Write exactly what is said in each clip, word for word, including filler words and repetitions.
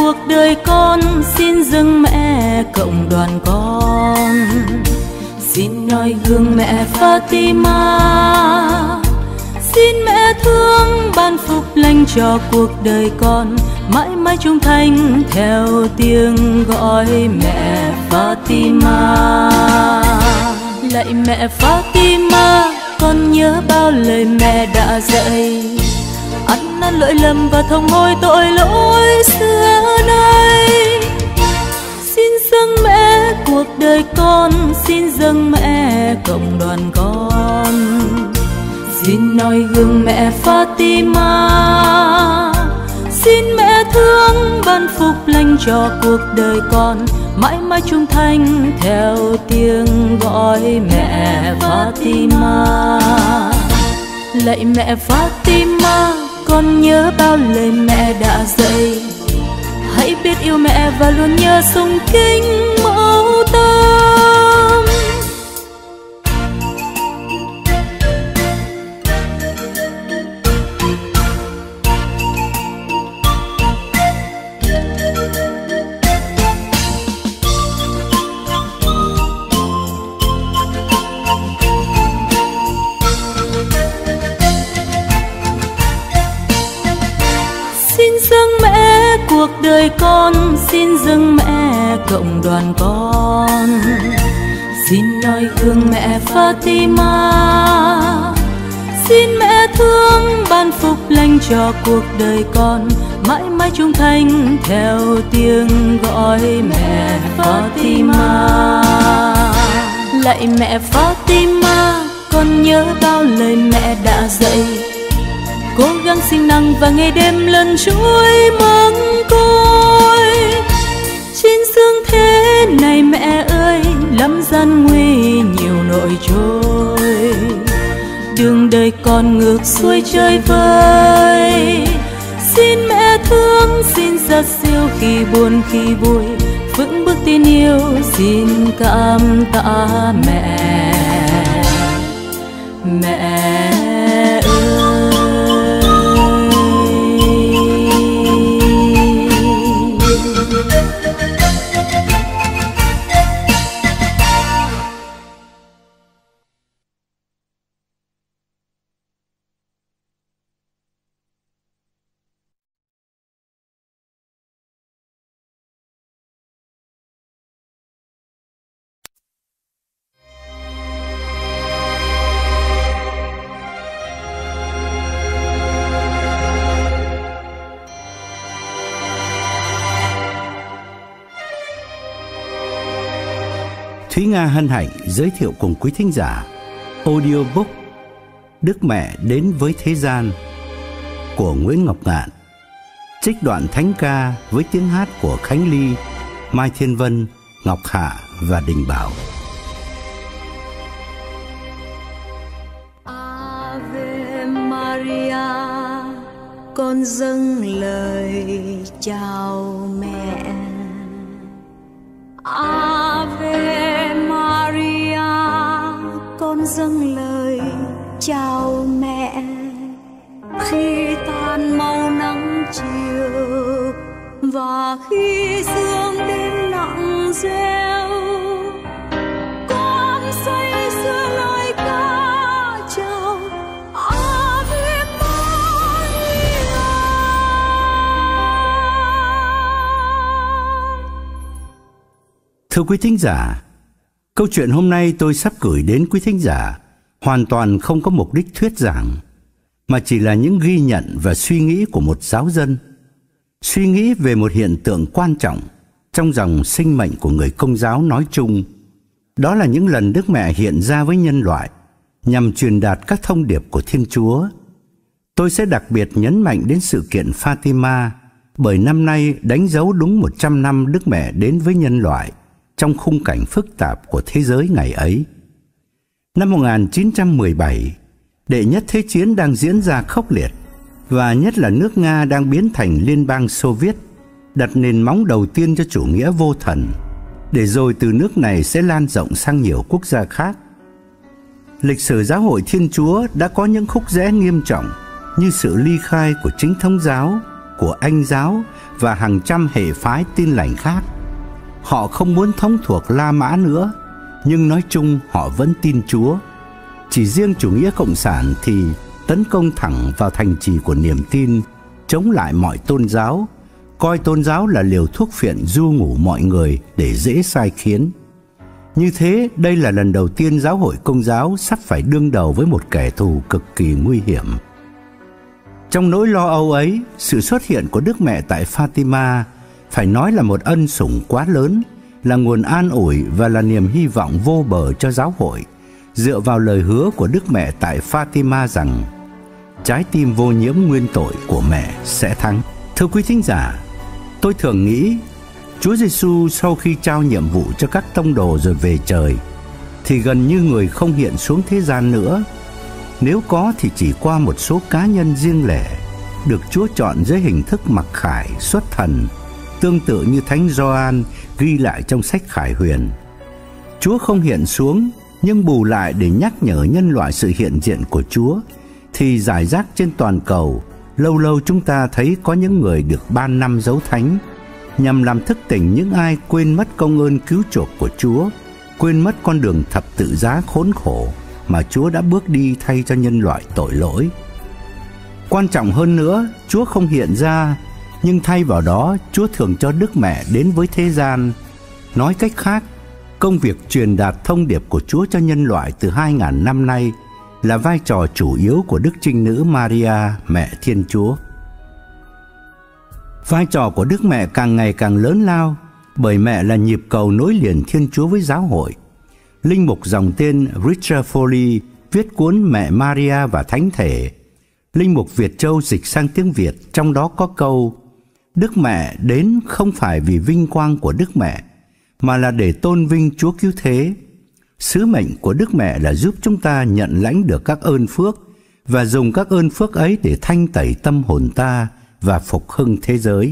cuộc đời con, xin dâng mẹ cộng đoàn con. Xin noi gương mẹ Fatima, xin mẹ thương ban phúc lành cho cuộc đời con, mãi mãi trung thành theo tiếng gọi mẹ Fatima. Lạy mẹ Fatima, con nhớ bao lời mẹ đã dạy, ăn năn lỗi lầm và thông hối tội lỗi xưa nay. Xin dâng mẹ cuộc đời con, xin dâng mẹ cộng đoàn con. Xin noi gương mẹ Fatima, xin mẹ thương ban phúc lành cho cuộc đời con, mãi mãi trung thành theo tiếng gọi mẹ Fatima. Lạy mẹ Fatima, con nhớ bao lời mẹ đã dạy, hãy biết yêu mẹ và luôn nhớ sùng kính mẫu tâm. Cuộc đời con, xin dâng mẹ cộng đoàn con. Xin noi gương mẹ Fatima, xin mẹ thương ban phúc lành cho cuộc đời con, mãi mãi trung thành theo tiếng gọi mẹ Fatima. Lạy mẹ Fatima, con nhớ bao lời mẹ đã dạy, cố gắng siêng năng và ngày đêm lần trôi mong côi. Trên dương thế này mẹ ơi, lắm gian nguy nhiều nỗi trôi, đường đời con ngược xuôi chơi vơi. Xin mẹ thương, xin giật siêu khi buồn khi vui, vững bước tin yêu xin cảm tạ mẹ. Mẹ Thúy Nga hân hạnh giới thiệu cùng quý thính giả audiobook Đức Mẹ đến với thế gian của Nguyễn Ngọc Ngạn, trích đoạn thánh ca với tiếng hát của Khánh Ly, Mai Thiên Vân, Ngọc Hạ và Đình Bảo. Ave Maria, con dâng lời chào mẹ. Ave Maria, con dâng lời chào mẹ. Khi tan màu nắng chiều và khi sương đêm nặng reo, con say sưa lời ca chào Ave Maria. Thưa quý thính giả, câu chuyện hôm nay tôi sắp gửi đến quý thính giả hoàn toàn không có mục đích thuyết giảng, mà chỉ là những ghi nhận và suy nghĩ của một giáo dân, suy nghĩ về một hiện tượng quan trọng trong dòng sinh mệnh của người Công giáo nói chung. Đó là những lần Đức Mẹ hiện ra với nhân loại nhằm truyền đạt các thông điệp của Thiên Chúa. Tôi sẽ đặc biệt nhấn mạnh đến sự kiện Fatima, bởi năm nay đánh dấu đúng một trăm năm Đức Mẹ đến với nhân loại trong khung cảnh phức tạp của thế giới ngày ấy. Năm một nghìn chín trăm mười bảy, Đệ nhất Thế chiến đang diễn ra khốc liệt, và nhất là nước Nga đang biến thành Liên bang Xô Viết, đặt nền móng đầu tiên cho chủ nghĩa vô thần, để rồi từ nước này sẽ lan rộng sang nhiều quốc gia khác. Lịch sử giáo hội Thiên Chúa đã có những khúc rẽ nghiêm trọng, như sự ly khai của chính thống giáo của Anh giáo và hàng trăm hệ phái Tin lành khác. Họ không muốn thống thuộc La Mã nữa, nhưng nói chung họ vẫn tin Chúa. Chỉ riêng chủ nghĩa cộng sản thì tấn công thẳng vào thành trì của niềm tin, chống lại mọi tôn giáo, coi tôn giáo là liều thuốc phiện du ngủ mọi người để dễ sai khiến. Như thế, đây là lần đầu tiên giáo hội Công giáo sắp phải đương đầu với một kẻ thù cực kỳ nguy hiểm. Trong nỗi lo âu ấy, sự xuất hiện của Đức Mẹ tại Fatima phải nói là một ân sủng quá lớn, là nguồn an ủi và là niềm hy vọng vô bờ cho giáo hội, dựa vào lời hứa của Đức Mẹ tại Fatima rằng trái tim vô nhiễm nguyên tội của mẹ sẽ thắng. Thưa quý thính giả, tôi thường nghĩ Chúa Giêsu sau khi trao nhiệm vụ cho các tông đồ rồi về trời thì gần như người không hiện xuống thế gian nữa. Nếu có thì chỉ qua một số cá nhân riêng lẻ được Chúa chọn dưới hình thức mặc khải xuất thần, tương tự như Thánh Gioan ghi lại trong sách Khải Huyền. Chúa không hiện xuống, nhưng bù lại để nhắc nhở nhân loại sự hiện diện của Chúa thì rải rác trên toàn cầu, lâu lâu chúng ta thấy có những người được ban năm dấu thánh, nhằm làm thức tỉnh những ai quên mất công ơn cứu chuộc của Chúa, quên mất con đường thập tự giá khốn khổ mà Chúa đã bước đi thay cho nhân loại tội lỗi. Quan trọng hơn nữa, Chúa không hiện ra, nhưng thay vào đó Chúa thường cho Đức Mẹ đến với thế gian. Nói cách khác, công việc truyền đạt thông điệp của Chúa cho nhân loại từ hai ngàn năm nay là vai trò chủ yếu của Đức Trinh Nữ Maria, Mẹ Thiên Chúa. Vai trò của Đức Mẹ càng ngày càng lớn lao, bởi mẹ là nhịp cầu nối liền Thiên Chúa với giáo hội. Linh mục dòng tên Richard Foley viết cuốn Mẹ Maria và Thánh Thể. Linh mục Việt Châu dịch sang tiếng Việt, trong đó có câu: Đức Mẹ đến không phải vì vinh quang của Đức Mẹ, mà là để tôn vinh Chúa Cứu Thế. Sứ mệnh của Đức Mẹ là giúp chúng ta nhận lãnh được các ơn phước và dùng các ơn phước ấy để thanh tẩy tâm hồn ta và phục hưng thế giới.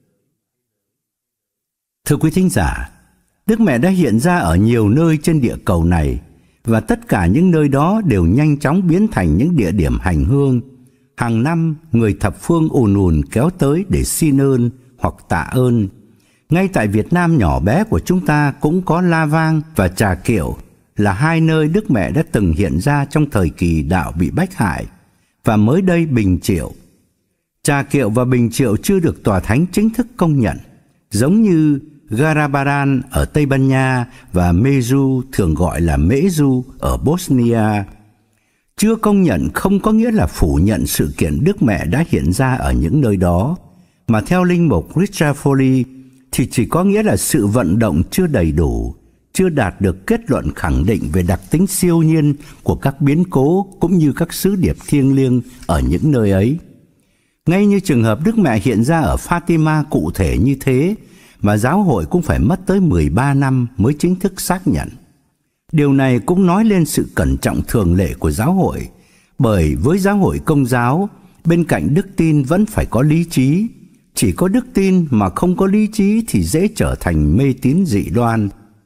Thưa quý thính giả, Đức Mẹ đã hiện ra ở nhiều nơi trên địa cầu này, và tất cả những nơi đó đều nhanh chóng biến thành những địa điểm hành hương. Hàng năm, người thập phương ùn ùn kéo tới để xin ơn hoặc tạ ơn. Ngay tại Việt Nam nhỏ bé của chúng ta cũng có La Vang và Trà Kiệu, là hai nơi Đức Mẹ đã từng hiện ra trong thời kỳ đạo bị bách hại, và mới đây Bình Triệu. Trà Kiệu và Bình Triệu chưa được tòa thánh chính thức công nhận, giống như Garabaran ở Tây Ban Nha và Meju, thường gọi là Meju, ở Bosnia. Chưa công nhận không có nghĩa là phủ nhận sự kiện Đức Mẹ đã hiện ra ở những nơi đó, mà theo linh mục Richard Foley thì chỉ có nghĩa là sự vận động chưa đầy đủ, chưa đạt được kết luận khẳng định về đặc tính siêu nhiên của các biến cố cũng như các sứ điệp thiêng liêng ở những nơi ấy. Ngay như trường hợp Đức Mẹ hiện ra ở Fatima cụ thể như thế, mà giáo hội cũng phải mất tới mười ba năm mới chính thức xác nhận. Điều này cũng nói lên sự cẩn trọng thường lệ của giáo hội, bởi với giáo hội Công giáo, bên cạnh đức tin vẫn phải có lý trí. Chỉ có đức tin mà không có lý trí thì dễ trở thành mê tín dị đoan.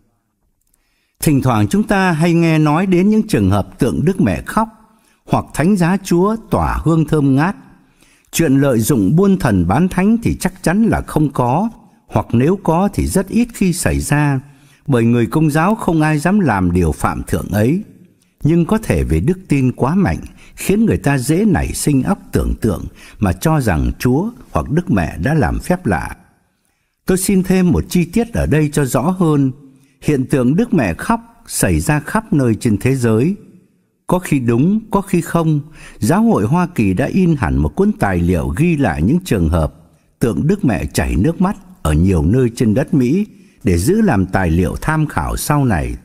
Thỉnh thoảng chúng ta hay nghe nói đến những trường hợp tượng Đức Mẹ khóc hoặc Thánh Giá Chúa tỏa hương thơm ngát. Chuyện lợi dụng buôn thần bán thánh thì chắc chắn là không có, hoặc nếu có thì rất ít khi xảy ra, bởi người Công giáo không ai dám làm điều phạm thượng ấy. Nhưng có thể vì đức tin quá mạnh khiến người ta dễ nảy sinh óc tưởng tượng mà cho rằng Chúa hoặc Đức Mẹ đã làm phép lạ. Tôi xin thêm một chi tiết ở đây cho rõ hơn. Hiện tượng Đức Mẹ khóc xảy ra khắp nơi trên thế giới. Có khi đúng, có khi không. Giáo hội Hoa Kỳ đã in hẳn một cuốn tài liệu ghi lại những trường hợp tượng Đức Mẹ chảy nước mắt ở nhiều nơi trên đất Mỹ để giữ làm tài liệu tham khảo sau này.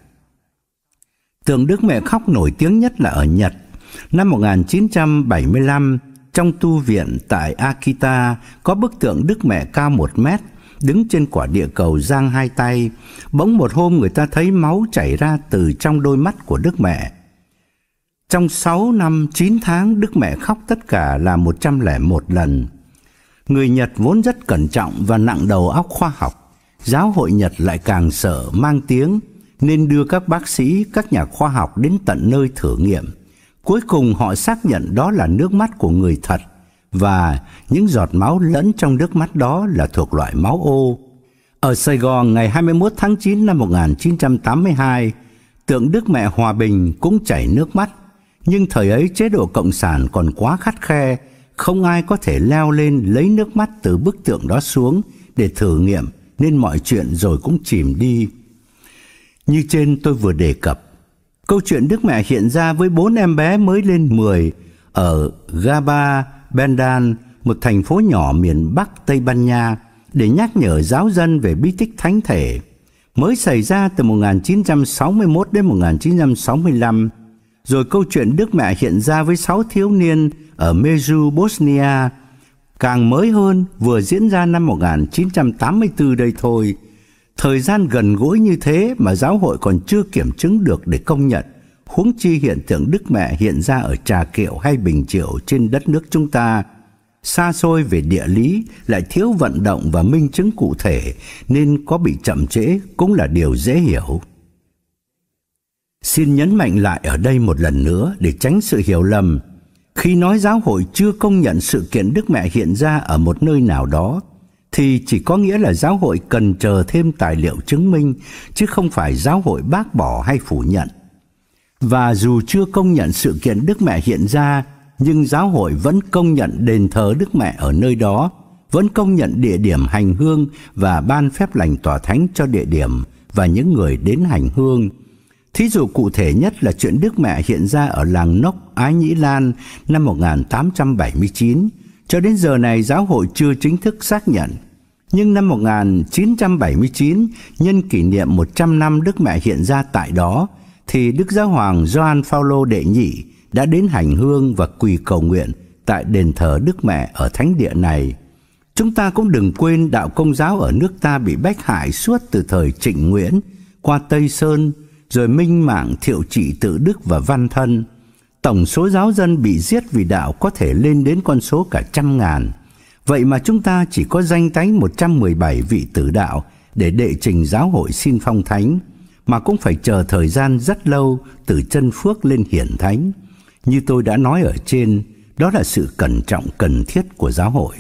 Tượng Đức Mẹ khóc nổi tiếng nhất là ở Nhật. Năm một nghìn chín trăm bảy mươi lăm, trong tu viện tại Akita có bức tượng Đức Mẹ cao một mét, đứng trên quả địa cầu giang hai tay. Bỗng một hôm người ta thấy máu chảy ra từ trong đôi mắt của Đức Mẹ. Trong sáu năm chín tháng, Đức Mẹ khóc tất cả là một trăm lẻ một lần. Người Nhật vốn rất cẩn trọng và nặng đầu óc khoa học. Giáo hội Nhật lại càng sợ mang tiếng, nên đưa các bác sĩ, các nhà khoa học đến tận nơi thử nghiệm. Cuối cùng họ xác nhận đó là nước mắt của người thật, và những giọt máu lẫn trong nước mắt đó là thuộc loại máu ô. Ở Sài Gòn ngày hai mươi mốt tháng chín năm một nghìn chín trăm tám mươi hai, tượng Đức Mẹ Hòa Bình cũng chảy nước mắt, nhưng thời ấy chế độ cộng sản còn quá khắt khe, không ai có thể leo lên lấy nước mắt từ bức tượng đó xuống để thử nghiệm, nên mọi chuyện rồi cũng chìm đi. Như trên tôi vừa đề cập, câu chuyện Đức Mẹ hiện ra với bốn em bé mới lên mười ở Gaba Bendan, một thành phố nhỏ miền Bắc Tây Ban Nha, để nhắc nhở giáo dân về bí tích thánh thể, mới xảy ra từ một nghìn chín trăm sáu mươi mốt đến một nghìn chín trăm sáu mươi lăm. Rồi câu chuyện Đức Mẹ hiện ra với sáu thiếu niên ở Među, Bosnia, càng mới hơn, vừa diễn ra năm một nghìn chín trăm tám mươi tư đây thôi. Thời gian gần gũi như thế mà giáo hội còn chưa kiểm chứng được để công nhận, huống chi hiện tượng Đức Mẹ hiện ra ở Trà Kiệu hay Bình Triệu trên đất nước chúng ta. Xa xôi về địa lý, lại thiếu vận động và minh chứng cụ thể, nên có bị chậm trễ cũng là điều dễ hiểu. Xin nhấn mạnh lại ở đây một lần nữa để tránh sự hiểu lầm. Khi nói giáo hội chưa công nhận sự kiện Đức Mẹ hiện ra ở một nơi nào đó, thì chỉ có nghĩa là giáo hội cần chờ thêm tài liệu chứng minh, chứ không phải giáo hội bác bỏ hay phủ nhận. Và dù chưa công nhận sự kiện Đức Mẹ hiện ra, nhưng giáo hội vẫn công nhận đền thờ Đức Mẹ ở nơi đó, vẫn công nhận địa điểm hành hương và ban phép lành tòa thánh cho địa điểm và những người đến hành hương. Thí dụ cụ thể nhất là chuyện Đức Mẹ hiện ra ở làng Nốc, Ái Nhĩ Lan năm một nghìn tám trăm bảy mươi chín. Cho đến giờ này giáo hội chưa chính thức xác nhận. Nhưng năm một nghìn chín trăm bảy mươi chín, nhân kỷ niệm một trăm năm Đức Mẹ hiện ra tại đó, thì Đức Giáo hoàng Gioan Phaolô đệ nhị đã đến hành hương và quỳ cầu nguyện tại đền thờ Đức Mẹ ở thánh địa này. Chúng ta cũng đừng quên đạo Công giáo ở nước ta bị bách hại suốt từ thời Trịnh Nguyễn qua Tây Sơn, rồi Minh Mạng, Thiệu Trị, Tự Đức và Văn Thân. Tổng số giáo dân bị giết vì đạo có thể lên đến con số cả trăm ngàn. Vậy mà chúng ta chỉ có danh tánh một trăm mười bảy vị tử đạo để đệ trình giáo hội xin phong thánh, mà cũng phải chờ thời gian rất lâu từ chân phước lên hiển thánh. Như tôi đã nói ở trên, đó là sự cẩn trọng cần thiết của giáo hội.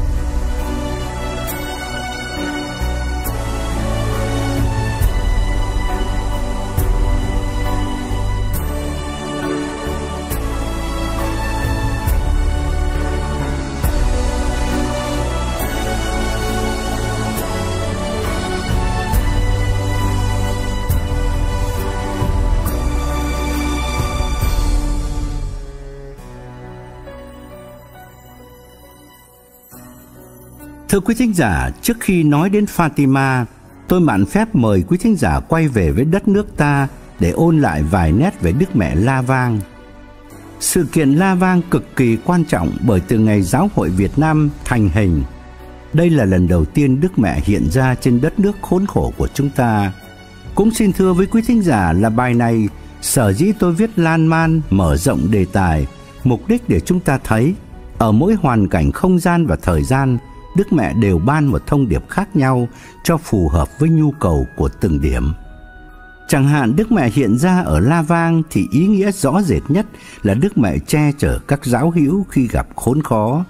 Thưa quý thính giả, trước khi nói đến Fatima, tôi mạn phép mời quý thính giả quay về với đất nước ta để ôn lại vài nét về Đức Mẹ La Vang. Sự kiện La Vang cực kỳ quan trọng bởi từ ngày giáo hội Việt Nam thành hình, đây là lần đầu tiên Đức Mẹ hiện ra trên đất nước khốn khổ của chúng ta. Cũng xin thưa với quý thính giả là bài này sở dĩ tôi viết lan man, mở rộng đề tài, mục đích để chúng ta thấy ở mỗi hoàn cảnh không gian và thời gian, Đức Mẹ đều ban một thông điệp khác nhau cho phù hợp với nhu cầu của từng điểm. Chẳng hạn Đức Mẹ hiện ra ở La Vang thì ý nghĩa rõ rệt nhất là Đức Mẹ che chở các giáo hữu khi gặp khốn khó.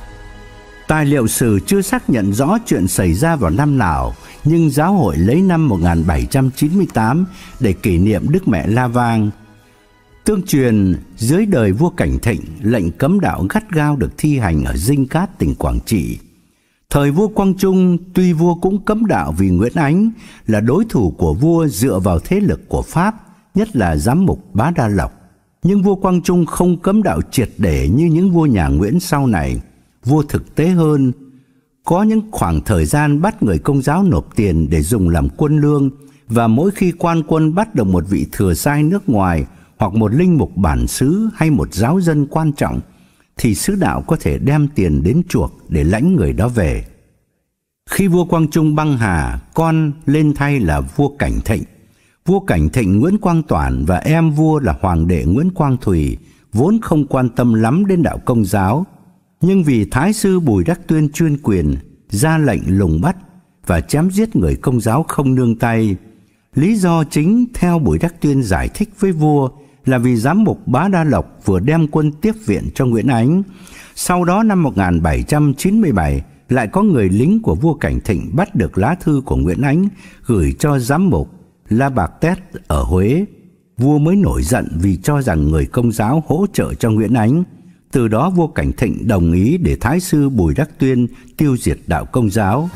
Tài liệu sử chưa xác nhận rõ chuyện xảy ra vào năm nào, nhưng giáo hội lấy năm một nghìn bảy trăm chín mươi tám để kỷ niệm Đức Mẹ La Vang. Tương truyền, dưới đời vua Cảnh Thịnh, lệnh cấm đạo gắt gao được thi hành ở Dinh Cát, tỉnh Quảng Trị. Thời vua Quang Trung, tuy vua cũng cấm đạo vì Nguyễn Ánh là đối thủ của vua dựa vào thế lực của Pháp, nhất là giám mục Bá Đa Lộc. Nhưng vua Quang Trung không cấm đạo triệt để như những vua nhà Nguyễn sau này. Vua thực tế hơn, có những khoảng thời gian bắt người Công giáo nộp tiền để dùng làm quân lương, và mỗi khi quan quân bắt được một vị thừa sai nước ngoài hoặc một linh mục bản xứ hay một giáo dân quan trọng, thì sứ đạo có thể đem tiền đến chuộc để lãnh người đó về. Khi vua Quang Trung băng hà, con lên thay là vua Cảnh Thịnh. Vua Cảnh Thịnh Nguyễn Quang Toản và em vua là Hoàng đệ Nguyễn Quang Thùy vốn không quan tâm lắm đến đạo Công giáo, nhưng vì Thái sư Bùi Đắc Tuyên chuyên quyền, ra lệnh lùng bắt và chém giết người Công giáo không nương tay. Lý do chính theo Bùi Đắc Tuyên giải thích với vua là vì giám mục Bá Đa Lộc vừa đem quân tiếp viện cho Nguyễn Ánh, Sau đó năm một nghìn bảy trăm chín mươi bảy, lại có người lính của vua Cảnh Thịnh bắt được lá thư của Nguyễn Ánh gửi cho giám mục La Baptiste ở Huế. Vua mới nổi giận vì cho rằng người Công giáo hỗ trợ cho Nguyễn Ánh. Từ đó vua Cảnh Thịnh đồng ý để Thái sư Bùi Đắc Tuyên tiêu diệt đạo Công giáo.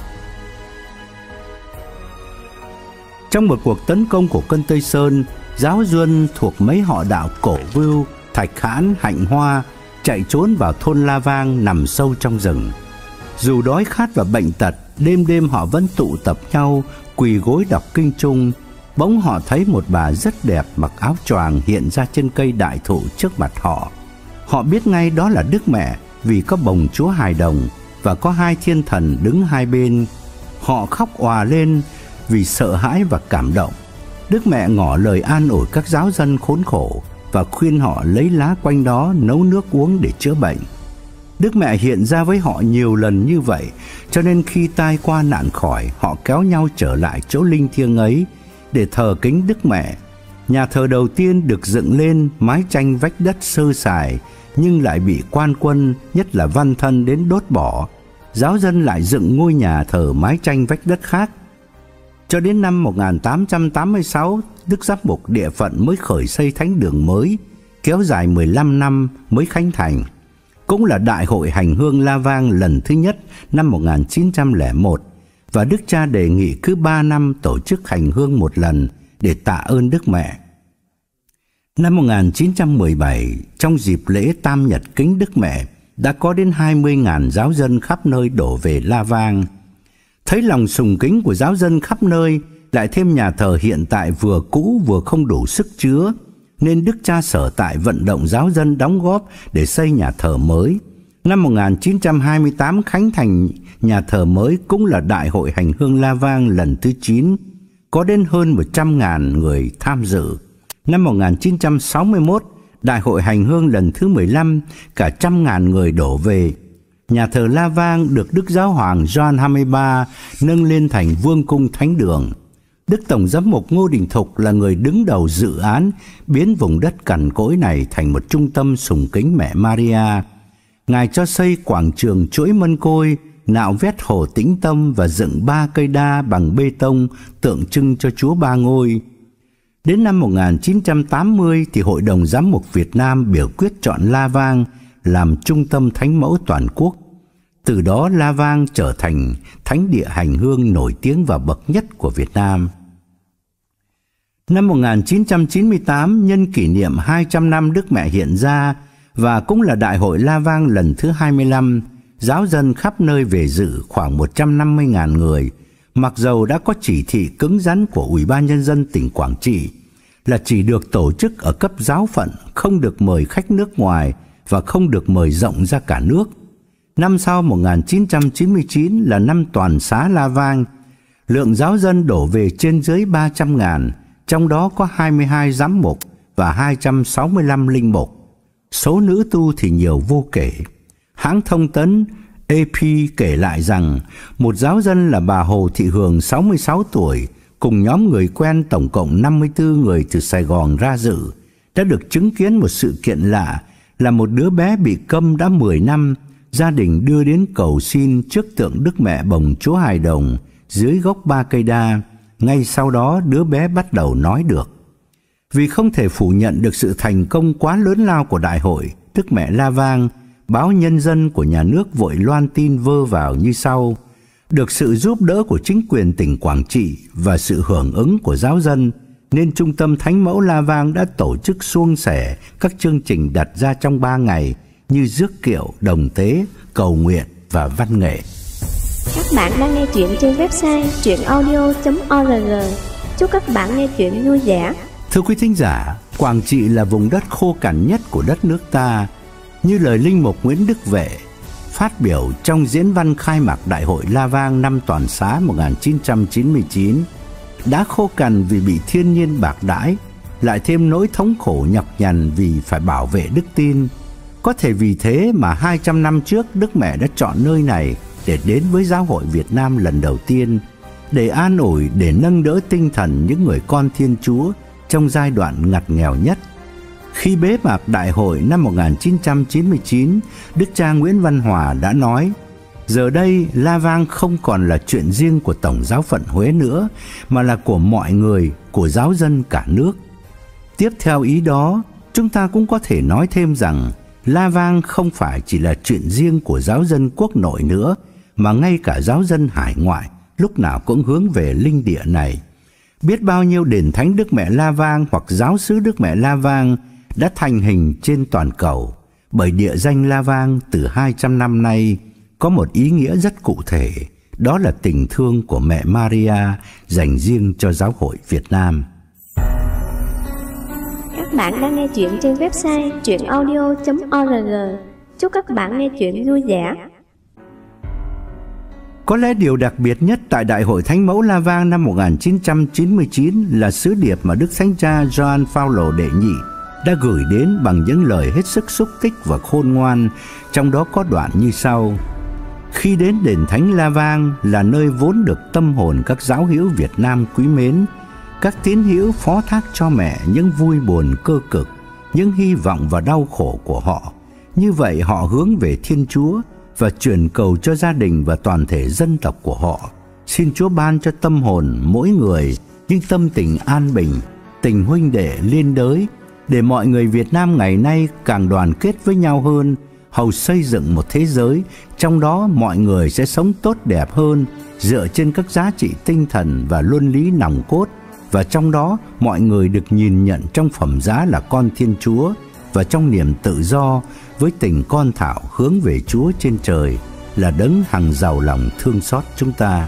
Trong một cuộc tấn công của quân Tây Sơn, giáo dân thuộc mấy họ đạo Cổ Vưu, Thạch Hãn, Hạnh Hoa chạy trốn vào thôn La Vang nằm sâu trong rừng. Dù đói khát và bệnh tật, đêm đêm họ vẫn tụ tập nhau, quỳ gối đọc kinh chung. Bỗng họ thấy một bà rất đẹp mặc áo choàng hiện ra trên cây đại thụ trước mặt họ. Họ biết ngay đó là Đức Mẹ vì có bồng Chúa Hài Đồng và có hai thiên thần đứng hai bên. Họ khóc òa lên vì sợ hãi và cảm động. Đức Mẹ ngỏ lời an ủi các giáo dân khốn khổ và khuyên họ lấy lá quanh đó nấu nước uống để chữa bệnh. Đức Mẹ hiện ra với họ nhiều lần như vậy, cho nên khi tai qua nạn khỏi, họ kéo nhau trở lại chỗ linh thiêng ấy để thờ kính Đức Mẹ. Nhà thờ đầu tiên được dựng lên mái tranh vách đất sơ sài, nhưng lại bị quan quân, nhất là văn thân đến đốt bỏ. Giáo dân lại dựng ngôi nhà thờ mái tranh vách đất khác. Cho đến năm một nghìn tám trăm tám mươi sáu, Đức Giám mục địa phận mới khởi xây thánh đường mới, kéo dài mười lăm năm mới khánh thành. Cũng là đại hội hành hương La Vang lần thứ nhất năm một nghìn chín trăm lẻ một, và Đức Cha đề nghị cứ ba năm tổ chức hành hương một lần để tạ ơn Đức Mẹ. Năm một nghìn chín trăm mười bảy, trong dịp lễ Tam Nhật kính Đức Mẹ, đã có đến hai mươi nghìn giáo dân khắp nơi đổ về La Vang. Thấy lòng sùng kính của giáo dân khắp nơi, lại thêm nhà thờ hiện tại vừa cũ vừa không đủ sức chứa, nên Đức Cha sở tại vận động giáo dân đóng góp để xây nhà thờ mới. Năm một nghìn chín trăm hai mươi tám khánh thành nhà thờ mới, cũng là đại hội hành hương La Vang lần thứ chín, có đến hơn một trăm nghìn người tham dự. Năm một nghìn chín trăm sáu mươi mốt, đại hội hành hương lần thứ mười lăm, cả trăm ngàn người đổ về. Nhà thờ La Vang được Đức Giáo hoàng Gioan hai mươi ba nâng lên thành vương cung thánh đường. Đức Tổng giám mục Ngô Đình Thục là người đứng đầu dự án biến vùng đất cằn cỗi này thành một trung tâm sùng kính mẹ Maria. Ngài cho xây quảng trường chuỗi mân côi, nạo vét hồ Tĩnh Tâm và dựng ba cây đa bằng bê tông tượng trưng cho Chúa Ba Ngôi. Đến năm một nghìn chín trăm tám mươi thì Hội đồng Giám mục Việt Nam biểu quyết chọn La Vang làm trung tâm thánh mẫu toàn quốc. Từ đó La Vang trở thành thánh địa hành hương nổi tiếng và bậc nhất của Việt Nam. Năm một nghìn chín trăm chín mươi tám, nhân kỷ niệm hai trăm năm Đức Mẹ hiện ra và cũng là đại hội La Vang lần thứ hai mươi lăm, giáo dân khắp nơi về dự khoảng một trăm năm mươi nghìn người. Mặc dầu đã có chỉ thị cứng rắn của Ủy ban Nhân dân tỉnh Quảng Trị là chỉ được tổ chức ở cấp giáo phận, không được mời khách nước ngoài và không được mời rộng ra cả nước. Năm sau một nghìn chín trăm chín mươi chín là năm toàn xá La Vang, lượng giáo dân đổ về trên dưới ba trăm nghìn, trong đó có hai mươi hai giám mục và hai trăm sáu mươi lăm linh mục. Số nữ tu thì nhiều vô kể. Hãng thông tấn a pê kể lại rằng một giáo dân là bà Hồ Thị Hường sáu mươi sáu tuổi cùng nhóm người quen tổng cộng năm mươi tư người từ Sài Gòn ra dự đã được chứng kiến một sự kiện lạ là một đứa bé bị câm đã mười năm, gia đình đưa đến cầu xin trước tượng Đức Mẹ bồng Chúa Hài Đồng dưới gốc ba cây đa. Ngay sau đó đứa bé bắt đầu nói được. Vì không thể phủ nhận được sự thành công quá lớn lao của đại hội Đức Mẹ La Vang, báo Nhân dân của nhà nước vội loan tin vơ vào như sau: được sự giúp đỡ của chính quyền tỉnh Quảng Trị và sự hưởng ứng của giáo dân, nên Trung tâm Thánh mẫu La Vang đã tổ chức suôn sẻ các chương trình đặt ra trong ba ngày như rước kiệu, đồng tế, cầu nguyện và văn nghệ. Các bạn đang nghe chuyện trên website truyện audio chấm org. Chúc các bạn nghe chuyện vui vẻ. Thưa quý thính giả, Quảng Trị là vùng đất khô cằn nhất của đất nước ta. Như lời linh mục Nguyễn Đức Vệ phát biểu trong diễn văn khai mạc Đại hội La Vang năm toàn xá một nghìn chín trăm chín mươi chín, đã khô cằn vì bị thiên nhiên bạc đãi, lại thêm nỗi thống khổ nhọc nhằn vì phải bảo vệ đức tin. Có thể vì thế mà hai trăm năm trước Đức Mẹ đã chọn nơi này để đến với Giáo hội Việt Nam lần đầu tiên, để an ủi, để nâng đỡ tinh thần những người con Thiên Chúa trong giai đoạn ngặt nghèo nhất. Khi bế mạc đại hội năm một nghìn chín trăm chín mươi chín, Đức cha Nguyễn Văn Hòa đã nói: giờ đây La Vang không còn là chuyện riêng của Tổng giáo phận Huế nữa, mà là của mọi người, của giáo dân cả nước. Tiếp theo ý đó, chúng ta cũng có thể nói thêm rằng La Vang không phải chỉ là chuyện riêng của giáo dân quốc nội nữa, mà ngay cả giáo dân hải ngoại lúc nào cũng hướng về linh địa này. Biết bao nhiêu đền thánh Đức Mẹ La Vang hoặc giáo xứ Đức Mẹ La Vang đã thành hình trên toàn cầu, bởi địa danh La Vang từ hai trăm năm nay có một ý nghĩa rất cụ thể, đó là tình thương của mẹ Maria dành riêng cho giáo hội Việt Nam. Các bạn đang nghe chuyện trên website truyện audio chấm org. Chúc các bạn nghe chuyện vui vẻ. Có lẽ điều đặc biệt nhất tại Đại hội Thánh mẫu La Vang năm một nghìn chín trăm chín mươi chín là sứ điệp mà Đức Thánh Cha Gioan Phaolô đệ nhị đã gửi đến bằng những lời hết sức xúc tích và khôn ngoan, trong đó có đoạn như sau: khi đến đền thánh La Vang là nơi vốn được tâm hồn các giáo hữu Việt Nam quý mến, các tín hữu phó thác cho mẹ những vui buồn cơ cực, những hy vọng và đau khổ của họ. Như vậy họ hướng về Thiên Chúa và truyền cầu cho gia đình và toàn thể dân tộc của họ. Xin Chúa ban cho tâm hồn mỗi người những tâm tình an bình, tình huynh đệ liên đới, để mọi người Việt Nam ngày nay càng đoàn kết với nhau hơn, hầu xây dựng một thế giới trong đó mọi người sẽ sống tốt đẹp hơn, dựa trên các giá trị tinh thần và luân lý nòng cốt, và trong đó mọi người được nhìn nhận trong phẩm giá là con Thiên Chúa, và trong niềm tự do với tình con thảo hướng về Chúa trên trời là đấng hằng giàu lòng thương xót chúng ta.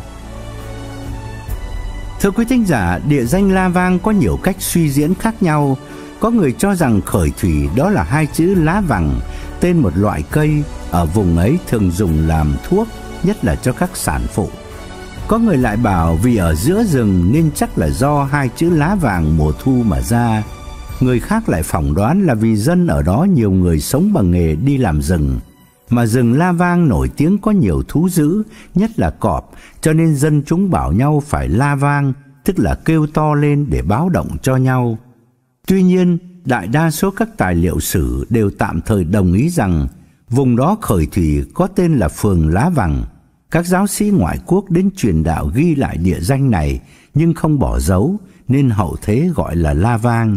Thưa quý thính giả, địa danh La Vang có nhiều cách suy diễn khác nhau. Có người cho rằng khởi thủy đó là hai chữ lá vàng, tên một loại cây ở vùng ấy thường dùng làm thuốc, nhất là cho các sản phụ. Có người lại bảo vì ở giữa rừng nên chắc là do hai chữ lá vàng mùa thu mà ra. Người khác lại phỏng đoán là vì dân ở đó nhiều người sống bằng nghề đi làm rừng, mà rừng La Vang nổi tiếng có nhiều thú dữ, nhất là cọp, cho nên dân chúng bảo nhau phải la vang, tức là kêu to lên để báo động cho nhau. Tuy nhiên, đại đa số các tài liệu sử đều tạm thời đồng ý rằng vùng đó khởi thủy có tên là phường Lá Vàng. Các giáo sĩ ngoại quốc đến truyền đạo ghi lại địa danh này nhưng không bỏ dấu, nên hậu thế gọi là La Vang.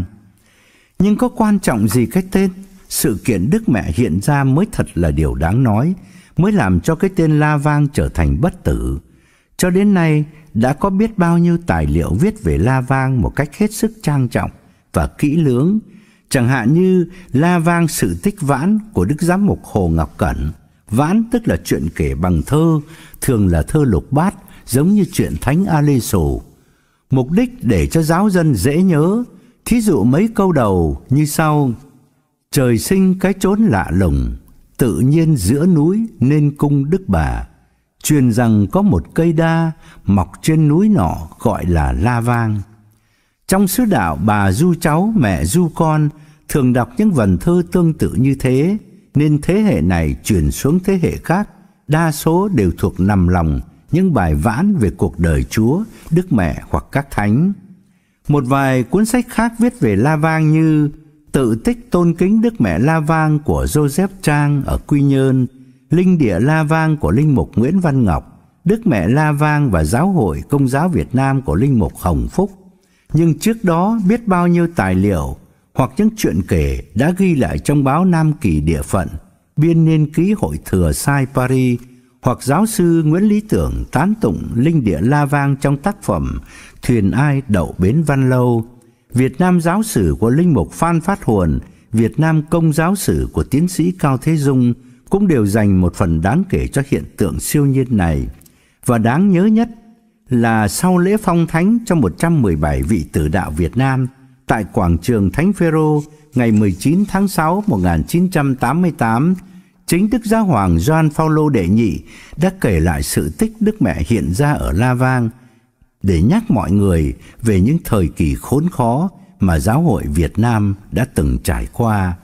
Nhưng có quan trọng gì cái tên? Sự kiện Đức Mẹ hiện ra mới thật là điều đáng nói, mới làm cho cái tên La Vang trở thành bất tử. Cho đến nay đã có biết bao nhiêu tài liệu viết về La Vang một cách hết sức trang trọng và kỹ lưỡng, chẳng hạn như La Vang sự tích vãn của Đức Giám mục Hồ Ngọc Cẩn. Vãn tức là chuyện kể bằng thơ, thường là thơ lục bát, giống như truyện Thánh A-lê-sù. Mục đích để cho giáo dân dễ nhớ, thí dụ mấy câu đầu như sau: trời sinh cái chốn lạ lùng, tự nhiên giữa núi nên cung Đức Bà. Truyền rằng có một cây đa mọc trên núi nọ gọi là La Vang. Trong sứ đạo bà du cháu mẹ du con thường đọc những vần thơ tương tự như thế, nên thế hệ này truyền xuống thế hệ khác, đa số đều thuộc nằm lòng những bài vãn về cuộc đời Chúa, Đức Mẹ hoặc các thánh. Một vài cuốn sách khác viết về La Vang như Tự tích tôn kính Đức Mẹ La Vang của Joseph Trang ở Quy Nhơn, Linh địa La Vang của Linh mục Nguyễn Văn Ngọc, Đức Mẹ La Vang và Giáo hội Công giáo Việt Nam của Linh mục Hồng Phúc. Nhưng trước đó biết bao nhiêu tài liệu hoặc những chuyện kể đã ghi lại trong báo Nam Kỳ Địa Phận, biên niên ký Hội Thừa Sai Paris, hoặc giáo sư Nguyễn Lý Tưởng tán tụng linh địa La Vang trong tác phẩm Thuyền Ai Đậu Bến Văn Lâu, Việt Nam giáo sử của Linh mục Phan Phát Huồn, Việt Nam Công giáo sử của tiến sĩ Cao Thế Dung cũng đều dành một phần đáng kể cho hiện tượng siêu nhiên này. Và đáng nhớ nhất là sau lễ phong thánh cho một trăm mười bảy vị tử đạo Việt Nam tại quảng trường Thánh Phêrô ngày mười chín tháng sáu năm một nghìn chín trăm tám mươi tám, chính Đức Giáo hoàng Gioan Phaolô đệ nhị đã kể lại sự tích Đức Mẹ hiện ra ở La Vang để nhắc mọi người về những thời kỳ khốn khó mà giáo hội Việt Nam đã từng trải qua.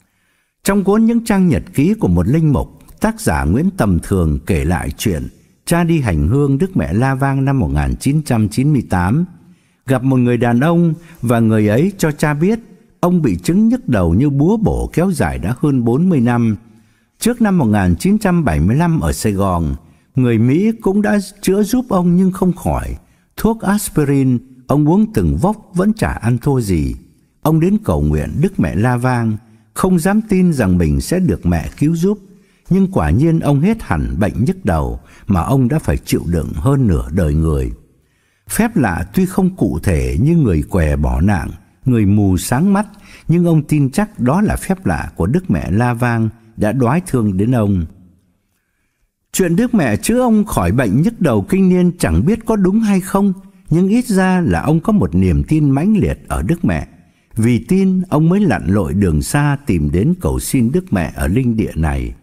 Trong cuốn Những trang nhật ký của một linh mục, tác giả Nguyễn Tầm Thường kể lại chuyện cha đi hành hương Đức Mẹ La Vang năm một nghìn chín trăm chín mươi tám, gặp một người đàn ông và người ấy cho cha biết ông bị chứng nhức đầu như búa bổ kéo dài đã hơn bốn mươi năm. Trước năm một nghìn chín trăm bảy mươi lăm ở Sài Gòn, người Mỹ cũng đã chữa giúp ông nhưng không khỏi. Thuốc aspirin ông uống từng vốc vẫn chả ăn thua gì. Ông đến cầu nguyện Đức Mẹ La Vang, không dám tin rằng mình sẽ được mẹ cứu giúp. Nhưng quả nhiên ông hết hẳn bệnh nhức đầu mà ông đã phải chịu đựng hơn nửa đời người. Phép lạ tuy không cụ thể như người què bỏ nạn, người mù sáng mắt, nhưng ông tin chắc đó là phép lạ của Đức Mẹ La Vang đã đoái thương đến ông. Chuyện Đức Mẹ chữa ông khỏi bệnh nhức đầu kinh niên chẳng biết có đúng hay không, nhưng ít ra là ông có một niềm tin mãnh liệt ở Đức Mẹ. Vì tin, ông mới lặn lội đường xa tìm đến cầu xin Đức Mẹ ở linh địa này.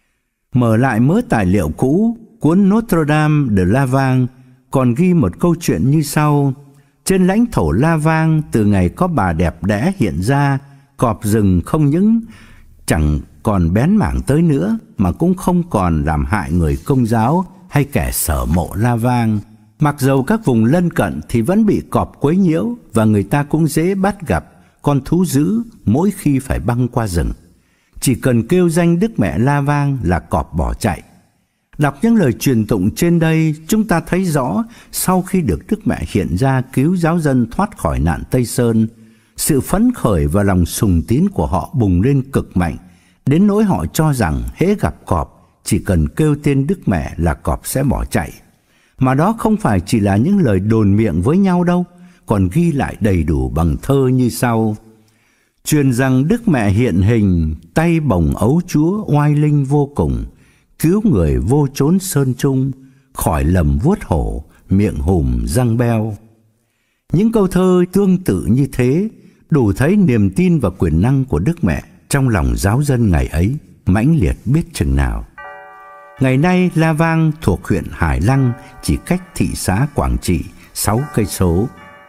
Mở lại mớ tài liệu cũ, cuốn Notre Dame de La Vang còn ghi một câu chuyện như sau. Trên lãnh thổ La Vang, từ ngày có bà đẹp đẽ hiện ra, cọp rừng không những chẳng còn bén mảng tới nữa, mà cũng không còn làm hại người Công giáo hay kẻ sở mộ La Vang. Mặc dầu các vùng lân cận thì vẫn bị cọp quấy nhiễu, và người ta cũng dễ bắt gặp con thú dữ mỗi khi phải băng qua rừng. Chỉ cần kêu danh Đức Mẹ La Vang là cọp bỏ chạy. Đọc những lời truyền tụng trên đây, chúng ta thấy rõ sau khi được Đức Mẹ hiện ra cứu giáo dân thoát khỏi nạn Tây Sơn, sự phấn khởi và lòng sùng tín của họ bùng lên cực mạnh, đến nỗi họ cho rằng hễ gặp cọp, chỉ cần kêu tên Đức Mẹ là cọp sẽ bỏ chạy. Mà đó không phải chỉ là những lời đồn miệng với nhau đâu, còn ghi lại đầy đủ bằng thơ như sau. Truyền rằng Đức Mẹ hiện hình, tay bồng ấu chúa oai linh vô cùng, cứu người vô chốn sơn trung, khỏi lầm vuốt hổ, miệng hùm răng beo. Những câu thơ tương tự như thế đủ thấy niềm tin và quyền năng của Đức Mẹ trong lòng giáo dân ngày ấy mãnh liệt biết chừng nào. Ngày nay La Vang thuộc huyện Hải Lăng, chỉ cách thị xã Quảng Trị sáu cây số.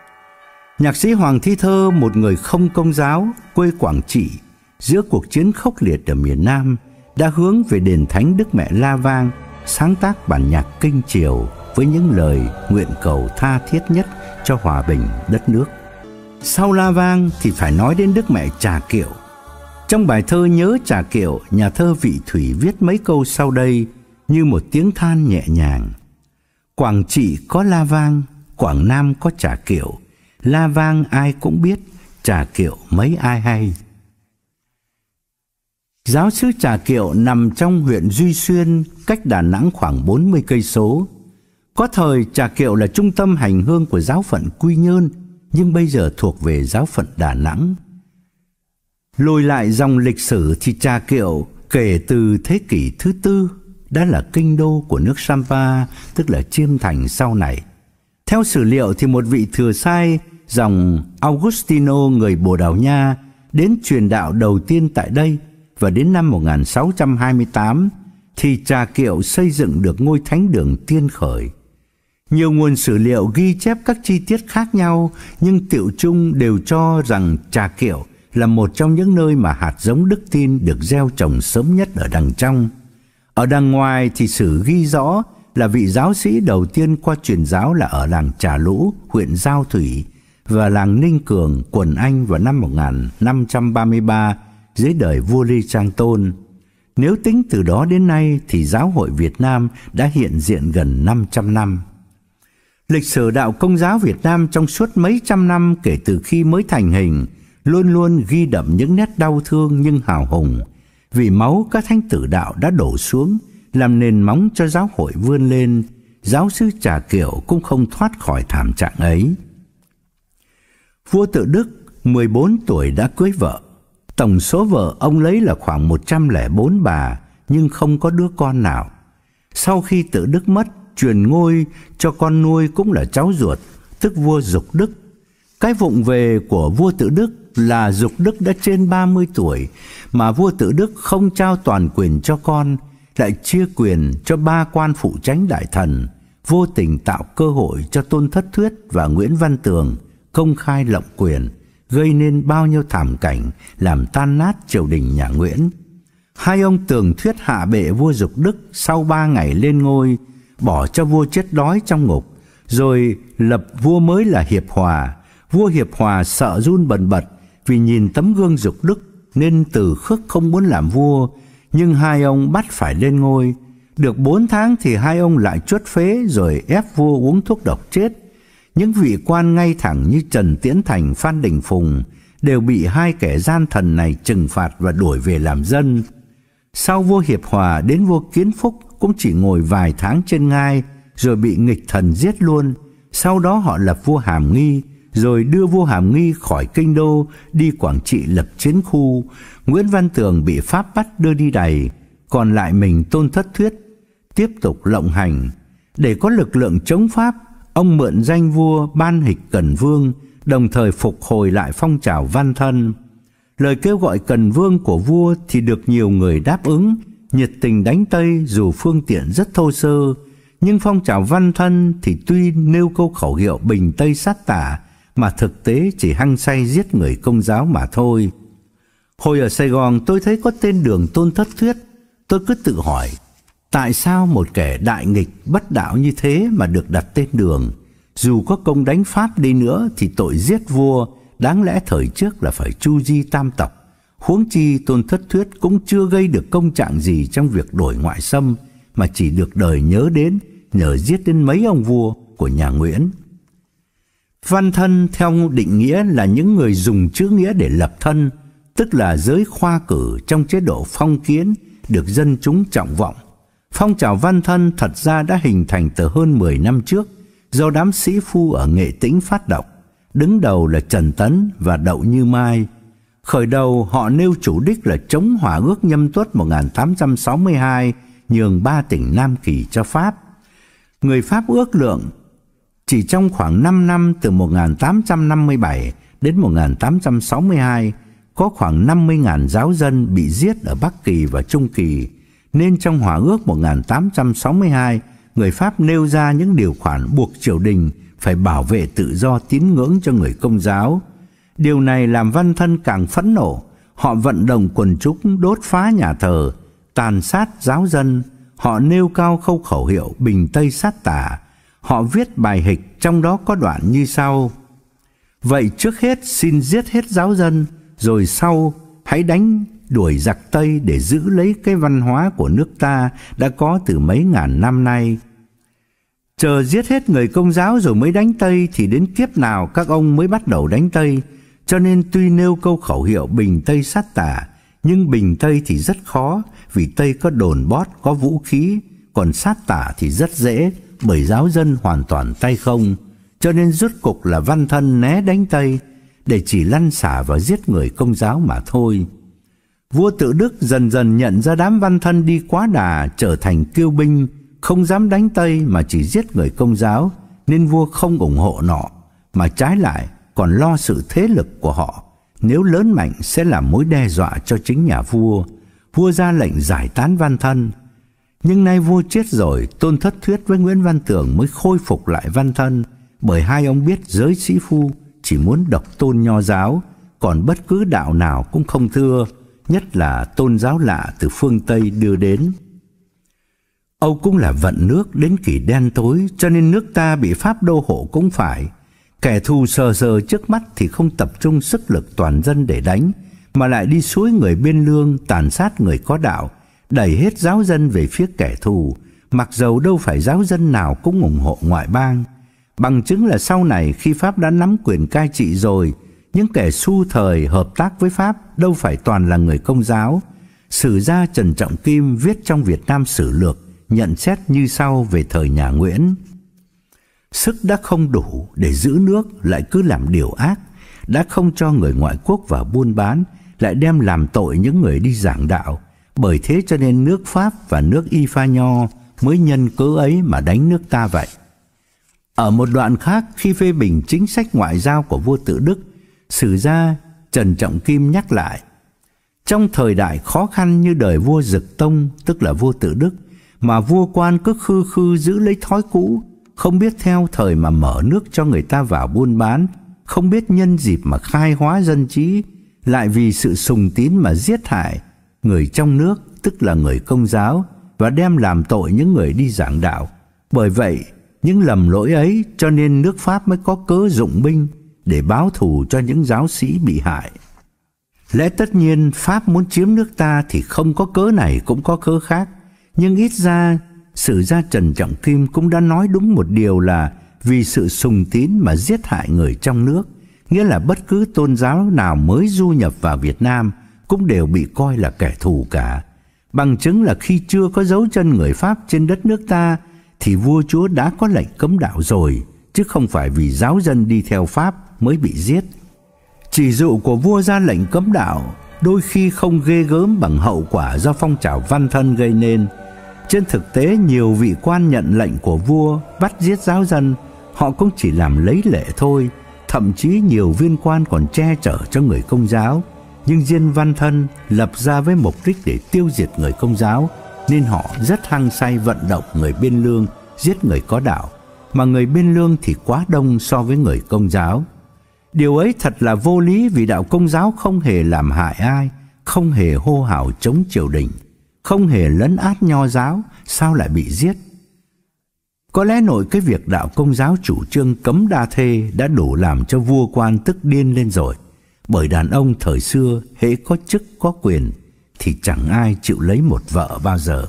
Nhạc sĩ Hoàng Thi Thơ, một người không công giáo, quê Quảng Trị, giữa cuộc chiến khốc liệt ở miền Nam, đã hướng về đền thánh Đức Mẹ La Vang, sáng tác bản nhạc kinh chiều với những lời nguyện cầu tha thiết nhất cho hòa bình đất nước. Sau La Vang thì phải nói đến Đức Mẹ Trà Kiệu. Trong bài thơ Nhớ Trà Kiệu, nhà thơ Vị Thủy viết mấy câu sau đây như một tiếng than nhẹ nhàng. Quảng Trị có La Vang, Quảng Nam có Trà Kiệu, La Vang ai cũng biết, Trà Kiệu mấy ai hay. Giáo xứ Trà Kiệu nằm trong huyện Duy Xuyên, cách Đà Nẵng khoảng bốn mươi cây số. Có thời Trà Kiệu là trung tâm hành hương của giáo phận Quy Nhơn, nhưng bây giờ thuộc về giáo phận Đà Nẵng. Lùi lại dòng lịch sử thì Trà Kiệu kể từ thế kỷ thứ tư đã là kinh đô của nước Sampa, tức là Chiêm Thành sau này. Theo sử liệu thì một vị thừa sai dòng Augustino người Bồ Đào Nha đến truyền đạo đầu tiên tại đây, và đến năm một nghìn sáu trăm hai mươi tám thì Trà Kiệu xây dựng được ngôi thánh đường Tiên Khởi. Nhiều nguồn sử liệu ghi chép các chi tiết khác nhau, nhưng tựu chung đều cho rằng Trà Kiệu là một trong những nơi mà hạt giống đức tin được gieo trồng sớm nhất ở đằng trong. Ở đằng ngoài thì sử ghi rõ là vị giáo sĩ đầu tiên qua truyền giáo là ở làng Trà Lũ, huyện Giao Thủy, và làng Ninh Cường, quận Anh vào năm một nghìn năm trăm ba mươi ba dưới đời vua Lê Trang Tôn. Nếu tính từ đó đến nay thì giáo hội Việt Nam đã hiện diện gần năm trăm năm. Lịch sử đạo Công giáo Việt Nam trong suốt mấy trăm năm kể từ khi mới thành hình luôn luôn ghi đậm những nét đau thương nhưng hào hùng, vì máu các thánh tử đạo đã đổ xuống làm nền móng cho giáo hội vươn lên. Giáo xứ Trà Kiệu cũng không thoát khỏi thảm trạng ấy. Vua Tự Đức mười bốn tuổi đã cưới vợ. Tổng số vợ ông lấy là khoảng một trăm lẻ bốn bà, nhưng không có đứa con nào. Sau khi Tự Đức mất, truyền ngôi cho con nuôi cũng là cháu ruột, tức vua Dục Đức. Cái vụng về của vua Tự Đức là Dục Đức đã trên ba mươi tuổi, mà vua Tự Đức không trao toàn quyền cho con, lại chia quyền cho ba quan phụ chánh đại thần, vô tình tạo cơ hội cho Tôn Thất Thuyết và Nguyễn Văn Tường công khai lộng quyền, gây nên bao nhiêu thảm cảnh làm tan nát triều đình nhà Nguyễn. Hai ông Tường Thuyết hạ bệ vua Dục Đức sau ba ngày lên ngôi, bỏ cho vua chết đói trong ngục, rồi lập vua mới là Hiệp Hòa. Vua Hiệp Hòa sợ run bần bật vì nhìn tấm gương dục đức nên Từ Khước không muốn làm vua, nhưng hai ông bắt phải lên ngôi. Được bốn tháng thì hai ông lại chuất phế rồi ép vua uống thuốc độc chết. Những vị quan ngay thẳng như Trần Tiễn Thành, Phan Đình Phùng đều bị hai kẻ gian thần này trừng phạt và đuổi về làm dân. Sau vua Hiệp Hòa đến vua Kiến Phúc cũng chỉ ngồi vài tháng trên ngai rồi bị nghịch thần giết luôn. Sau đó họ lập vua Hàm Nghi, rồi đưa vua Hàm Nghi khỏi kinh đô đi Quảng Trị lập chiến khu. Nguyễn Văn Tường bị Pháp bắt đưa đi đày, còn lại mình Tôn Thất Thuyết tiếp tục lộng hành. Để có lực lượng chống Pháp, ông mượn danh vua ban hịch Cần Vương, đồng thời phục hồi lại phong trào văn thân. Lời kêu gọi Cần Vương của vua thì được nhiều người đáp ứng, nhiệt tình đánh Tây dù phương tiện rất thô sơ. Nhưng phong trào văn thân thì tuy nêu câu khẩu hiệu bình Tây sát tả, mà thực tế chỉ hăng say giết người Công giáo mà thôi. Hồi ở Sài Gòn tôi thấy có tên Đường Tôn Thất Thuyết, tôi cứ tự hỏi, tại sao một kẻ đại nghịch bất đạo như thế mà được đặt tên Đường? Dù có công đánh Pháp đi nữa thì tội giết vua đáng lẽ thời trước là phải chu di tam tộc. Huống chi Tôn Thất Thuyết cũng chưa gây được công trạng gì trong việc đổi ngoại xâm, mà chỉ được đời nhớ đến nhờ giết đến mấy ông vua của nhà Nguyễn. Văn thân theo định nghĩa là những người dùng chữ nghĩa để lập thân, tức là giới khoa cử trong chế độ phong kiến được dân chúng trọng vọng. Phong trào văn thân thật ra đã hình thành từ hơn mười năm trước do đám sĩ phu ở Nghệ Tĩnh phát động, đứng đầu là Trần Tấn và Đậu Như Mai. Khởi đầu họ nêu chủ đích là chống Hòa ước Nhâm Tuất một nghìn tám trăm sáu mươi hai, nhường ba tỉnh Nam Kỳ cho Pháp. Người Pháp ước lượng chỉ trong khoảng năm năm từ một nghìn tám trăm năm mươi bảy đến một nghìn tám trăm sáu mươi hai, có khoảng năm mươi nghìn giáo dân bị giết ở Bắc Kỳ và Trung Kỳ, nên trong Hòa ước một nghìn tám trăm sáu mươi hai, người Pháp nêu ra những điều khoản buộc triều đình phải bảo vệ tự do tín ngưỡng cho người Công giáo. Điều này làm văn thân càng phẫn nộ, họ vận động quần chúng đốt phá nhà thờ, tàn sát giáo dân. Họ nêu cao câu khẩu hiệu bình Tây sát tả. Họ viết bài hịch, trong đó có đoạn như sau: vậy trước hết xin giết hết giáo dân, rồi sau hãy đánh đuổi giặc Tây để giữ lấy cái văn hóa của nước ta đã có từ mấy ngàn năm nay. Chờ giết hết người Công giáo rồi mới đánh Tây thì đến kiếp nào các ông mới bắt đầu đánh Tây. Cho nên tuy nêu câu khẩu hiệu bình Tây sát tả, nhưng bình Tây thì rất khó, vì Tây có đồn bót, có vũ khí, còn sát tả thì rất dễ, bởi giáo dân hoàn toàn tay không. Cho nên rốt cục là văn thân né đánh Tây, để chỉ lăn xả và giết người Công giáo mà thôi. Vua Tự Đức dần dần nhận ra đám văn thân đi quá đà, trở thành kiêu binh, không dám đánh Tây mà chỉ giết người Công giáo, nên vua không ủng hộ nọ, mà trái lại còn lo sự thế lực của họ nếu lớn mạnh sẽ là mối đe dọa cho chính nhà vua. Vua ra lệnh giải tán văn thân. Nhưng nay vua chết rồi, Tôn Thất Thuyết với Nguyễn Văn Tường mới khôi phục lại văn thân, bởi hai ông biết giới sĩ phu chỉ muốn độc tôn nho giáo, còn bất cứ đạo nào cũng không thưa, nhất là tôn giáo lạ từ phương Tây đưa đến. Âu cũng là vận nước đến kỷ đen tối, cho nên nước ta bị Pháp đô hộ cũng phải. Kẻ thù sờ sờ trước mắt thì không tập trung sức lực toàn dân để đánh, mà lại đi xúi người biên lương, tàn sát người có đạo, đẩy hết giáo dân về phía kẻ thù, mặc dầu đâu phải giáo dân nào cũng ủng hộ ngoại bang. Bằng chứng là sau này khi Pháp đã nắm quyền cai trị rồi, những kẻ xu thời hợp tác với Pháp đâu phải toàn là người Công giáo. Sử gia Trần Trọng Kim viết trong Việt Nam Sử Lược nhận xét như sau về thời nhà Nguyễn: sức đã không đủ để giữ nước lại cứ làm điều ác, đã không cho người ngoại quốc vào buôn bán lại đem làm tội những người đi giảng đạo. Bởi thế cho nên nước Pháp và nước Y Pha Nho mới nhân cớ ấy mà đánh nước ta vậy. Ở một đoạn khác, khi phê bình chính sách ngoại giao của vua Tự Đức, sử gia Trần Trọng Kim nhắc lại: trong thời đại khó khăn như đời vua Dực Tông, tức là vua Tự Đức, mà vua quan cứ khư khư giữ lấy thói cũ, không biết theo thời mà mở nước cho người ta vào buôn bán, không biết nhân dịp mà khai hóa dân trí, lại vì sự sùng tín mà giết hại người trong nước, tức là người Công giáo, và đem làm tội những người đi giảng đạo. Bởi vậy, những lầm lỗi ấy cho nên nước Pháp mới có cớ dụng binh để báo thù cho những giáo sĩ bị hại. Lẽ tất nhiên Pháp muốn chiếm nước ta thì không có cớ này cũng có cớ khác, nhưng ít ra sử gia Trần Trọng Kim cũng đã nói đúng một điều là vì sự sùng tín mà giết hại người trong nước, nghĩa là bất cứ tôn giáo nào mới du nhập vào Việt Nam cũng đều bị coi là kẻ thù cả. Bằng chứng là khi chưa có dấu chân người Pháp trên đất nước ta thì vua chúa đã có lệnh cấm đạo rồi, chứ không phải vì giáo dân đi theo Pháp mới bị giết. Chỉ dụ của vua ra lệnh cấm đạo đôi khi không ghê gớm bằng hậu quả do phong trào văn thân gây nên. Trên thực tế, nhiều vị quan nhận lệnh của vua bắt giết giáo dân, họ cũng chỉ làm lấy lệ thôi. Thậm chí nhiều viên quan còn che chở cho người Công giáo. Nhưng riêng văn thân lập ra với mục đích để tiêu diệt người Công giáo, nên họ rất hăng say vận động người biên lương giết người có đạo, mà người biên lương thì quá đông so với người Công giáo. Điều ấy thật là vô lý, vì đạo Công giáo không hề làm hại ai, không hề hô hào chống triều đình, không hề lấn át Nho giáo, sao lại bị giết? Có lẽ nội cái việc đạo Công giáo chủ trương cấm đa thê đã đủ làm cho vua quan tức điên lên rồi. Bởi đàn ông thời xưa hễ có chức có quyền thì chẳng ai chịu lấy một vợ bao giờ.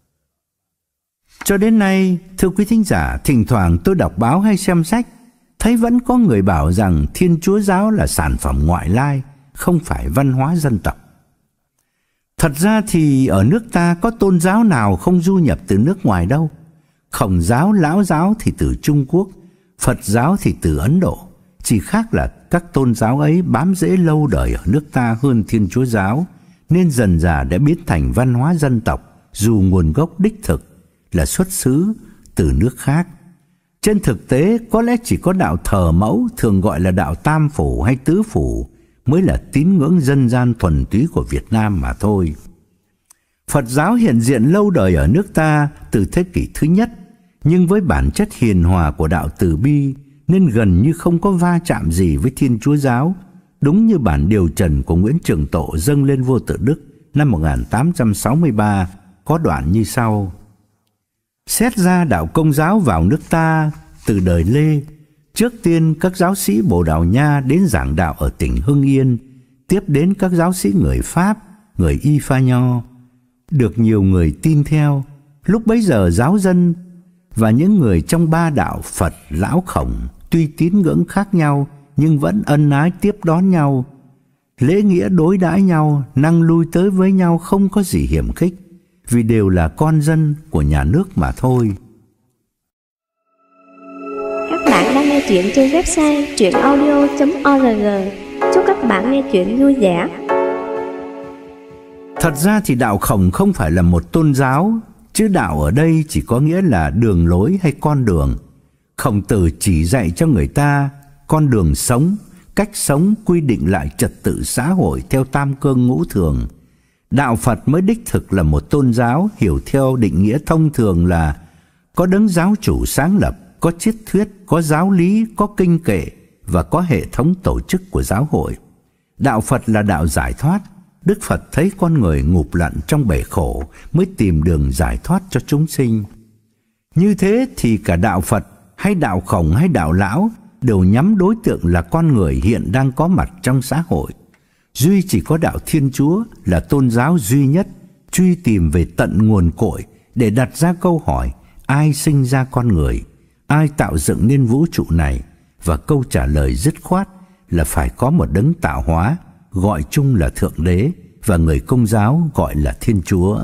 Cho đến nay, thưa quý thính giả, thỉnh thoảng tôi đọc báo hay xem sách, thấy vẫn có người bảo rằng Thiên Chúa giáo là sản phẩm ngoại lai, không phải văn hóa dân tộc. Thật ra thì ở nước ta có tôn giáo nào không du nhập từ nước ngoài đâu. Khổng giáo, Lão giáo thì từ Trung Quốc, Phật giáo thì từ Ấn Độ. Chỉ khác là các tôn giáo ấy bám rễ lâu đời ở nước ta hơn Thiên Chúa giáo, nên dần dà đã biến thành văn hóa dân tộc, dù nguồn gốc đích thực là xuất xứ từ nước khác. Trên thực tế, có lẽ chỉ có đạo thờ mẫu, thường gọi là đạo Tam Phủ hay Tứ Phủ, mới là tín ngưỡng dân gian thuần túy của Việt Nam mà thôi. Phật giáo hiện diện lâu đời ở nước ta từ thế kỷ thứ nhất, nhưng với bản chất hiền hòa của đạo Từ Bi nên gần như không có va chạm gì với Thiên Chúa giáo, đúng như bản điều trần của Nguyễn Trường Tộ dâng lên vua Tự Đức năm một nghìn tám trăm sáu mươi ba có đoạn như sau: Xét ra đạo Công giáo vào nước ta từ đời Lê, trước tiên các giáo sĩ Bồ Đào Nha đến giảng đạo ở tỉnh Hưng Yên, tiếp đến các giáo sĩ người Pháp, người Y Pha Nho, được nhiều người tin theo. Lúc bấy giờ giáo dân và những người trong ba đạo Phật, Lão, Khổng tuy tín ngưỡng khác nhau nhưng vẫn ân ái tiếp đón nhau, lễ nghĩa đối đãi nhau, năng lui tới với nhau không có gì hiểm khích, vì đều là con dân của nhà nước mà thôi. Các bạn đang nghe truyện trên website truyện audio chấm org. Chúc các bạn nghe truyện vui vẻ. Thật ra thì đạo Khổng không phải là một tôn giáo, chứ đạo ở đây chỉ có nghĩa là đường lối hay con đường. Khổng Tử chỉ dạy cho người ta con đường sống, cách sống, quy định lại trật tự xã hội theo tam cương ngũ thường. Đạo Phật mới đích thực là một tôn giáo, hiểu theo định nghĩa thông thường là có đấng giáo chủ sáng lập, có triết thuyết, có giáo lý, có kinh kệ và có hệ thống tổ chức của giáo hội. Đạo Phật là đạo giải thoát. Đức Phật thấy con người ngụp lặn trong bể khổ mới tìm đường giải thoát cho chúng sinh. Như thế thì cả đạo Phật hay đạo Khổng hay đạo Lão đều nhắm đối tượng là con người hiện đang có mặt trong xã hội. Duy chỉ có đạo Thiên Chúa là tôn giáo duy nhất truy tìm về tận nguồn cội để đặt ra câu hỏi: ai sinh ra con người, ai tạo dựng nên vũ trụ này? Và câu trả lời dứt khoát là phải có một đấng tạo hóa, gọi chung là Thượng Đế, và người Công giáo gọi là Thiên Chúa.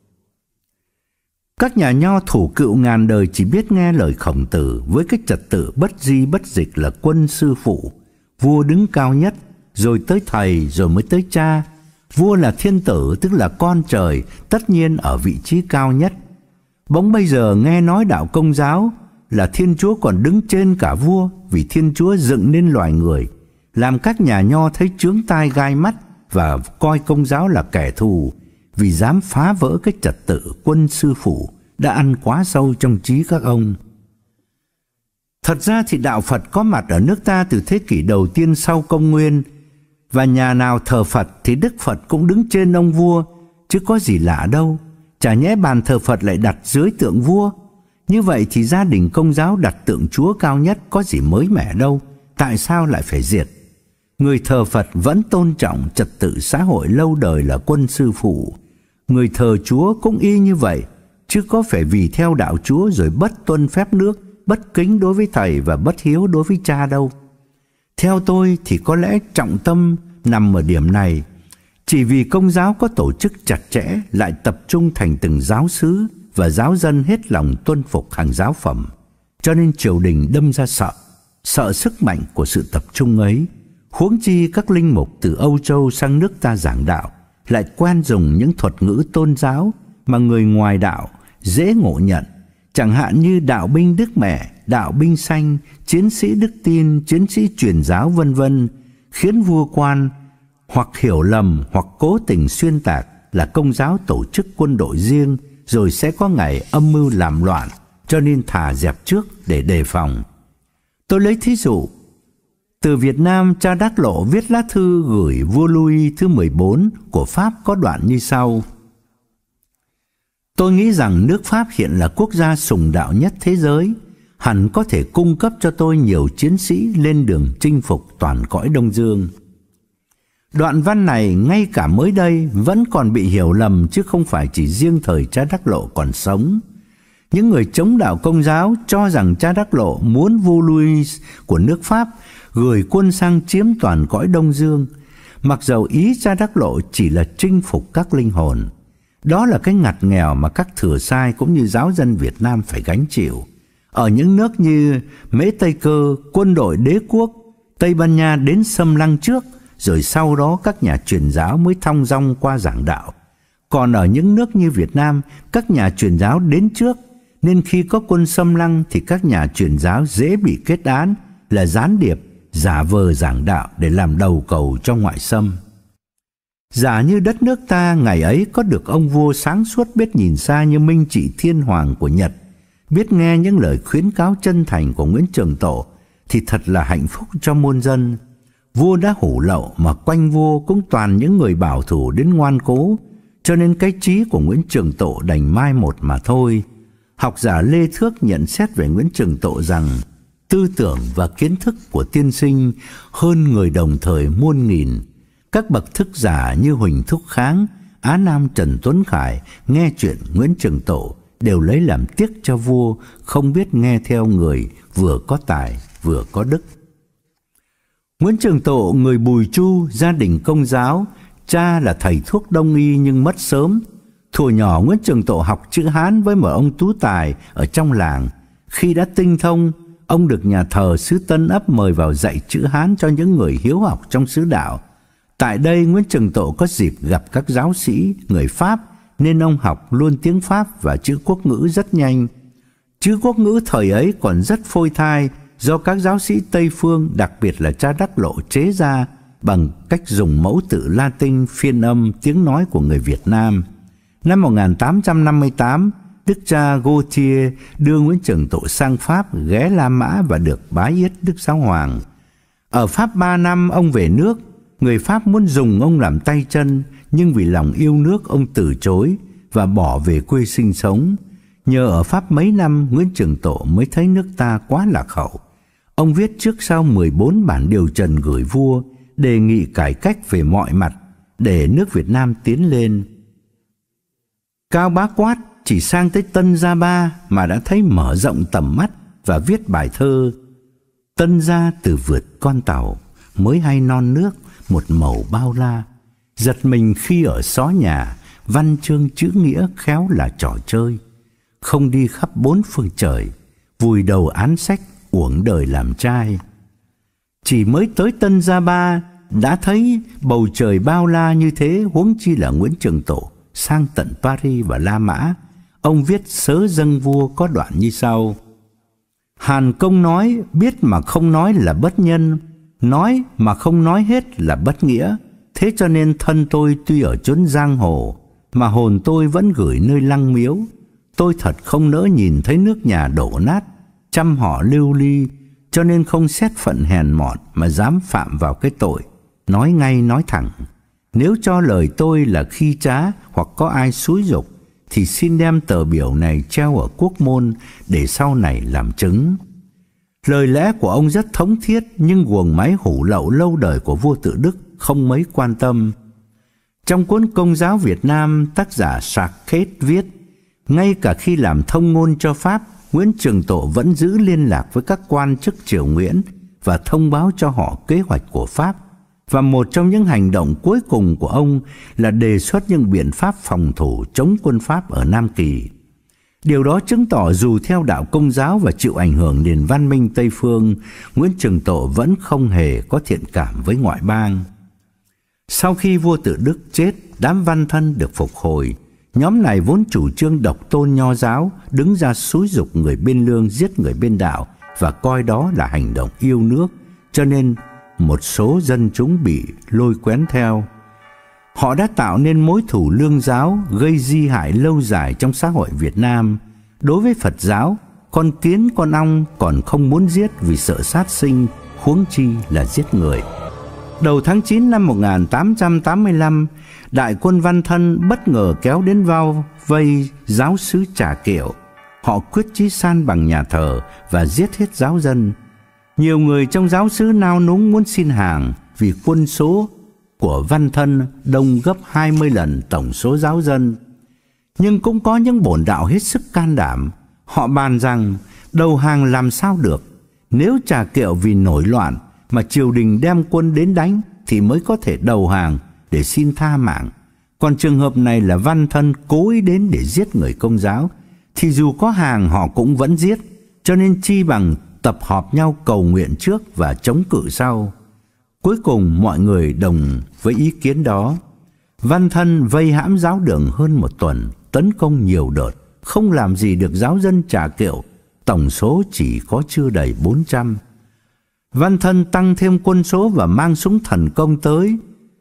Các nhà Nho thủ cựu ngàn đời chỉ biết nghe lời Khổng Tử với cái trật tự bất di bất dịch là quân sư phụ, vua đứng cao nhất, rồi tới thầy, rồi mới tới cha. Vua là thiên tử, tức là con trời, tất nhiên ở vị trí cao nhất. Bỗng bây giờ nghe nói đạo Công giáo là Thiên Chúa còn đứng trên cả vua, vì Thiên Chúa dựng nên loài người, làm các nhà Nho thấy chướng tai gai mắt và coi Công giáo là kẻ thù, vì dám phá vỡ cái trật tự quân sư phụ đã ăn quá sâu trong trí các ông. Thật ra thì đạo Phật có mặt ở nước ta từ thế kỷ đầu tiên sau công nguyên, và nhà nào thờ Phật thì Đức Phật cũng đứng trên ông vua, chứ có gì lạ đâu. Chả nhẽ bàn thờ Phật lại đặt dưới tượng vua? Như vậy thì gia đình Công giáo đặt tượng Chúa cao nhất có gì mới mẻ đâu, tại sao lại phải diệt? Người thờ Phật vẫn tôn trọng trật tự xã hội lâu đời là quân sư phụ. Người thờ Chúa cũng y như vậy, chứ có phải vì theo đạo Chúa rồi bất tuân phép nước, bất kính đối với thầy và bất hiếu đối với cha đâu. Theo tôi thì có lẽ trọng tâm nằm ở điểm này. Chỉ vì Công giáo có tổ chức chặt chẽ, lại tập trung thành từng giáo xứ và giáo dân hết lòng tuân phục hàng giáo phẩm, cho nên triều đình đâm ra sợ, sợ sức mạnh của sự tập trung ấy. Huống chi các linh mục từ Âu Châu sang nước ta giảng đạo lại quen dùng những thuật ngữ tôn giáo mà người ngoài đạo dễ ngộ nhận, chẳng hạn như đạo binh Đức Mẹ, đạo binh xanh, chiến sĩ đức tin, chiến sĩ truyền giáo vân vân, khiến vua quan hoặc hiểu lầm hoặc cố tình xuyên tạc là Công giáo tổ chức quân đội riêng rồi sẽ có ngày âm mưu làm loạn, cho nên thà dẹp trước để đề phòng. Tôi lấy thí dụ, từ Việt Nam, cha Đắc Lộ viết lá thư gửi vua Louis thứ mười bốn của Pháp có đoạn như sau: Tôi nghĩ rằng nước Pháp hiện là quốc gia sùng đạo nhất thế giới, hẳn có thể cung cấp cho tôi nhiều chiến sĩ lên đường chinh phục toàn cõi Đông Dương. Đoạn văn này ngay cả mới đây vẫn còn bị hiểu lầm, chứ không phải chỉ riêng thời cha Đắc Lộ còn sống. Những người chống đạo Công giáo cho rằng cha Đắc Lộ muốn vua Louis của nước Pháp gửi quân sang chiếm toàn cõi Đông Dương, mặc dầu ý cha Đắc Lộ chỉ là chinh phục các linh hồn. Đó là cái ngặt nghèo mà các thừa sai cũng như giáo dân Việt Nam phải gánh chịu. Ở những nước như Mễ Tây Cơ, quân đội đế quốc Tây Ban Nha đến xâm lăng trước, rồi sau đó các nhà truyền giáo mới thong dong qua giảng đạo. Còn ở những nước như Việt Nam, các nhà truyền giáo đến trước, nên khi có quân xâm lăng thì các nhà truyền giáo dễ bị kết án là gián điệp, giả vờ giảng đạo để làm đầu cầu cho ngoại xâm. Giả như đất nước ta ngày ấy có được ông vua sáng suốt biết nhìn xa như Minh Trị Thiên Hoàng của Nhật, biết nghe những lời khuyến cáo chân thành của Nguyễn Trường Tộ, thì thật là hạnh phúc cho muôn dân. Vua đã hủ lậu mà quanh vua cũng toàn những người bảo thủ đến ngoan cố, cho nên cái trí của Nguyễn Trường Tộ đành mai một mà thôi. Học giả Lê Thước nhận xét về Nguyễn Trường Tộ rằng tư tưởng và kiến thức của tiên sinh hơn người đồng thời muôn nghìn. Các bậc thức giả như Huỳnh Thúc Kháng, Á Nam Trần Tuấn Khải nghe chuyện Nguyễn Trường Tộ đều lấy làm tiếc cho vua không biết nghe theo người vừa có tài vừa có đức. Nguyễn Trường Tộ người Bùi Chu, gia đình Công giáo, cha là thầy thuốc đông y nhưng mất sớm. Thuở nhỏ Nguyễn Trường Tộ học chữ Hán với một ông tú tài ở trong làng. Khi đã tinh thông, ông được nhà thờ xứ Tân Ấp mời vào dạy chữ Hán cho những người hiếu học trong xứ đạo. Tại đây Nguyễn Trường Tộ có dịp gặp các giáo sĩ người Pháp, nên ông học luôn tiếng Pháp và chữ quốc ngữ rất nhanh. Chữ quốc ngữ thời ấy còn rất phôi thai, do các giáo sĩ Tây phương, đặc biệt là cha Đắc Lộ chế ra bằng cách dùng mẫu tự Latin phiên âm tiếng nói của người Việt Nam. Năm một nghìn tám trăm năm mươi tám, đức cha Gautier đưa Nguyễn Trường Tộ sang Pháp, ghé La Mã và được bái yết Đức Giáo Hoàng. Ở Pháp ba năm ông về nước, người Pháp muốn dùng ông làm tay chân, nhưng vì lòng yêu nước ông từ chối và bỏ về quê sinh sống. Nhờ ở Pháp mấy năm, Nguyễn Trường Tộ mới thấy nước ta quá lạc hậu. Ông viết trước sau mười bốn bản điều trần gửi vua, đề nghị cải cách về mọi mặt để nước Việt Nam tiến lên. Cao Bá Quát chỉ sang tới Tân Gia Ba mà đã thấy mở rộng tầm mắt và viết bài thơ: Tân Gia từ vượt con tàu, mới hay non nước một màu bao la. Giật mình khi ở xó nhà, văn chương chữ nghĩa khéo là trò chơi. Không đi khắp bốn phương trời, vùi đầu án sách, uổng đời làm trai. Chỉ mới tới Tân Gia Ba đã thấy bầu trời bao la như thế, huống chi là Nguyễn Trường Tộ sang tận Paris và La Mã. Ông viết sớ dâng vua có đoạn như sau: Hàn Công nói, biết mà không nói là bất nhân, nói mà không nói hết là bất nghĩa. Thế cho nên thân tôi tuy ở chốn giang hồ, mà hồn tôi vẫn gửi nơi lăng miếu. Tôi thật không nỡ nhìn thấy nước nhà đổ nát, trăm họ lưu ly, cho nên không xét phận hèn mọn mà dám phạm vào cái tội. Nói ngay nói thẳng, nếu cho lời tôi là khi trá hoặc có ai xúi giục, thì xin đem tờ biểu này treo ở quốc môn để sau này làm chứng. Lời lẽ của ông rất thống thiết, nhưng guồng máy hủ lậu lâu đời của vua Tự Đức không mấy quan tâm. Trong cuốn Công giáo Việt Nam, tác giả Sarkhet viết, ngay cả khi làm thông ngôn cho Pháp, Nguyễn Trường Tộ vẫn giữ liên lạc với các quan chức triều Nguyễn và thông báo cho họ kế hoạch của Pháp. Và một trong những hành động cuối cùng của ông là đề xuất những biện pháp phòng thủ chống quân Pháp ở Nam Kỳ. Điều đó chứng tỏ dù theo đạo Công giáo và chịu ảnh hưởng nền văn minh Tây phương, Nguyễn Trường Tộ vẫn không hề có thiện cảm với ngoại bang. Sau khi vua Tự Đức chết, đám Văn Thân được phục hồi. Nhóm này vốn chủ trương độc tôn nho giáo, đứng ra xúi giục người bên lương giết người bên đạo và coi đó là hành động yêu nước, cho nên một số dân chúng bị lôi kéo theo. Họ đã tạo nên mối thù lương giáo gây di hại lâu dài trong xã hội Việt Nam. Đối với Phật giáo, con kiến con ong còn không muốn giết vì sợ sát sinh, huống chi là giết người. Đầu tháng chín năm một nghìn tám trăm tám mươi lăm, đại quân Văn Thân bất ngờ kéo đến bao vây giáo xứ Trà Kiệu. Họ quyết chí san bằng nhà thờ và giết hết giáo dân. Nhiều người trong giáo xứ nao núng muốn xin hàng vì quân số của Văn Thân đông gấp hai mươi lần tổng số giáo dân. Nhưng cũng có những bổn đạo hết sức can đảm. Họ bàn rằng đầu hàng làm sao được. Nếu Trà Kiệu vì nổi loạn mà triều đình đem quân đến đánh thì mới có thể đầu hàng để xin tha mạng. Còn trường hợp này là Văn Thân cố ý đến để giết người Công giáo, thì dù có hàng họ cũng vẫn giết, cho nên chi bằng tập họp nhau cầu nguyện trước và chống cự sau. Cuối cùng mọi người đồng với ý kiến đó. Văn Thân vây hãm giáo đường hơn một tuần, tấn công nhiều đợt, không làm gì được giáo dân Trà Kiệu, tổng số chỉ có chưa đầy bốn trăm. Văn Thân tăng thêm quân số và mang súng thần công tới.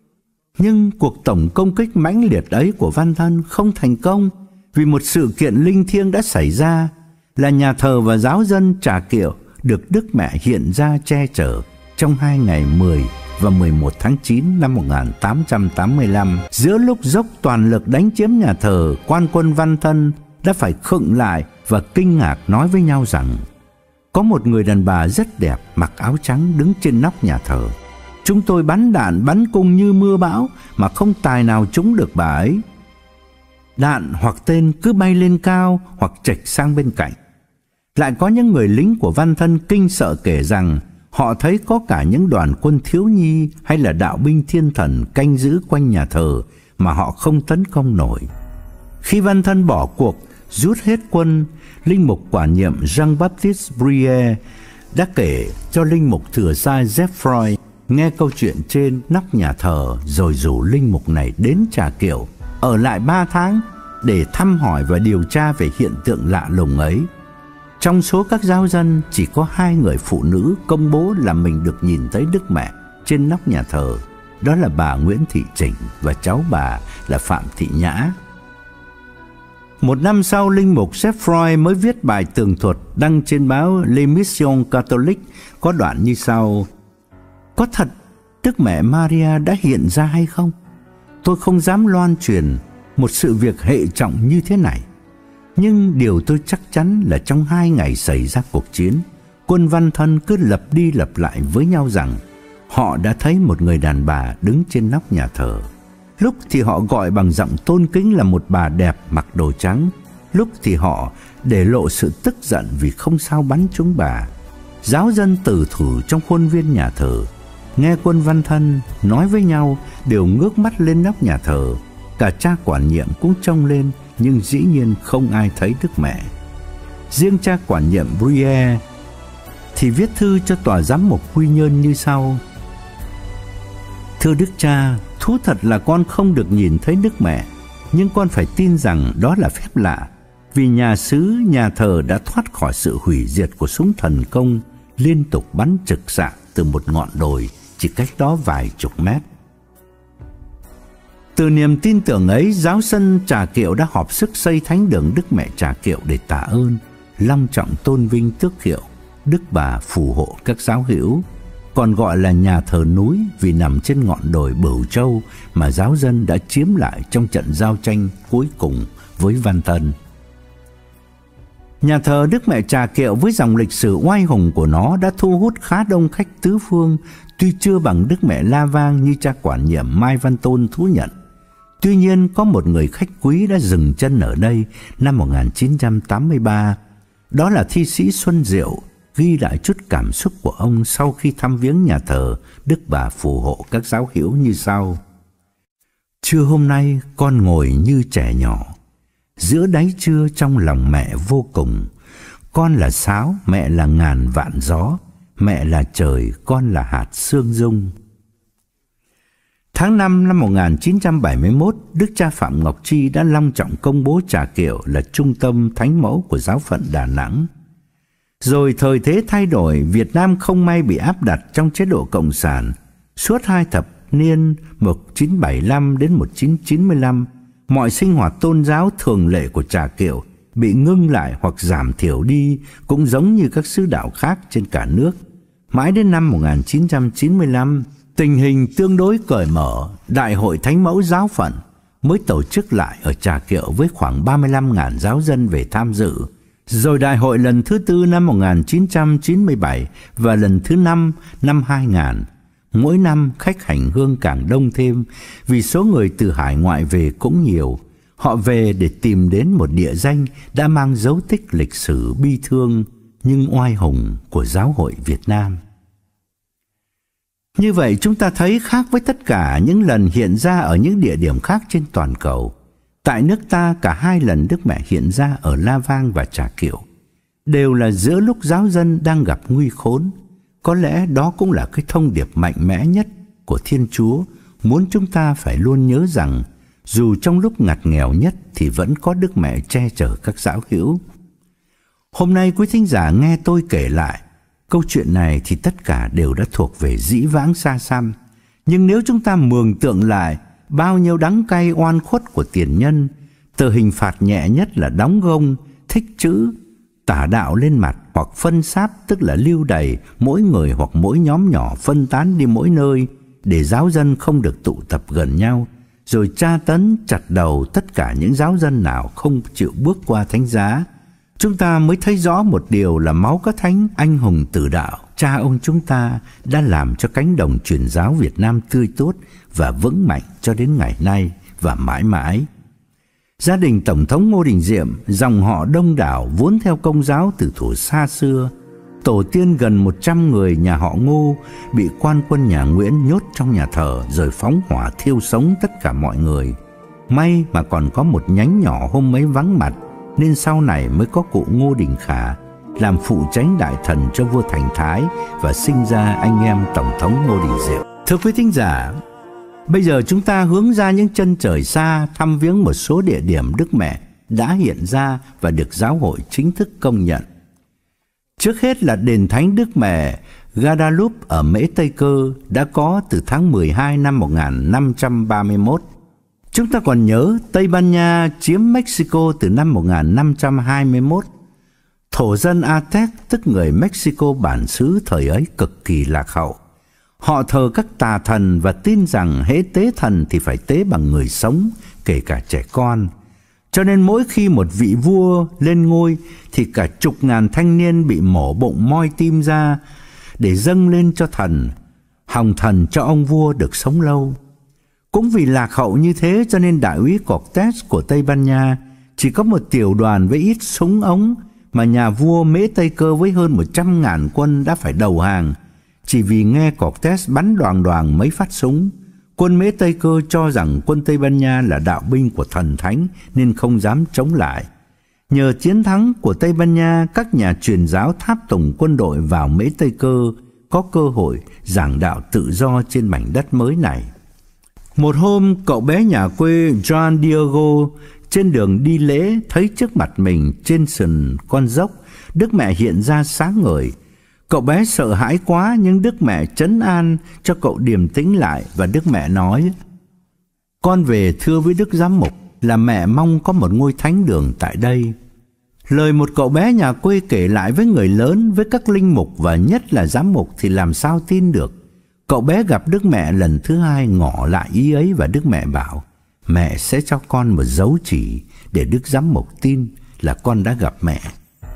Nhưng cuộc tổng công kích mãnh liệt ấy của Văn Thân không thành công vì một sự kiện linh thiêng đã xảy ra, là nhà thờ và giáo dân Trà Kiệu được Đức Mẹ hiện ra che chở trong hai ngày mười và mười một tháng chín năm một nghìn tám trăm tám mươi lăm. Giữa lúc dốc toàn lực đánh chiếm nhà thờ, quan quân Văn Thân đã phải khựng lại và kinh ngạc nói với nhau rằng có một người đàn bà rất đẹp mặc áo trắng đứng trên nóc nhà thờ. Chúng tôi bắn đạn bắn cung như mưa bão mà không tài nào trúng được bà ấy. Đạn hoặc tên cứ bay lên cao hoặc chệch sang bên cạnh. Lại có những người lính của Văn Thân kinh sợ kể rằng họ thấy có cả những đoàn quân thiếu nhi hay là đạo binh thiên thần canh giữ quanh nhà thờ mà họ không tấn công nổi. Khi Văn Thân bỏ cuộc, rút hết quân, linh mục quản nhiệm Jean-Baptiste Brière đã kể cho linh mục thừa sai Geoffroy nghe câu chuyện trên nóc nhà thờ, rồi rủ linh mục này đến Trà Kiệu ở lại ba tháng để thăm hỏi và điều tra về hiện tượng lạ lùng ấy. Trong số các giáo dân chỉ có hai người phụ nữ công bố là mình được nhìn thấy Đức Mẹ trên nóc nhà thờ, đó là bà Nguyễn Thị Chỉnh và cháu bà là Phạm Thị Nhã. Một năm sau, linh mục Geoffroy mới viết bài tường thuật đăng trên báo L'Émission Catholique có đoạn như sau: có thật Đức Mẹ Maria đã hiện ra hay không? Tôi không dám loan truyền một sự việc hệ trọng như thế này. Nhưng điều tôi chắc chắn là trong hai ngày xảy ra cuộc chiến, quân Văn Thân cứ lặp đi lặp lại với nhau rằng họ đã thấy một người đàn bà đứng trên nóc nhà thờ. Lúc thì họ gọi bằng giọng tôn kính là một bà đẹp mặc đồ trắng, lúc thì họ để lộ sự tức giận vì không sao bắn trúng bà. Giáo dân tử thủ trong khuôn viên nhà thờ nghe quân Văn Thân nói với nhau đều ngước mắt lên nóc nhà thờ. Cả cha quản nhiệm cũng trông lên, nhưng dĩ nhiên không ai thấy Đức Mẹ. Riêng cha quản nhiệm Brière thì viết thư cho tòa giám mục Quy Nhơn như sau: thưa Đức Cha, thú thật là con không được nhìn thấy Đức Mẹ, nhưng con phải tin rằng đó là phép lạ, vì nhà xứ, nhà thờ đã thoát khỏi sự hủy diệt của súng thần công liên tục bắn trực xạ từ một ngọn đồi chỉ cách đó vài chục mét. Từ niềm tin tưởng ấy, giáo dân Trà Kiệu đã họp sức xây thánh đường Đức Mẹ Trà Kiệu để tạ ơn, long trọng tôn vinh tước hiệu Đức Bà phù hộ các giáo hữu, còn gọi là nhà thờ núi vì nằm trên ngọn đồi Bửu Châu mà giáo dân đã chiếm lại trong trận giao tranh cuối cùng với Văn Thân. Nhà thờ Đức Mẹ Trà Kiệu với dòng lịch sử oai hùng của nó đã thu hút khá đông khách tứ phương, tuy chưa bằng Đức Mẹ La Vang như cha quản nhiệm Mai Văn Tôn thú nhận. Tuy nhiên có một người khách quý đã dừng chân ở đây năm một nghìn chín trăm tám mươi ba. Đó là thi sĩ Xuân Diệu, ghi lại chút cảm xúc của ông sau khi thăm viếng nhà thờ Đức Bà phù hộ các giáo hữu như sau: Trưa hôm nay con ngồi như trẻ nhỏ, giữa đáy trưa trong lòng mẹ vô cùng. Con là sáo, mẹ là ngàn vạn gió, mẹ là trời, con là hạt sương dung. Tháng năm năm một nghìn chín trăm bảy mươi mốt, Đức cha Phạm Ngọc Tri đã long trọng công bố Trà Kiệu là trung tâm thánh mẫu của giáo phận Đà Nẵng. Rồi thời thế thay đổi, Việt Nam không may bị áp đặt trong chế độ cộng sản. Suốt hai thập niên một nghìn chín trăm bảy mươi lăm đến một nghìn chín trăm chín mươi lăm, mọi sinh hoạt tôn giáo thường lệ của Trà Kiệu bị ngưng lại hoặc giảm thiểu đi, cũng giống như các xứ đạo khác trên cả nước. Mãi đến năm một nghìn chín trăm chín mươi lăm, tình hình tương đối cởi mở, Đại hội Thánh mẫu giáo phận mới tổ chức lại ở Trà Kiệu với khoảng ba mươi lăm nghìn giáo dân về tham dự. Rồi đại hội lần thứ tư năm một nghìn chín trăm chín mươi bảy và lần thứ năm năm hai nghìn. Mỗi năm khách hành hương càng đông thêm vì số người từ hải ngoại về cũng nhiều. Họ về để tìm đến một địa danh đã mang dấu tích lịch sử bi thương nhưng oai hùng của giáo hội Việt Nam. Như vậy chúng ta thấy khác với tất cả những lần hiện ra ở những địa điểm khác trên toàn cầu. Tại nước ta, cả hai lần Đức Mẹ hiện ra ở La Vang và Trà Kiệu đều là giữa lúc giáo dân đang gặp nguy khốn. Có lẽ đó cũng là cái thông điệp mạnh mẽ nhất của Thiên Chúa, muốn chúng ta phải luôn nhớ rằng dù trong lúc ngặt nghèo nhất thì vẫn có Đức Mẹ che chở các giáo hữu. Hôm nay quý thính giả nghe tôi kể lại câu chuyện này thì tất cả đều đã thuộc về dĩ vãng xa xăm. Nhưng nếu chúng ta mường tượng lại bao nhiêu đắng cay oan khuất của tiền nhân, từ hình phạt nhẹ nhất là đóng gông, thích chữ, tả đạo lên mặt, hoặc phân sáp tức là lưu đày mỗi người hoặc mỗi nhóm nhỏ phân tán đi mỗi nơi để giáo dân không được tụ tập gần nhau, rồi tra tấn chặt đầu tất cả những giáo dân nào không chịu bước qua thánh giá, chúng ta mới thấy rõ một điều là máu các thánh anh hùng tử đạo, cha ông chúng ta đã làm cho cánh đồng truyền giáo Việt Nam tươi tốt và vững mạnh cho đến ngày nay và mãi mãi. Gia đình Tổng thống Ngô Đình Diệm, dòng họ đông đảo vốn theo Công giáo từ thuở xa xưa. Tổ tiên gần một trăm người nhà họ Ngô bị quan quân nhà Nguyễn nhốt trong nhà thờ rồi phóng hỏa thiêu sống tất cả mọi người. May mà còn có một nhánh nhỏ hôm ấy vắng mặt, nên sau này mới có cụ Ngô Đình Khả làm phụ chánh đại thần cho vua Thành Thái và sinh ra anh em Tổng thống Ngô Đình Diệm. Thưa quý thính giả, bây giờ chúng ta hướng ra những chân trời xa, thăm viếng một số địa điểm Đức Mẹ đã hiện ra và được giáo hội chính thức công nhận. Trước hết là đền thánh Đức Mẹ Guadalupe ở Mễ Tây Cơ đã có từ tháng mười hai năm một nghìn năm trăm ba mươi mốt. Chúng ta còn nhớ Tây Ban Nha chiếm Mexico từ năm một nghìn năm trăm hai mươi mốt. Thổ dân Aztec, tức người Mexico bản xứ thời ấy, cực kỳ lạc hậu. Họ thờ các tà thần và tin rằng hễ tế thần thì phải tế bằng người sống, kể cả trẻ con. Cho nên mỗi khi một vị vua lên ngôi thì cả chục ngàn thanh niên bị mổ bụng moi tim ra để dâng lên cho thần, hòng thần cho ông vua được sống lâu. Cũng vì lạc hậu như thế cho nên đại úy Cortés của Tây Ban Nha chỉ có một tiểu đoàn với ít súng ống, mà nhà vua Mễ Tây Cơ với hơn một trăm ngàn quân đã phải đầu hàng chỉ vì nghe Cortés bắn đoàng đoàng mấy phát súng. Quân Mễ Tây Cơ cho rằng quân Tây Ban Nha là đạo binh của thần thánh nên không dám chống lại. Nhờ chiến thắng của Tây Ban Nha, các nhà truyền giáo tháp tùng quân đội vào Mễ Tây Cơ có cơ hội giảng đạo tự do trên mảnh đất mới này. Một hôm, cậu bé nhà quê Juan Diego trên đường đi lễ thấy trước mặt mình trên sườn con dốc, Đức Mẹ hiện ra sáng ngời. Cậu bé sợ hãi quá nhưng Đức Mẹ trấn an cho cậu điềm tĩnh lại, và Đức Mẹ nói: "Con về thưa với Đức Giám mục là mẹ mong có một ngôi thánh đường tại đây." Lời một cậu bé nhà quê kể lại với người lớn, với các linh mục và nhất là giám mục thì làm sao tin được. Cậu bé gặp Đức Mẹ lần thứ hai ngỏ lại ý ấy, và Đức Mẹ bảo: "Mẹ sẽ cho con một dấu chỉ để Đức Giám mục tin là con đã gặp mẹ."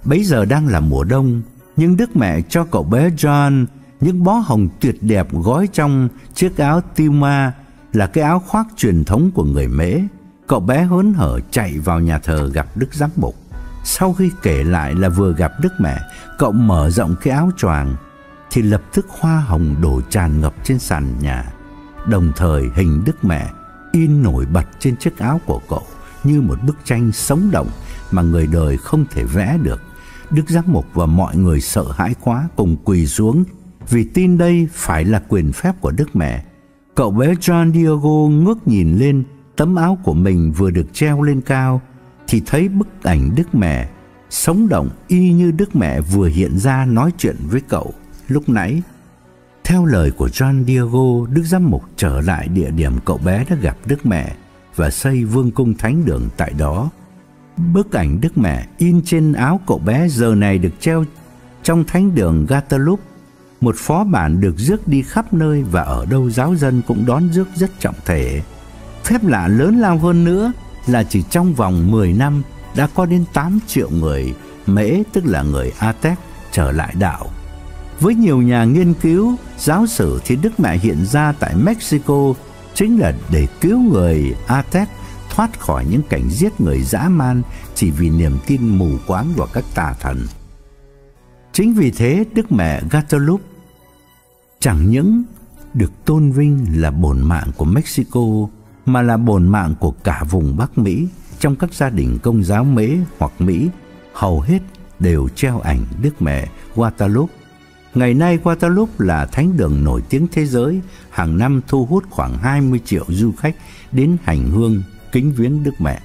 Bấy giờ đang là mùa đông, nhưng Đức Mẹ cho cậu bé John những bó hồng tuyệt đẹp gói trong chiếc áo Tima, là cái áo khoác truyền thống của người Mễ. Cậu bé hớn hở chạy vào nhà thờ gặp Đức Giám mục. Sau khi kể lại là vừa gặp Đức Mẹ, cậu mở rộng cái áo choàng thì lập tức hoa hồng đổ tràn ngập trên sàn nhà. Đồng thời hình Đức Mẹ in nổi bật trên chiếc áo của cậu như một bức tranh sống động mà người đời không thể vẽ được. Đức Giám mục và mọi người sợ hãi quá, cùng quỳ xuống vì tin đây phải là quyền phép của Đức Mẹ. Cậu bé John Diego ngước nhìn lên tấm áo của mình vừa được treo lên cao thì thấy bức ảnh Đức Mẹ sống động y như Đức Mẹ vừa hiện ra nói chuyện với cậu lúc nãy. Theo lời của John Diego, Đức Giám mục trở lại địa điểm cậu bé đã gặp Đức Mẹ và xây vương cung thánh đường tại đó. Bức ảnh Đức Mẹ in trên áo cậu bé giờ này được treo trong thánh đường Guadalupe, một phó bản được rước đi khắp nơi và ở đâu giáo dân cũng đón rước rất trọng thể. Phép lạ lớn lao hơn nữa là chỉ trong vòng mười năm đã có đến tám triệu người Mễ, tức là người Aztec, trở lại đạo. Với nhiều nhà nghiên cứu giáo sử thì Đức Mẹ hiện ra tại Mexico chính là để cứu người Aztec thoát khỏi những cảnh giết người dã man chỉ vì niềm tin mù quáng vào các tà thần. Chính vì thế Đức Mẹ Guadalupe chẳng những được tôn vinh là bổn mạng của Mexico mà là bổn mạng của cả vùng Bắc Mỹ. Trong các gia đình Công giáo Mễ hoặc Mỹ, hầu hết đều treo ảnh Đức Mẹ Guadalupe. Ngày nay Guadalupe là thánh đường nổi tiếng thế giới, hàng năm thu hút khoảng hai mươi triệu du khách đến hành hương kính viếng Đức Mẹ.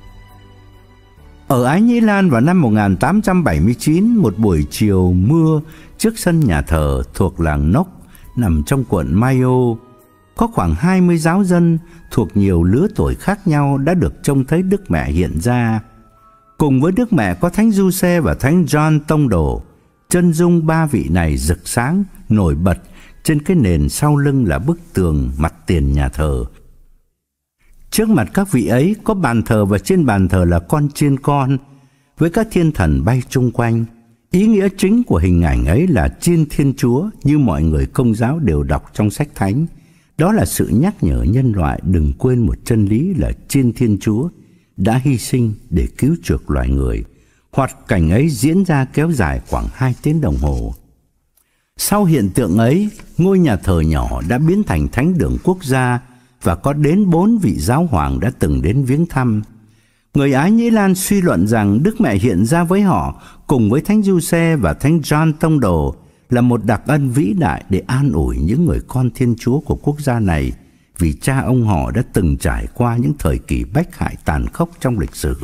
Ở Ái Nhĩ Lan vào năm một nghìn tám trăm bảy mươi chín, một buổi chiều mưa trước sân nhà thờ thuộc làng Nóc nằm trong quận Mayo, có khoảng hai mươi giáo dân thuộc nhiều lứa tuổi khác nhau đã được trông thấy Đức Mẹ hiện ra. Cùng với Đức Mẹ có Thánh Giuse và Thánh John Tông Đồ. Chân dung ba vị này rực sáng, nổi bật trên cái nền sau lưng là bức tường mặt tiền nhà thờ. Trước mặt các vị ấy có bàn thờ và trên bàn thờ là con chiên con với các thiên thần bay chung quanh. Ý nghĩa chính của hình ảnh ấy là chiên Thiên Chúa như mọi người Công giáo đều đọc trong sách thánh. Đó là sự nhắc nhở nhân loại đừng quên một chân lý là chiên Thiên Chúa đã hy sinh để cứu chuộc loài người. Hoạt cảnh ấy diễn ra kéo dài khoảng hai tiếng đồng hồ. Sau hiện tượng ấy, ngôi nhà thờ nhỏ đã biến thành thánh đường quốc gia và có đến bốn vị giáo hoàng đã từng đến viếng thăm. Người Ái Nhĩ Lan suy luận rằng Đức Mẹ hiện ra với họ cùng với Thánh Giuse và Thánh John Tông Đồ là một đặc ân vĩ đại để an ủi những người con Thiên Chúa của quốc gia này, vì cha ông họ đã từng trải qua những thời kỳ bách hại tàn khốc trong lịch sử.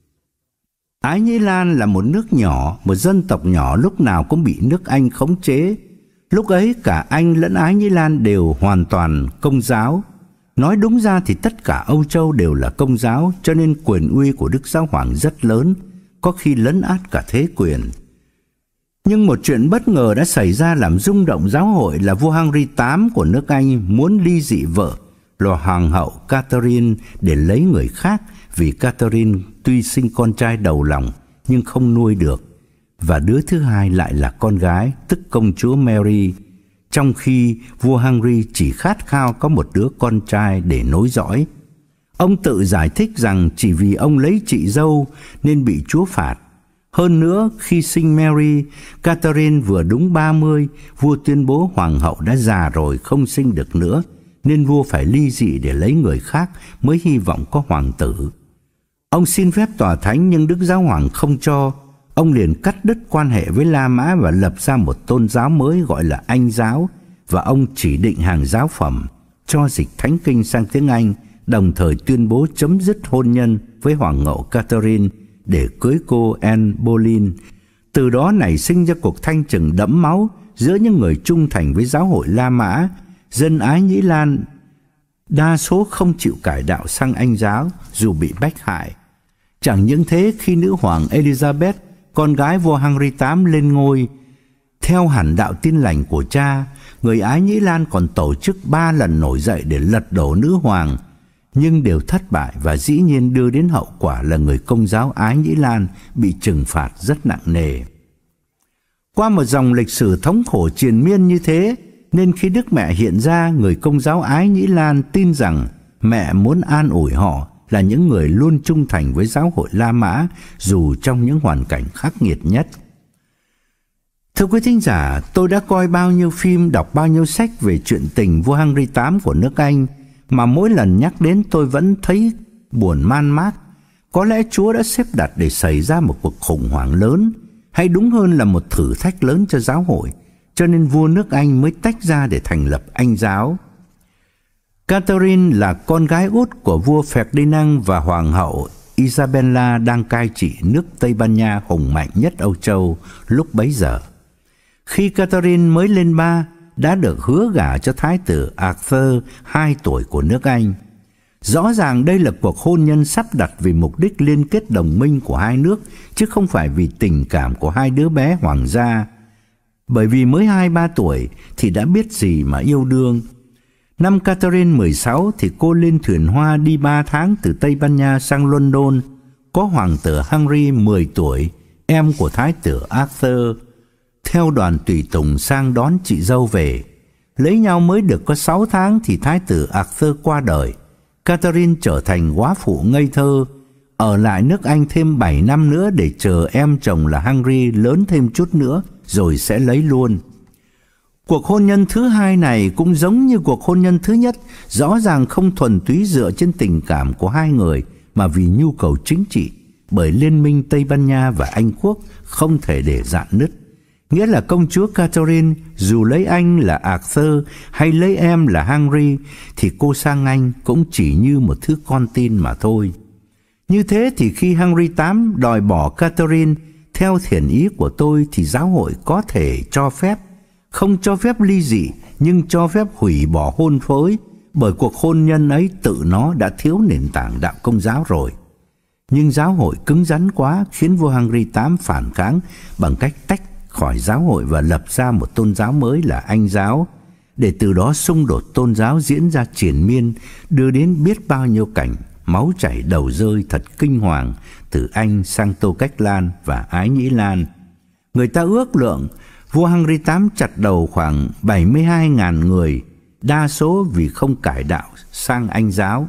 Ái Nhĩ Lan là một nước nhỏ, một dân tộc nhỏ lúc nào cũng bị nước Anh khống chế. Lúc ấy cả Anh lẫn Ái Nhĩ Lan đều hoàn toàn Công giáo. Nói đúng ra thì tất cả Âu Châu đều là Công giáo, cho nên quyền uy của Đức Giáo Hoàng rất lớn, có khi lấn át cả thế quyền. Nhưng một chuyện bất ngờ đã xảy ra làm rung động giáo hội là vua Henry đệ tám của nước Anh muốn ly dị vợ là Hoàng hậu Catherine để lấy người khác, vì Catherine tuy sinh con trai đầu lòng nhưng không nuôi được, và đứa thứ hai lại là con gái, tức công chúa Mary, trong khi vua Henry chỉ khát khao có một đứa con trai để nối dõi. Ông tự giải thích rằng chỉ vì ông lấy chị dâu nên bị Chúa phạt. Hơn nữa, khi sinh Mary, Catherine vừa đúng ba mươi, vua tuyên bố hoàng hậu đã già rồi không sinh được nữa, nên vua phải ly dị để lấy người khác mới hy vọng có hoàng tử. Ông xin phép tòa thánh nhưng Đức Giáo Hoàng không cho. Ông liền cắt đứt quan hệ với La Mã và lập ra một tôn giáo mới gọi là Anh giáo, và ông chỉ định hàng giáo phẩm, cho dịch Thánh Kinh sang tiếng Anh, đồng thời tuyên bố chấm dứt hôn nhân với hoàng hậu Catherine để cưới cô Anne Boleyn. Từ đó nảy sinh ra cuộc thanh trừng đẫm máu giữa những người trung thành với giáo hội La Mã. Dân Ái Nhĩ Lan đa số không chịu cải đạo sang Anh giáo dù bị bách hại. Chẳng những thế, khi nữ hoàng Elizabeth, con gái vua Henry đệ tám lên ngôi, theo hẳn đạo Tin lành của cha, người Ái Nhĩ Lan còn tổ chức ba lần nổi dậy để lật đổ nữ hoàng. nhưng đều thất bại và dĩ nhiên đưa đến hậu quả là người Công giáo Ái Nhĩ Lan bị trừng phạt rất nặng nề. Qua một dòng lịch sử thống khổ triền miên như thế, nên khi Đức Mẹ hiện ra, người Công giáo Ái Nhĩ Lan tin rằng mẹ muốn an ủi họ là những người luôn trung thành với giáo hội La Mã dù trong những hoàn cảnh khắc nghiệt nhất. Thưa quý thính giả, tôi đã coi bao nhiêu phim, đọc bao nhiêu sách về chuyện tình vua Henry the eighth của nước Anh mà mỗi lần nhắc đến tôi vẫn thấy buồn man mác. Có lẽ Chúa đã xếp đặt để xảy ra một cuộc khủng hoảng lớn, hay đúng hơn là một thử thách lớn cho giáo hội, cho nên vua nước Anh mới tách ra để thành lập Anh giáo. Catherine là con gái út của vua Ferdinand và hoàng hậu Isabella đang cai trị nước Tây Ban Nha hùng mạnh nhất Âu Châu lúc bấy giờ. Khi Catherine mới lên ba, đã được hứa gả cho thái tử Arthur hai tuổi của nước Anh. Rõ ràng đây là cuộc hôn nhân sắp đặt vì mục đích liên kết đồng minh của hai nước, chứ không phải vì tình cảm của hai đứa bé hoàng gia. Bởi vì mới hai ba tuổi thì đã biết gì mà yêu đương. Năm Catherine mười sáu thì cô lên thuyền hoa đi ba tháng từ Tây Ban Nha sang London, có hoàng tử Henry mười tuổi, em của thái tử Arthur, theo đoàn tùy tùng sang đón chị dâu về. Lấy nhau mới được có sáu tháng thì thái tử Arthur qua đời. Catherine trở thành góa phụ ngây thơ, ở lại nước Anh thêm bảy năm nữa để chờ em chồng là Henry lớn thêm chút nữa rồi sẽ lấy luôn. Cuộc hôn nhân thứ hai này cũng giống như cuộc hôn nhân thứ nhất, rõ ràng không thuần túy dựa trên tình cảm của hai người mà vì nhu cầu chính trị, bởi liên minh Tây Ban Nha và Anh Quốc không thể để rạn nứt. Nghĩa là công chúa Catherine dù lấy anh là Arthur hay lấy em là Henry thì cô sang Anh cũng chỉ như một thứ con tin mà thôi. Như thế thì khi Henry the eighth đòi bỏ Catherine, theo thiện ý của tôi thì giáo hội có thể cho phép, không cho phép ly dị nhưng cho phép hủy bỏ hôn phối, bởi cuộc hôn nhân ấy tự nó đã thiếu nền tảng đạo Công giáo rồi. Nhưng giáo hội cứng rắn quá khiến vua Henry the eighth phản kháng bằng cách tách khỏi giáo hội và lập ra một tôn giáo mới là Anh giáo, để từ đó xung đột tôn giáo diễn ra triền miên, đưa đến biết bao nhiêu cảnh máu chảy đầu rơi thật kinh hoàng từ Anh sang Tô Cách Lan và Ái Nhĩ Lan. Người ta ước lượng vua Henry the eighth chặt đầu khoảng bảy mươi hai nghìn người, đa số vì không cải đạo sang Anh giáo.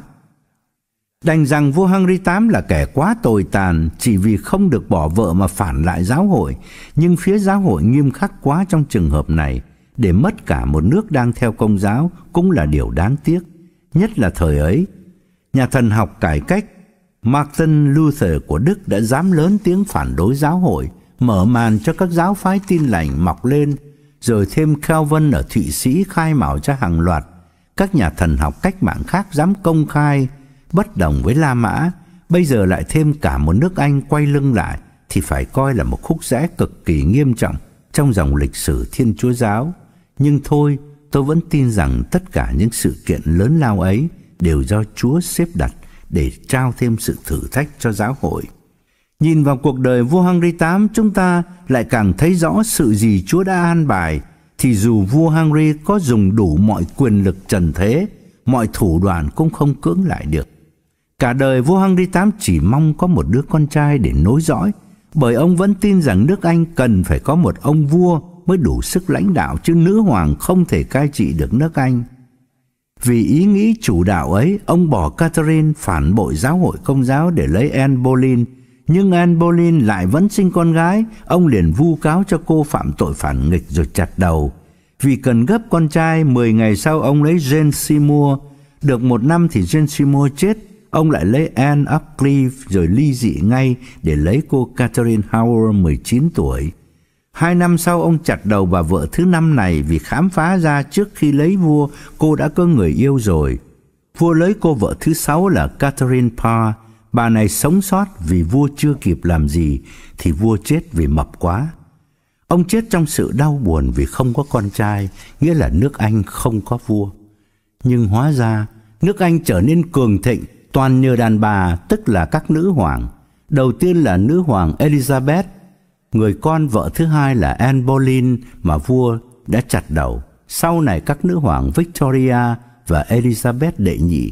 Đành rằng vua Henry the eighth là kẻ quá tồi tàn chỉ vì không được bỏ vợ mà phản lại giáo hội, nhưng phía giáo hội nghiêm khắc quá trong trường hợp này, để mất cả một nước đang theo Công giáo cũng là điều đáng tiếc. Nhất là thời ấy, nhà thần học cải cách Martin Luther của Đức đã dám lớn tiếng phản đối giáo hội, mở màn cho các giáo phái Tin lành mọc lên, rồi thêm Calvin ở Thụy Sĩ khai mào cho hàng loạt các nhà thần học cách mạng khác dám công khai bất đồng với La Mã. Bây giờ lại thêm cả một nước Anh quay lưng lại thì phải coi là một khúc rẽ cực kỳ nghiêm trọng trong dòng lịch sử Thiên Chúa giáo. Nhưng thôi, tôi vẫn tin rằng tất cả những sự kiện lớn lao ấy đều do Chúa xếp đặt để trao thêm sự thử thách cho giáo hội. Nhìn vào cuộc đời vua Henry the eighth, chúng ta lại càng thấy rõ sự gì Chúa đã an bài, thì dù vua Henry có dùng đủ mọi quyền lực trần thế, mọi thủ đoạn cũng không cưỡng lại được. Cả đời vua Henry the eighth chỉ mong có một đứa con trai để nối dõi, bởi ông vẫn tin rằng nước Anh cần phải có một ông vua mới đủ sức lãnh đạo, chứ nữ hoàng không thể cai trị được nước Anh. Vì ý nghĩ chủ đạo ấy, ông bỏ Catherine, phản bội giáo hội Công giáo để lấy Anne Boleyn. Nhưng Anne Boleyn lại vẫn sinh con gái, ông liền vu cáo cho cô phạm tội phản nghịch rồi chặt đầu. Vì cần gấp con trai, mười ngày sau ông lấy Jane Seymour. Được một năm thì Jane Seymour chết, ông lại lấy Anne Upcliff rồi ly dị ngay để lấy cô Catherine Howard mười chín tuổi. Hai năm sau ông chặt đầu bà vợ thứ năm này vì khám phá ra trước khi lấy vua cô đã có người yêu rồi. Vua lấy cô vợ thứ sáu là Catherine Parr. Bà này sống sót vì vua chưa kịp làm gì thì vua chết vì mập quá. Ông chết trong sự đau buồn vì không có con trai, nghĩa là nước Anh không có vua. Nhưng hóa ra nước Anh trở nên cường thịnh toàn nhờ đàn bà, tức là các nữ hoàng. Đầu tiên là nữ hoàng Elizabeth, người con vợ thứ hai là Anne Boleyn mà vua đã chặt đầu. Sau này các nữ hoàng Victoria và Elizabeth đệ nhị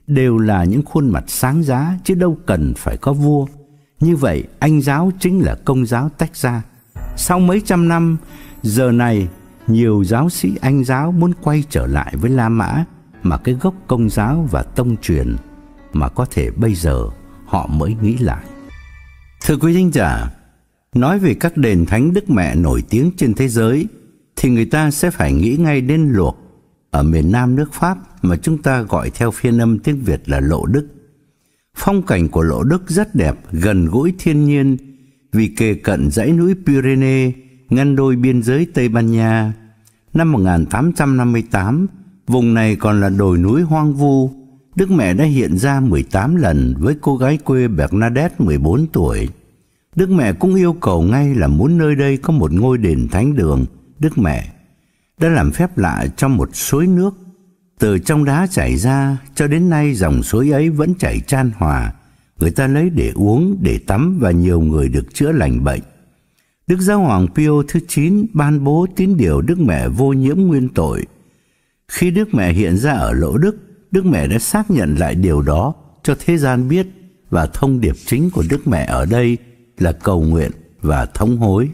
đều là những khuôn mặt sáng giá, chứ đâu cần phải có vua. Như vậy Anh giáo chính là Công giáo tách ra. Sau mấy trăm năm, giờ này nhiều giáo sĩ Anh giáo muốn quay trở lại với La Mã, mà cái gốc Công giáo và tông truyền mà có thể bây giờ họ mới nghĩ lại. Thưa quý thính giả, nói về các đền thánh Đức Mẹ nổi tiếng trên thế giới thì người ta sẽ phải nghĩ ngay đến Luộc ở miền Nam nước Pháp, mà chúng ta gọi theo phiên âm tiếng Việt là Lộ Đức. Phong cảnh của Lộ Đức rất đẹp, gần gũi thiên nhiên vì kề cận dãy núi Pyrenees ngăn đôi biên giới Tây Ban Nha. Năm một nghìn tám trăm năm mươi tám, vùng này còn là đồi núi hoang vu. Đức Mẹ đã hiện ra mười tám lần với cô gái quê Bernadette mười bốn tuổi. Đức Mẹ cũng yêu cầu ngay là muốn nơi đây có một ngôi đền thánh đường. Đức Mẹ đã làm phép lạ trong một suối nước từ trong đá chảy ra, cho đến nay dòng suối ấy vẫn chảy chan hòa. Người ta lấy để uống, để tắm và nhiều người được chữa lành bệnh. Đức Giáo hoàng Pio thứ chín ban bố tín điều Đức Mẹ vô nhiễm nguyên tội. Khi Đức Mẹ hiện ra ở Lộ Đức, Đức Mẹ đã xác nhận lại điều đó cho thế gian biết, và thông điệp chính của Đức Mẹ ở đây là cầu nguyện và thống hối.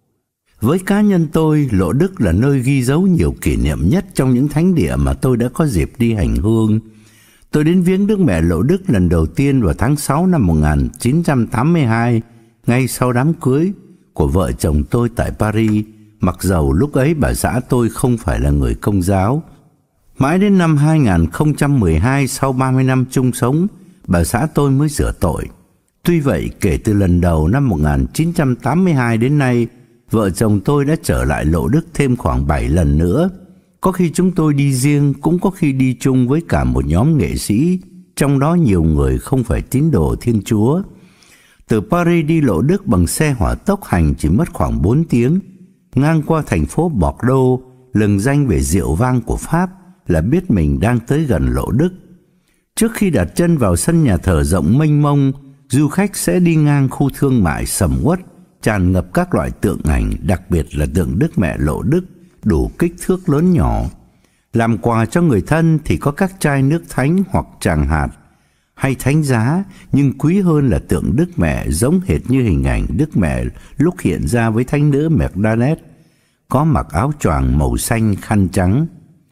Với cá nhân tôi, Lộ Đức là nơi ghi dấu nhiều kỷ niệm nhất trong những thánh địa mà tôi đã có dịp đi hành hương. Tôi đến viếng Đức Mẹ Lộ Đức lần đầu tiên vào tháng sáu năm một nghìn chín trăm tám mươi hai, ngay sau đám cưới của vợ chồng tôi tại Paris, mặc dầu lúc ấy bà xã tôi không phải là người Công giáo. Mãi đến năm hai nghìn không trăm mười hai, sau ba mươi năm chung sống, bà xã tôi mới rửa tội. Tuy vậy, kể từ lần đầu năm một nghìn chín trăm tám mươi hai đến nay, vợ chồng tôi đã trở lại Lộ Đức thêm khoảng bảy lần nữa. Có khi chúng tôi đi riêng, cũng có khi đi chung với cả một nhóm nghệ sĩ, trong đó nhiều người không phải tín đồ Thiên Chúa. Từ Paris đi Lộ Đức bằng xe hỏa tốc hành chỉ mất khoảng bốn tiếng. Ngang qua thành phố Bordeaux, lừng danh về rượu vang của Pháp, là biết mình đang tới gần Lộ Đức. Trước khi đặt chân vào sân nhà thờ rộng mênh mông, du khách sẽ đi ngang khu thương mại sầm uất, tràn ngập các loại tượng ảnh, đặc biệt là tượng Đức Mẹ Lộ Đức, đủ kích thước lớn nhỏ. Làm quà cho người thân thì có các chai nước thánh hoặc tràng hạt hay thánh giá, nhưng quý hơn là tượng Đức Mẹ giống hệt như hình ảnh Đức Mẹ lúc hiện ra với thánh nữ Bernadette, có mặc áo choàng màu xanh khăn trắng.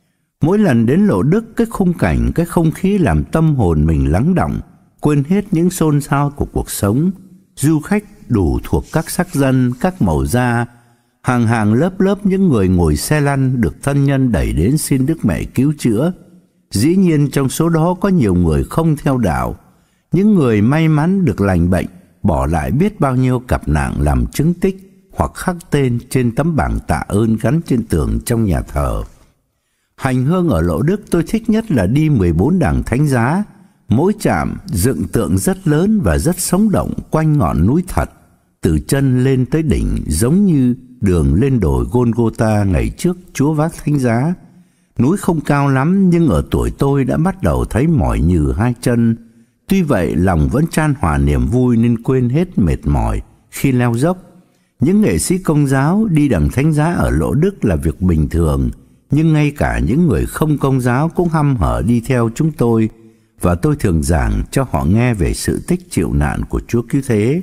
Mỗi lần đến Lộ Đức, cái khung cảnh, cái không khí làm tâm hồn mình lắng đọng, quên hết những xôn xao của cuộc sống. Du khách đủ thuộc các sắc dân, các màu da, hàng hàng lớp lớp những người ngồi xe lăn được thân nhân đẩy đến xin Đức Mẹ cứu chữa. Dĩ nhiên trong số đó có nhiều người không theo đạo, những người may mắn được lành bệnh, bỏ lại biết bao nhiêu cặp nạn làm chứng tích hoặc khắc tên trên tấm bảng tạ ơn gắn trên tường trong nhà thờ. Hành hương ở Lộ Đức tôi thích nhất là đi mười bốn đàng thánh giá. Mỗi trạm dựng tượng rất lớn và rất sống động quanh ngọn núi thật, từ chân lên tới đỉnh, giống như đường lên đồi Golgotha ngày trước Chúa vác thánh giá. Núi không cao lắm, nhưng ở tuổi tôi đã bắt đầu thấy mỏi nhừ hai chân. Tuy vậy lòng vẫn chan hòa niềm vui nên quên hết mệt mỏi khi leo dốc. Những nghệ sĩ Công giáo đi đằng thánh giá ở Lộ Đức là việc bình thường, nhưng ngay cả những người không Công giáo cũng hăm hở đi theo chúng tôi, và tôi thường giảng cho họ nghe về sự tích chịu nạn của Chúa Cứu Thế.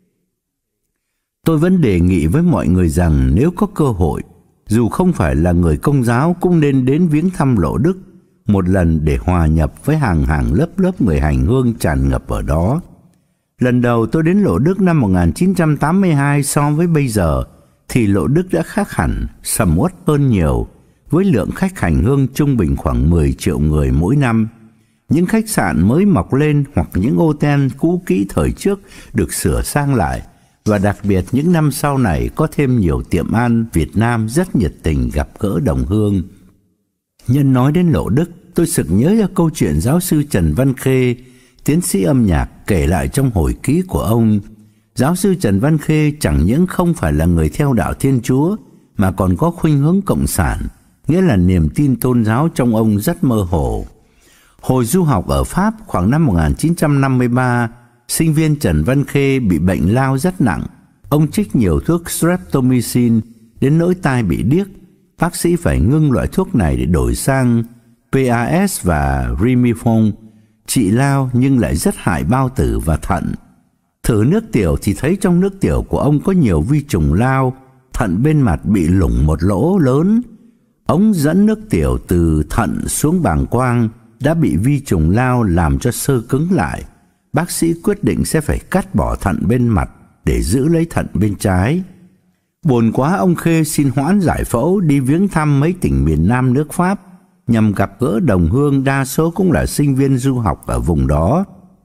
Tôi vẫn đề nghị với mọi người rằng nếu có cơ hội, dù không phải là người Công giáo cũng nên đến viếng thăm Lộ Đức một lần để hòa nhập với hàng hàng lớp lớp người hành hương tràn ngập ở đó. Lần đầu tôi đến Lộ Đức năm một nghìn chín trăm tám mươi hai so với bây giờ thì Lộ Đức đã khác hẳn, sầm uất hơn nhiều, với lượng khách hành hương trung bình khoảng mười triệu người mỗi năm. Những khách sạn mới mọc lên hoặc những hotel cũ kỹ thời trước được sửa sang lại, và đặc biệt những năm sau này có thêm nhiều tiệm ăn Việt Nam rất nhiệt tình gặp gỡ đồng hương. Nhân nói đến Lộ Đức, tôi sực nhớ ra câu chuyện giáo sư Trần Văn Khê, tiến sĩ âm nhạc, kể lại trong hồi ký của ông. Giáo sư Trần Văn Khê chẳng những không phải là người theo đạo Thiên Chúa mà còn có khuynh hướng cộng sản, nghĩa là niềm tin tôn giáo trong ông rất mơ hồ. Hồi du học ở Pháp khoảng năm một nghìn chín trăm năm mươi ba, sinh viên Trần Văn Khê bị bệnh lao rất nặng. Ông trích nhiều thuốc streptomycin đến nỗi tai bị điếc. Bác sĩ phải ngưng loại thuốc này để đổi sang pê a ét và Rimifon. trị lao nhưng lại rất hại bao tử và thận. Thử nước tiểu thì thấy trong nước tiểu của ông có nhiều vi trùng lao, thận bên mặt bị lủng một lỗ lớn. Ống dẫn nước tiểu từ thận xuống bàng quang đã bị vi trùng lao làm cho xơ cứng lại. Bác sĩ quyết định sẽ phải cắt bỏ thận bên mặt để giữ lấy thận bên trái. Buồn quá, ông Khê xin hoãn giải phẫu đi viếng thăm mấy tỉnh miền Nam nước Pháp, nhằm gặp gỡ đồng hương đa số cũng là sinh viên du học ở vùng đó.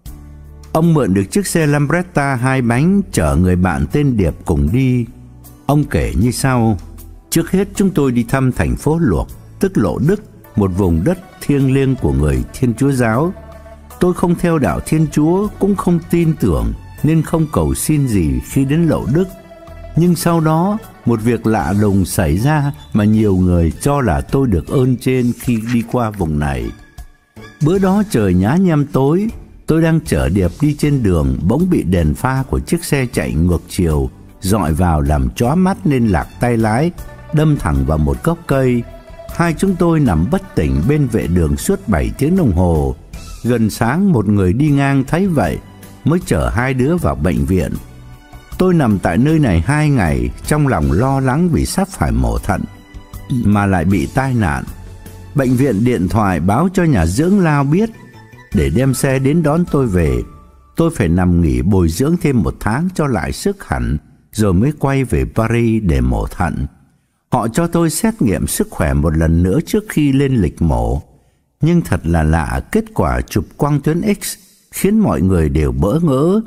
Ông mượn được chiếc xe Lambretta hai bánh chở người bạn tên Điệp cùng đi. Ông kể như sau: trước hết chúng tôi đi thăm thành phố Luộc, tức Lộ Đức, một vùng đất thiêng liêng của người Thiên Chúa giáo. Tôi không theo đạo Thiên Chúa, cũng không tin tưởng nên không cầu xin gì khi đến Lộ Đức. Nhưng sau đó, một việc lạ lùng xảy ra mà nhiều người cho là tôi được ơn trên khi đi qua vùng này. Bữa đó trời nhá nhem tối, tôi đang chở Điệp đi trên đường, bỗng bị đèn pha của chiếc xe chạy ngược chiều dọi vào làm chóa mắt nên lạc tay lái, đâm thẳng vào một gốc cây. Hai chúng tôi nằm bất tỉnh bên vệ đường suốt bảy tiếng đồng hồ. Gần sáng một người đi ngang thấy vậy mới chở hai đứa vào bệnh viện. Tôi nằm tại nơi này hai ngày, trong lòng lo lắng vì sắp phải mổ thận mà lại bị tai nạn. Bệnh viện điện thoại báo cho nhà dưỡng lao biết để đem xe đến đón tôi về. Tôi phải nằm nghỉ bồi dưỡng thêm một tháng cho lại sức hẳn, rồi mới quay về Paris để mổ thận. Họ cho tôi xét nghiệm sức khỏe một lần nữa trước khi lên lịch mổ. Nhưng thật là lạ, kết quả chụp quang tuyến X khiến mọi người đều bỡ ngỡ.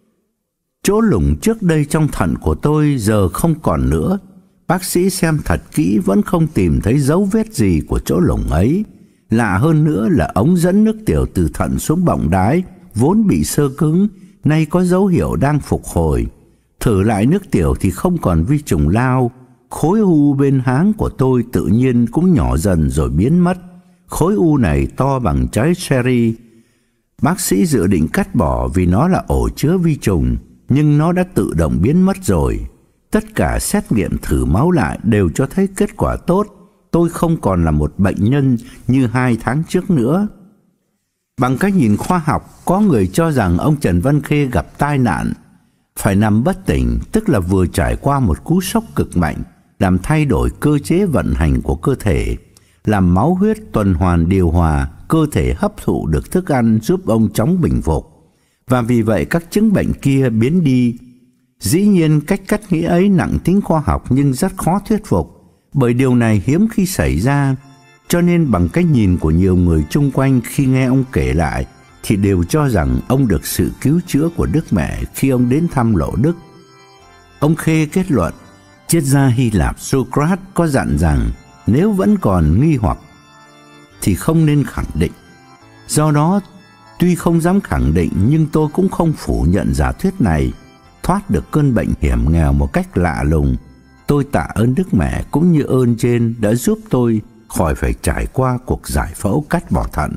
Chỗ lủng trước đây trong thận của tôi giờ không còn nữa. Bác sĩ xem thật kỹ vẫn không tìm thấy dấu vết gì của chỗ lủng ấy. Lạ hơn nữa là ống dẫn nước tiểu từ thận xuống bọng đái vốn bị xơ cứng, nay có dấu hiệu đang phục hồi. Thử lại nước tiểu thì không còn vi trùng lao. Khối u bên háng của tôi tự nhiên cũng nhỏ dần rồi biến mất. Khối u này to bằng trái cherry. Bác sĩ dự định cắt bỏ vì nó là ổ chứa vi trùng, nhưng nó đã tự động biến mất rồi. Tất cả xét nghiệm thử máu lại đều cho thấy kết quả tốt. Tôi không còn là một bệnh nhân như hai tháng trước nữa. Bằng cách nhìn khoa học, có người cho rằng ông Trần Văn Khê gặp tai nạn, phải nằm bất tỉnh, tức là vừa trải qua một cú sốc cực mạnh, làm thay đổi cơ chế vận hành của cơ thể, làm máu huyết tuần hoàn điều hòa, cơ thể hấp thụ được thức ăn giúp ông chóng bình phục. Và vì vậy các chứng bệnh kia biến đi. Dĩ nhiên cách cách nghĩ ấy nặng tính khoa học nhưng rất khó thuyết phục, bởi điều này hiếm khi xảy ra. Cho nên bằng cách nhìn của nhiều người chung quanh khi nghe ông kể lại thì đều cho rằng ông được sự cứu chữa của Đức Mẹ khi ông đến thăm Lộ Đức. Ông Khê kết luận, triết gia Hy Lạp Socrates có dặn rằng nếu vẫn còn nghi hoặc thì không nên khẳng định. Do đó, tuy không dám khẳng định nhưng tôi cũng không phủ nhận giả thuyết này. Thoát được cơn bệnh hiểm nghèo một cách lạ lùng, tôi tạ ơn Đức Mẹ cũng như ơn trên đã giúp tôi khỏi phải trải qua cuộc giải phẫu cắt bỏ thận.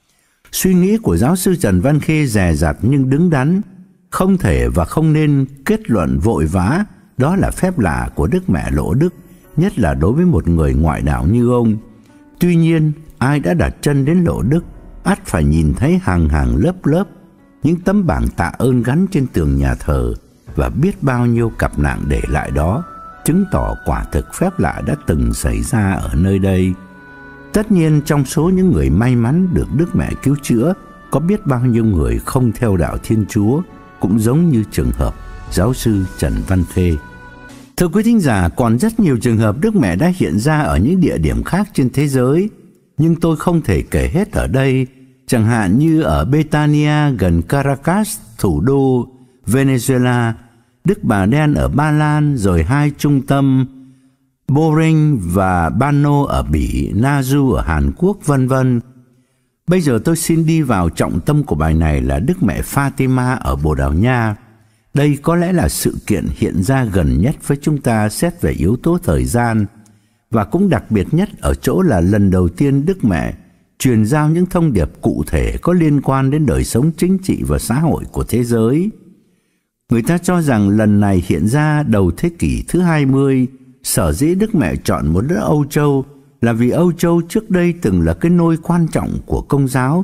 Suy nghĩ của giáo sư Trần Văn Khê dè dặt nhưng đứng đắn. Không thể và không nên kết luận vội vã đó là phép lạ của Đức Mẹ Lộ Đức, nhất là đối với một người ngoại đạo như ông. Tuy nhiên, ai đã đặt chân đến Lộ Đức ắt phải nhìn thấy hàng hàng lớp lớp những tấm bảng tạ ơn gắn trên tường nhà thờ và biết bao nhiêu cặp nạn để lại đó, chứng tỏ quả thực phép lạ đã từng xảy ra ở nơi đây. Tất nhiên trong số những người may mắn được Đức Mẹ cứu chữa, có biết bao nhiêu người không theo đạo Thiên Chúa, cũng giống như trường hợp giáo sư Trần Văn Khê. Thưa quý thính giả, còn rất nhiều trường hợp Đức Mẹ đã hiện ra ở những địa điểm khác trên thế giới, nhưng tôi không thể kể hết ở đây. Chẳng hạn như ở Betania gần Caracas, thủ đô Venezuela, Đức Bà Đen ở Ba Lan, rồi hai trung tâm Boring và Bano ở Bỉ, Nazu ở Hàn Quốc, vân vân. Bây giờ tôi xin đi vào trọng tâm của bài này là Đức Mẹ Fatima ở Bồ Đào Nha. Đây có lẽ là sự kiện hiện ra gần nhất với chúng ta xét về yếu tố thời gian, và cũng đặc biệt nhất ở chỗ là lần đầu tiên Đức Mẹ truyền giao những thông điệp cụ thể có liên quan đến đời sống chính trị và xã hội của thế giới. Người ta cho rằng lần này hiện ra đầu thế kỷ thứ hai mươi, sở dĩ Đức Mẹ chọn một nước Âu Châu là vì Âu Châu trước đây từng là cái nôi quan trọng của Công giáo,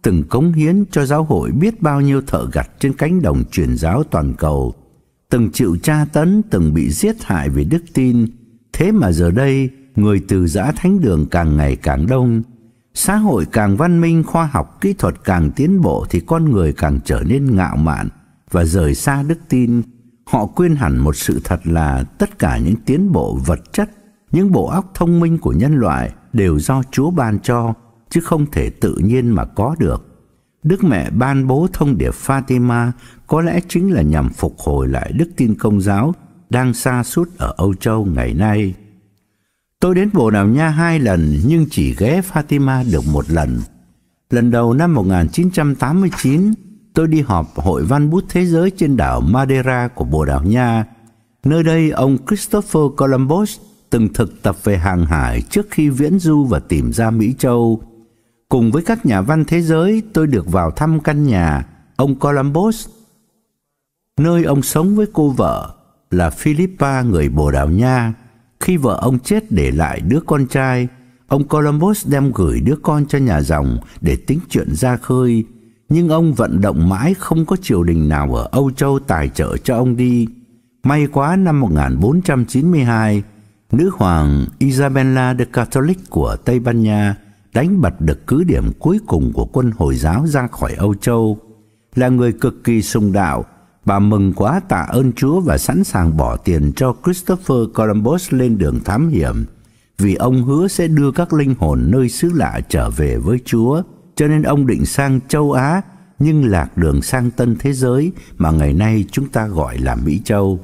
từng cống hiến cho giáo hội biết bao nhiêu thợ gặt trên cánh đồng truyền giáo toàn cầu, từng chịu tra tấn, từng bị giết hại vì đức tin. Thế mà giờ đây, người từ giã thánh đường càng ngày càng đông, xã hội càng văn minh, khoa học kỹ thuật càng tiến bộ thì con người càng trở nên ngạo mạn và rời xa đức tin. Họ quên hẳn một sự thật là tất cả những tiến bộ vật chất, những bộ óc thông minh của nhân loại đều do Chúa ban cho, chứ không thể tự nhiên mà có được. Đức Mẹ ban bố thông điệp Fatima có lẽ chính là nhằm phục hồi lại đức tin Công giáo đang sa sút ở Âu Châu ngày nay. Tôi đến Bồ Đào Nha hai lần nhưng chỉ ghé Fatima được một lần. Lần đầu năm một nghìn chín trăm tám mươi chín, tôi đi họp Hội Văn bút Thế giới trên đảo Madeira của Bồ Đào Nha. Nơi đây ông Christopher Columbus từng thực tập về hàng hải trước khi viễn du và tìm ra Mỹ Châu. Cùng với các nhà văn thế giới, tôi được vào thăm căn nhà ông Columbus, nơi ông sống với cô vợ là Philippa, người Bồ Đào Nha. Khi vợ ông chết để lại đứa con trai, ông Columbus đem gửi đứa con cho nhà dòng để tính chuyện ra khơi. Nhưng ông vận động mãi không có triều đình nào ở Âu Châu tài trợ cho ông đi. May quá năm một nghìn bốn trăm chín mươi hai, nữ hoàng Isabella the Catholic của Tây Ban Nha đánh bật được cứ điểm cuối cùng của quân Hồi giáo ra khỏi Âu Châu. Là người cực kỳ sùng đạo, bà mừng quá tạ ơn Chúa và sẵn sàng bỏ tiền cho Christopher Columbus lên đường thám hiểm, vì ông hứa sẽ đưa các linh hồn nơi xứ lạ trở về với Chúa. Cho nên ông định sang châu Á nhưng lạc đường sang tân thế giới mà ngày nay chúng ta gọi là Mỹ Châu.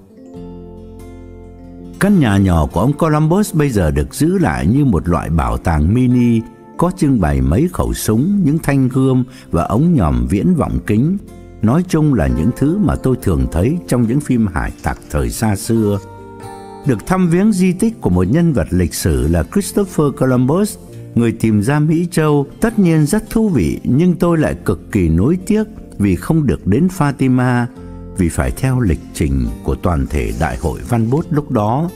Căn nhà nhỏ của ông Columbus bây giờ được giữ lại như một loại bảo tàng mini, có trưng bày mấy khẩu súng, những thanh gươm và ống nhòm viễn vọng kính. Nói chung là những thứ mà tôi thường thấy trong những phim hải tặc thời xa xưa. Được thăm viếng di tích của một nhân vật lịch sử là Christopher Columbus, người tìm ra Mỹ Châu, tất nhiên rất thú vị, nhưng tôi lại cực kỳ nuối tiếc vì không được đến Fatima, vì phải theo lịch trình của toàn thể Đại hội Văn bút lúc đó.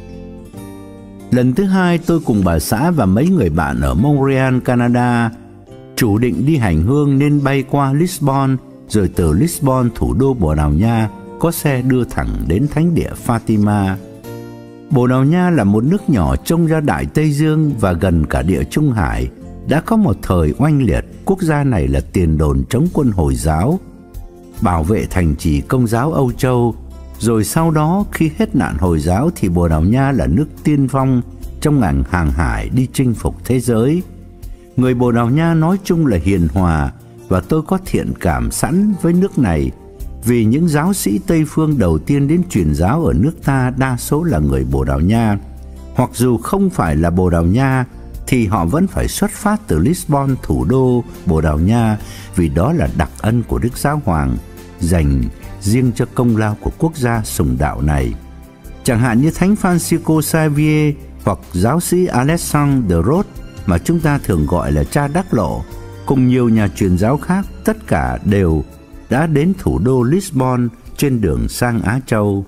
Lần thứ hai, tôi cùng bà xã và mấy người bạn ở Montreal, Canada, chủ định đi hành hương nên bay qua Lisbon, rồi từ Lisbon, thủ đô Bồ Đào Nha, có xe đưa thẳng đến thánh địa Fatima. Bồ Đào Nha là một nước nhỏ trông ra Đại Tây Dương và gần cả Địa Trung Hải. Đã có một thời oanh liệt, quốc gia này là tiền đồn chống quân Hồi giáo, bảo vệ thành trì Công giáo Âu Châu. Rồi sau đó khi hết nạn Hồi giáo thì Bồ Đào Nha là nước tiên phong trong ngành hàng hải đi chinh phục thế giới. Người Bồ Đào Nha nói chung là hiền hòa, và tôi có thiện cảm sẵn với nước này, vì những giáo sĩ Tây phương đầu tiên đến truyền giáo ở nước ta đa số là người Bồ Đào Nha. Hoặc dù không phải là Bồ Đào Nha thì họ vẫn phải xuất phát từ Lisbon, thủ đô Bồ Đào Nha, vì đó là đặc ân của Đức Giáo Hoàng dành riêng cho công lao của quốc gia sùng đạo này. Chẳng hạn như Thánh Francisco Xavier hoặc giáo sĩ Alexandre de Rhodes mà chúng ta thường gọi là cha Đắc Lộ, cùng nhiều nhà truyền giáo khác, tất cả đều đã đến thủ đô Lisbon trên đường sang Á Châu.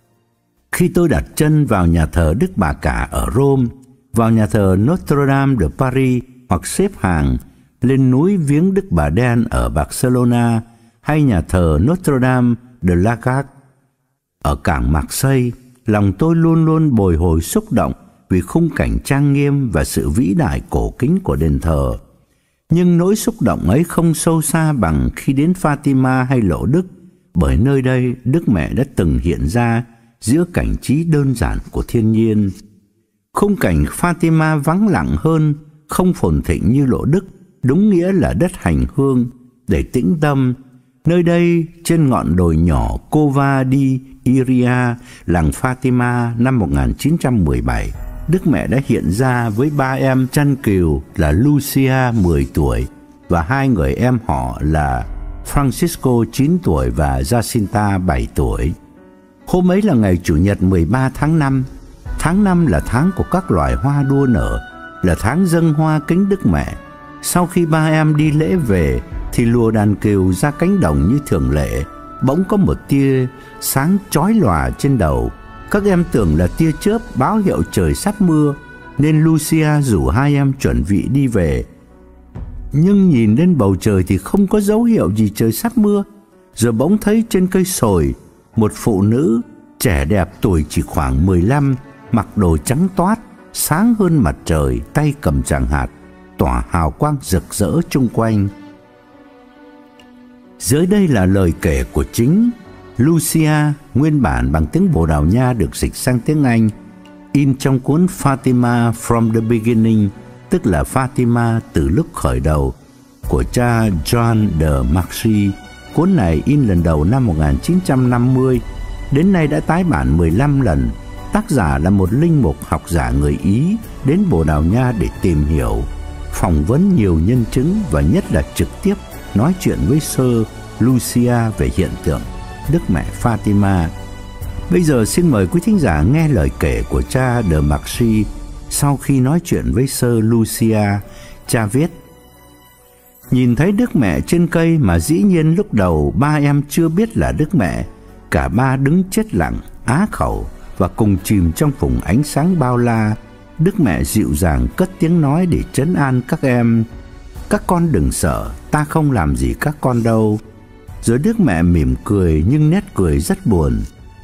Khi tôi đặt chân vào nhà thờ Đức Bà Cả ở Rome, vào nhà thờ Notre Dame de Paris, hoặc xếp hàng lên núi viếng Đức Bà Đen ở Barcelona, hay nhà thờ Notre Dame de la Garde ở cảng Marseille, lòng tôi luôn luôn bồi hồi xúc động vì khung cảnh trang nghiêm và sự vĩ đại cổ kính của đền thờ. Nhưng nỗi xúc động ấy không sâu xa bằng khi đến Fatima hay Lộ Đức, bởi nơi đây Đức Mẹ đã từng hiện ra giữa cảnh trí đơn giản của thiên nhiên. Khung cảnh Fatima vắng lặng hơn, không phồn thịnh như Lộ Đức, đúng nghĩa là đất hành hương để tĩnh tâm. Nơi đây, trên ngọn đồi nhỏ Cova di Iria, làng Fatima năm một nghìn chín trăm mười bảy, Đức Mẹ đã hiện ra với ba em chăn cừu là Lucia mười tuổi và hai người em họ là Francisco chín tuổi và Jacinta bảy tuổi. Hôm ấy là ngày Chủ nhật mười ba tháng năm. Tháng năm là tháng của các loài hoa đua nở, là tháng dâng hoa kính Đức Mẹ. Sau khi ba em đi lễ về thì lùa đàn cừu ra cánh đồng như thường lệ. Bỗng có một tia sáng chói lòa trên đầu. Các em tưởng là tia chớp báo hiệu trời sắp mưa, nên Lucia rủ hai em chuẩn bị đi về. Nhưng nhìn lên bầu trời thì không có dấu hiệu gì trời sắp mưa. Rồi bỗng thấy trên cây sồi một phụ nữ trẻ đẹp, tuổi chỉ khoảng mười lăm, mặc đồ trắng toát, sáng hơn mặt trời, tay cầm tràng hạt, tỏa hào quang rực rỡ chung quanh. Dưới đây là lời kể của chính Lucia, nguyên bản bằng tiếng Bồ Đào Nha được dịch sang tiếng Anh, in trong cuốn Fatima from the Beginning, tức là Fatima từ lúc khởi đầu, của cha John de Marchi. Cuốn này in lần đầu năm một nghìn chín trăm năm mươi, đến nay đã tái bản mười lăm lần. Tác giả là một linh mục học giả người Ý đến Bồ Đào Nha để tìm hiểu, phỏng vấn nhiều nhân chứng và nhất là trực tiếp nói chuyện với Sơ Lucia về hiện tượng Đức Mẹ Fatima. Bây giờ xin mời quý thính giả nghe lời kể của cha de Marchi sau khi nói chuyện với Sơ Lucia. Cha viết: nhìn thấy Đức Mẹ trên cây mà dĩ nhiên lúc đầu ba em chưa biết là Đức Mẹ. Cả ba đứng chết lặng, á khẩu và cùng chìm trong vùng ánh sáng bao la. Đức Mẹ dịu dàng cất tiếng nói để trấn an các em: các con đừng sợ, ta không làm gì các con đâu. Rồi Đức Mẹ mỉm cười, nhưng nét cười rất buồn.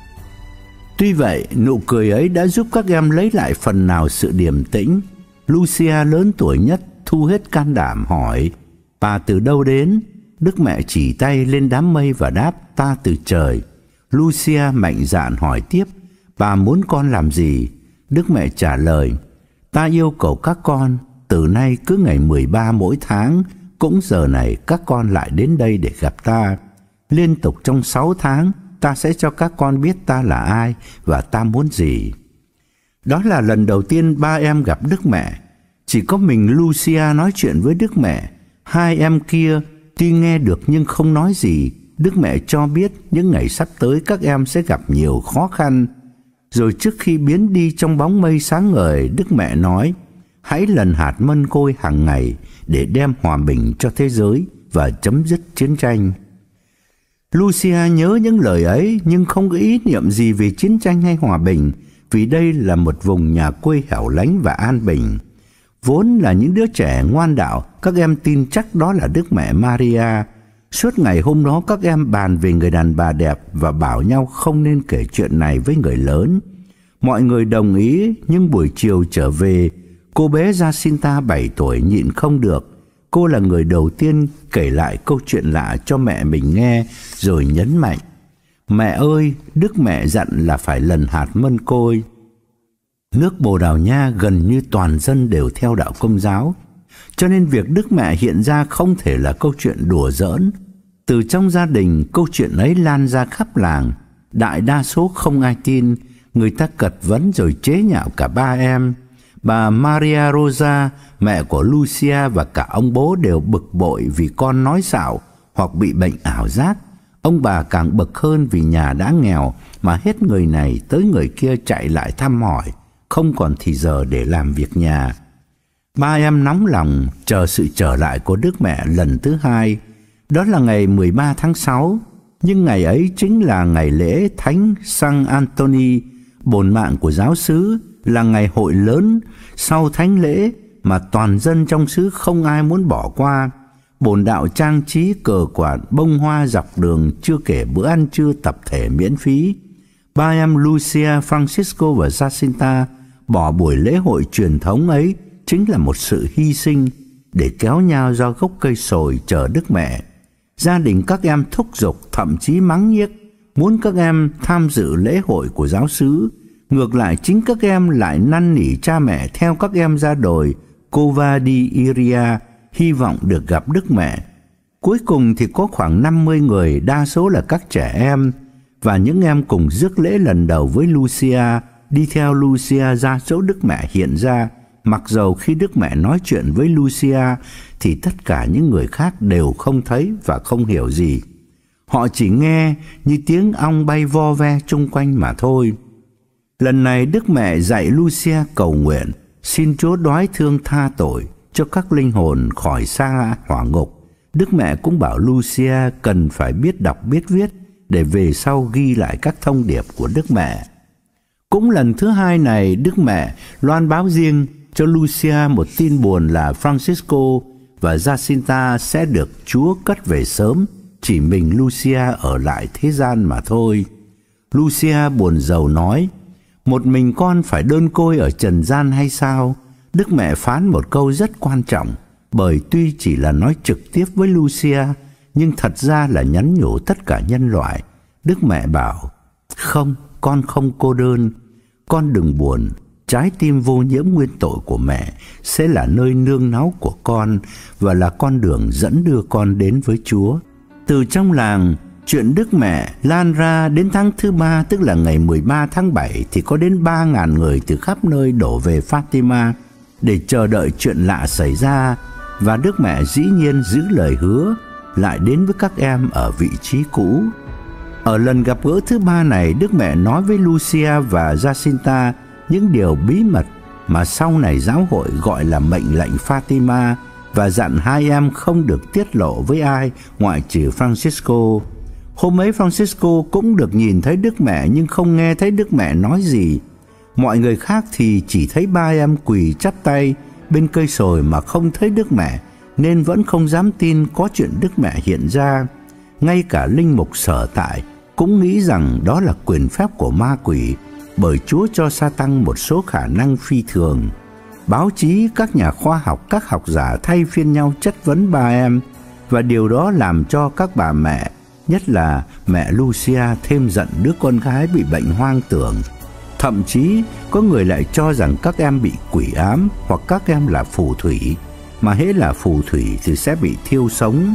Tuy vậy, nụ cười ấy đã giúp các em lấy lại phần nào sự điềm tĩnh. Lucia lớn tuổi nhất thu hết can đảm hỏi: bà từ đâu đến? Đức Mẹ chỉ tay lên đám mây và đáp: ta từ trời. Lucia mạnh dạn hỏi tiếp: bà muốn con làm gì? Đức Mẹ trả lời: ta yêu cầu các con từ nay cứ ngày mười ba mỗi tháng, cũng giờ này các con lại đến đây để gặp ta. Liên tục trong sáu tháng, ta sẽ cho các con biết ta là ai và ta muốn gì. Đó là lần đầu tiên ba em gặp Đức Mẹ. Chỉ có mình Lucia nói chuyện với Đức Mẹ. Hai em kia tuy nghe được nhưng không nói gì. Đức Mẹ cho biết những ngày sắp tới các em sẽ gặp nhiều khó khăn. Rồi trước khi biến đi trong bóng mây sáng ngời, Đức Mẹ nói: hãy lần hạt mân côi hàng ngày để đem hòa bình cho thế giới và chấm dứt chiến tranh. Lucia nhớ những lời ấy nhưng không có ý niệm gì về chiến tranh hay hòa bình, vì đây là một vùng nhà quê hẻo lánh và an bình. Vốn là những đứa trẻ ngoan đạo, các em tin chắc đó là Đức Mẹ Maria. Suốt ngày hôm đó các em bàn về người đàn bà đẹp và bảo nhau không nên kể chuyện này với người lớn. Mọi người đồng ý, nhưng buổi chiều trở về, cô bé Jacinta bảy tuổi nhịn không được. Cô là người đầu tiên kể lại câu chuyện lạ cho mẹ mình nghe, rồi nhấn mạnh: mẹ ơi, Đức Mẹ dặn là phải lần hạt mân côi. Nước Bồ Đào Nha gần như toàn dân đều theo đạo Công giáo, cho nên việc Đức Mẹ hiện ra không thể là câu chuyện đùa giỡn. Từ trong gia đình, câu chuyện ấy lan ra khắp làng. Đại đa số không ai tin. Người ta cật vấn rồi chế nhạo cả ba em. Bà Maria Rosa, mẹ của Lucia, và cả ông bố đều bực bội vì con nói xạo hoặc bị bệnh ảo giác. Ông bà càng bực hơn vì nhà đã nghèo mà hết người này tới người kia chạy lại thăm hỏi, không còn thì giờ để làm việc nhà. Ba em nóng lòng chờ sự trở lại của Đức Mẹ lần thứ hai. Đó là ngày mười ba tháng sáu, nhưng ngày ấy chính là ngày lễ Thánh San Antony, bổn mạng của giáo xứ, là ngày hội lớn sau thánh lễ mà toàn dân trong xứ không ai muốn bỏ qua. Bổn đạo trang trí cờ quạt, bông hoa dọc đường, chưa kể bữa ăn trưa tập thể miễn phí. Ba em Lucia, Francisco và Jacinta bỏ buổi lễ hội truyền thống ấy chính là một sự hy sinh để kéo nhau ra gốc cây sồi chờ Đức Mẹ. Gia đình các em thúc giục, thậm chí mắng nhiếc, muốn các em tham dự lễ hội của giáo xứ. Ngược lại, chính các em lại năn nỉ cha mẹ theo các em ra đồi Cova di Iria, hy vọng được gặp Đức Mẹ. Cuối cùng thì có khoảng năm mươi người, đa số là các trẻ em, và những em cùng rước lễ lần đầu với Lucia, đi theo Lucia ra chỗ Đức Mẹ hiện ra. Mặc dầu khi Đức Mẹ nói chuyện với Lucia thì tất cả những người khác đều không thấy và không hiểu gì. Họ chỉ nghe như tiếng ong bay vo ve chung quanh mà thôi. Lần này Đức Mẹ dạy Lucia cầu nguyện, xin Chúa đoái thương tha tội cho các linh hồn khỏi xa hỏa ngục. Đức Mẹ cũng bảo Lucia cần phải biết đọc biết viết để về sau ghi lại các thông điệp của Đức Mẹ. Cũng lần thứ hai này, Đức Mẹ loan báo riêng cho Lucia một tin buồn là Francisco và Jacinta sẽ được Chúa cất về sớm, chỉ mình Lucia ở lại thế gian mà thôi. Lucia buồn rầu nói, một mình con phải đơn côi ở trần gian hay sao? Đức mẹ phán một câu rất quan trọng, bởi tuy chỉ là nói trực tiếp với Lucia, nhưng thật ra là nhắn nhủ tất cả nhân loại. Đức mẹ bảo, không, con không cô đơn, con đừng buồn, trái tim vô nhiễm nguyên tội của mẹ sẽ là nơi nương náu của con và là con đường dẫn đưa con đến với Chúa. Từ trong làng, chuyện Đức mẹ lan ra đến tháng thứ ba, tức là ngày mười ba tháng bảy, thì có đến ba ngàn người từ khắp nơi đổ về Fatima để chờ đợi chuyện lạ xảy ra, và Đức mẹ dĩ nhiên giữ lời hứa, lại đến với các em ở vị trí cũ. Ở lần gặp gỡ thứ ba này, Đức mẹ nói với Lucia và Jacinta những điều bí mật mà sau này giáo hội gọi là mệnh lệnh Fatima, và dặn hai em không được tiết lộ với ai ngoại trừ Francisco. Hôm ấy Francisco cũng được nhìn thấy Đức mẹ nhưng không nghe thấy Đức mẹ nói gì. Mọi người khác thì chỉ thấy ba em quỳ chắp tay bên cây sồi mà không thấy Đức mẹ, nên vẫn không dám tin có chuyện Đức mẹ hiện ra. Ngay cả linh mục sở tại cũng nghĩ rằng đó là quyền phép của ma quỷ, bởi Chúa cho Sa-tăng một số khả năng phi thường. Báo chí, các nhà khoa học, các học giả thay phiên nhau chất vấn ba em, và điều đó làm cho các bà mẹ, nhất là mẹ Lucia, thêm giận đứa con gái bị bệnh hoang tưởng. Thậm chí có người lại cho rằng các em bị quỷ ám hoặc các em là phù thủy, mà hễ là phù thủy thì sẽ bị thiêu sống.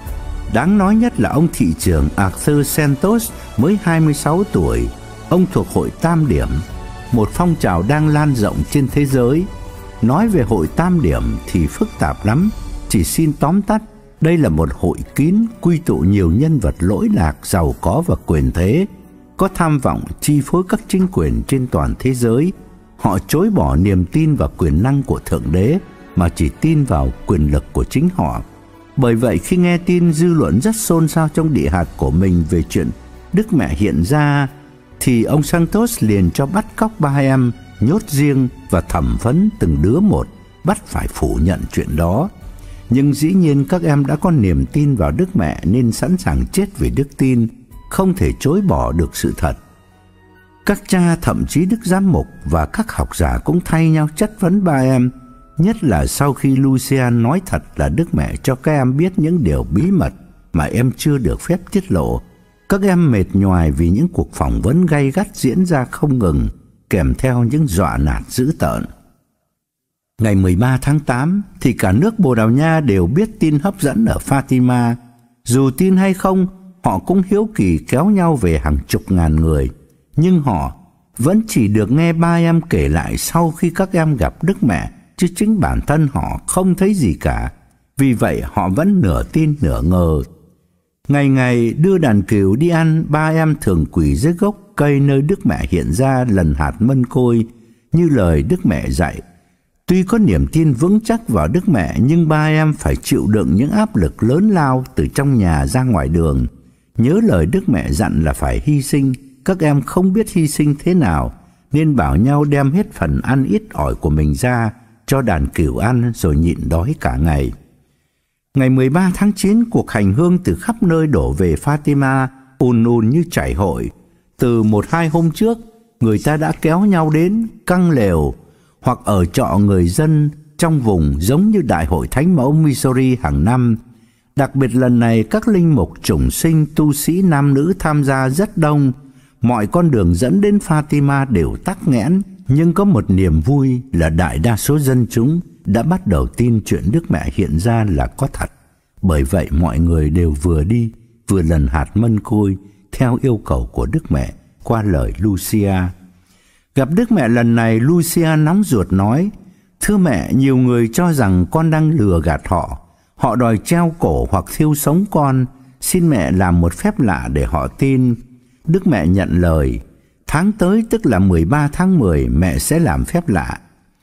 Đáng nói nhất là ông thị trưởng Arthur Santos mới hai mươi sáu tuổi. Ông thuộc hội Tam Điểm, một phong trào đang lan rộng trên thế giới. Nói về hội Tam Điểm thì phức tạp lắm, chỉ xin tóm tắt, đây là một hội kín quy tụ nhiều nhân vật lỗi lạc, giàu có và quyền thế, có tham vọng chi phối các chính quyền trên toàn thế giới. Họ chối bỏ niềm tin vào quyền năng của Thượng Đế mà chỉ tin vào quyền lực của chính họ. Bởi vậy khi nghe tin dư luận rất xôn xao trong địa hạt của mình về chuyện Đức mẹ hiện ra, thì ông Santos liền cho bắt cóc ba em, nhốt riêng và thẩm vấn từng đứa một, bắt phải phủ nhận chuyện đó. Nhưng dĩ nhiên các em đã có niềm tin vào Đức mẹ nên sẵn sàng chết vì đức tin, không thể chối bỏ được sự thật. Các cha, thậm chí Đức Giám mục và các học giả cũng thay nhau chất vấn ba em, nhất là sau khi Lucia nói thật là Đức mẹ cho các em biết những điều bí mật mà em chưa được phép tiết lộ. Các em mệt nhoài vì những cuộc phỏng vấn gay gắt diễn ra không ngừng, kèm theo những dọa nạt dữ tợn. Ngày mười ba tháng tám thì cả nước Bồ Đào Nha đều biết tin hấp dẫn ở Fatima. Dù tin hay không, họ cũng hiếu kỳ kéo nhau về hàng chục ngàn người. Nhưng họ vẫn chỉ được nghe ba em kể lại sau khi các em gặp Đức mẹ, chứ chính bản thân họ không thấy gì cả. Vì vậy họ vẫn nửa tin nửa ngờ. Ngày ngày đưa đàn cừu đi ăn, ba em thường quỳ dưới gốc cây nơi Đức mẹ hiện ra lần hạt mân côi như lời Đức mẹ dạy. Tuy có niềm tin vững chắc vào Đức mẹ, nhưng ba em phải chịu đựng những áp lực lớn lao từ trong nhà ra ngoài đường. Nhớ lời Đức mẹ dặn là phải hy sinh, các em không biết hy sinh thế nào, nên bảo nhau đem hết phần ăn ít ỏi của mình ra cho đàn cừu ăn rồi nhịn đói cả ngày. Ngày mười ba tháng chín, cuộc hành hương từ khắp nơi đổ về Fatima ùn ùn như chảy hội. Từ một hai hôm trước, người ta đã kéo nhau đến căng lều hoặc ở trọ người dân trong vùng, giống như Đại hội Thánh Mẫu Missouri hàng năm. Đặc biệt lần này các linh mục, chủng sinh, tu sĩ nam nữ tham gia rất đông. Mọi con đường dẫn đến Fatima đều tắc nghẽn, nhưng có một niềm vui là đại đa số dân chúng đã bắt đầu tin chuyện Đức mẹ hiện ra là có thật. Bởi vậy mọi người đều vừa đi vừa lần hạt mân côi theo yêu cầu của Đức mẹ qua lời Lucia. Gặp Đức mẹ lần này, Lucia nóng ruột nói: "Thưa mẹ, nhiều người cho rằng con đang lừa gạt họ. Họ đòi treo cổ hoặc thiêu sống con. Xin mẹ làm một phép lạ để họ tin." Đức mẹ nhận lời. Tháng tới, tức là mười ba tháng mười, mẹ sẽ làm phép lạ.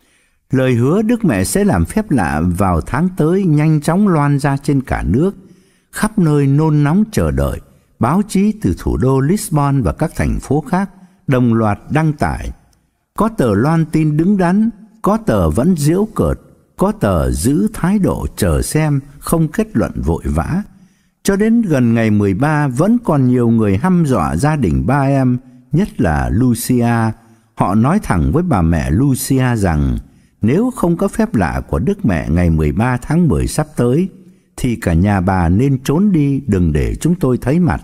Lời hứa Đức mẹ sẽ làm phép lạ vào tháng tới nhanh chóng loan ra trên cả nước. Khắp nơi nôn nóng chờ đợi. Báo chí từ thủ đô Lisbon và các thành phố khác đồng loạt đăng tải. Có tờ loan tin đứng đắn, có tờ vẫn giễu cợt, có tờ giữ thái độ chờ xem, không kết luận vội vã. Cho đến gần ngày mười ba vẫn còn nhiều người hăm dọa gia đình ba em, nhất là Lucia. Họ nói thẳng với bà mẹ Lucia rằng nếu không có phép lạ của Đức Mẹ ngày mười ba tháng mười sắp tới thì cả nhà bà nên trốn đi, đừng để chúng tôi thấy mặt.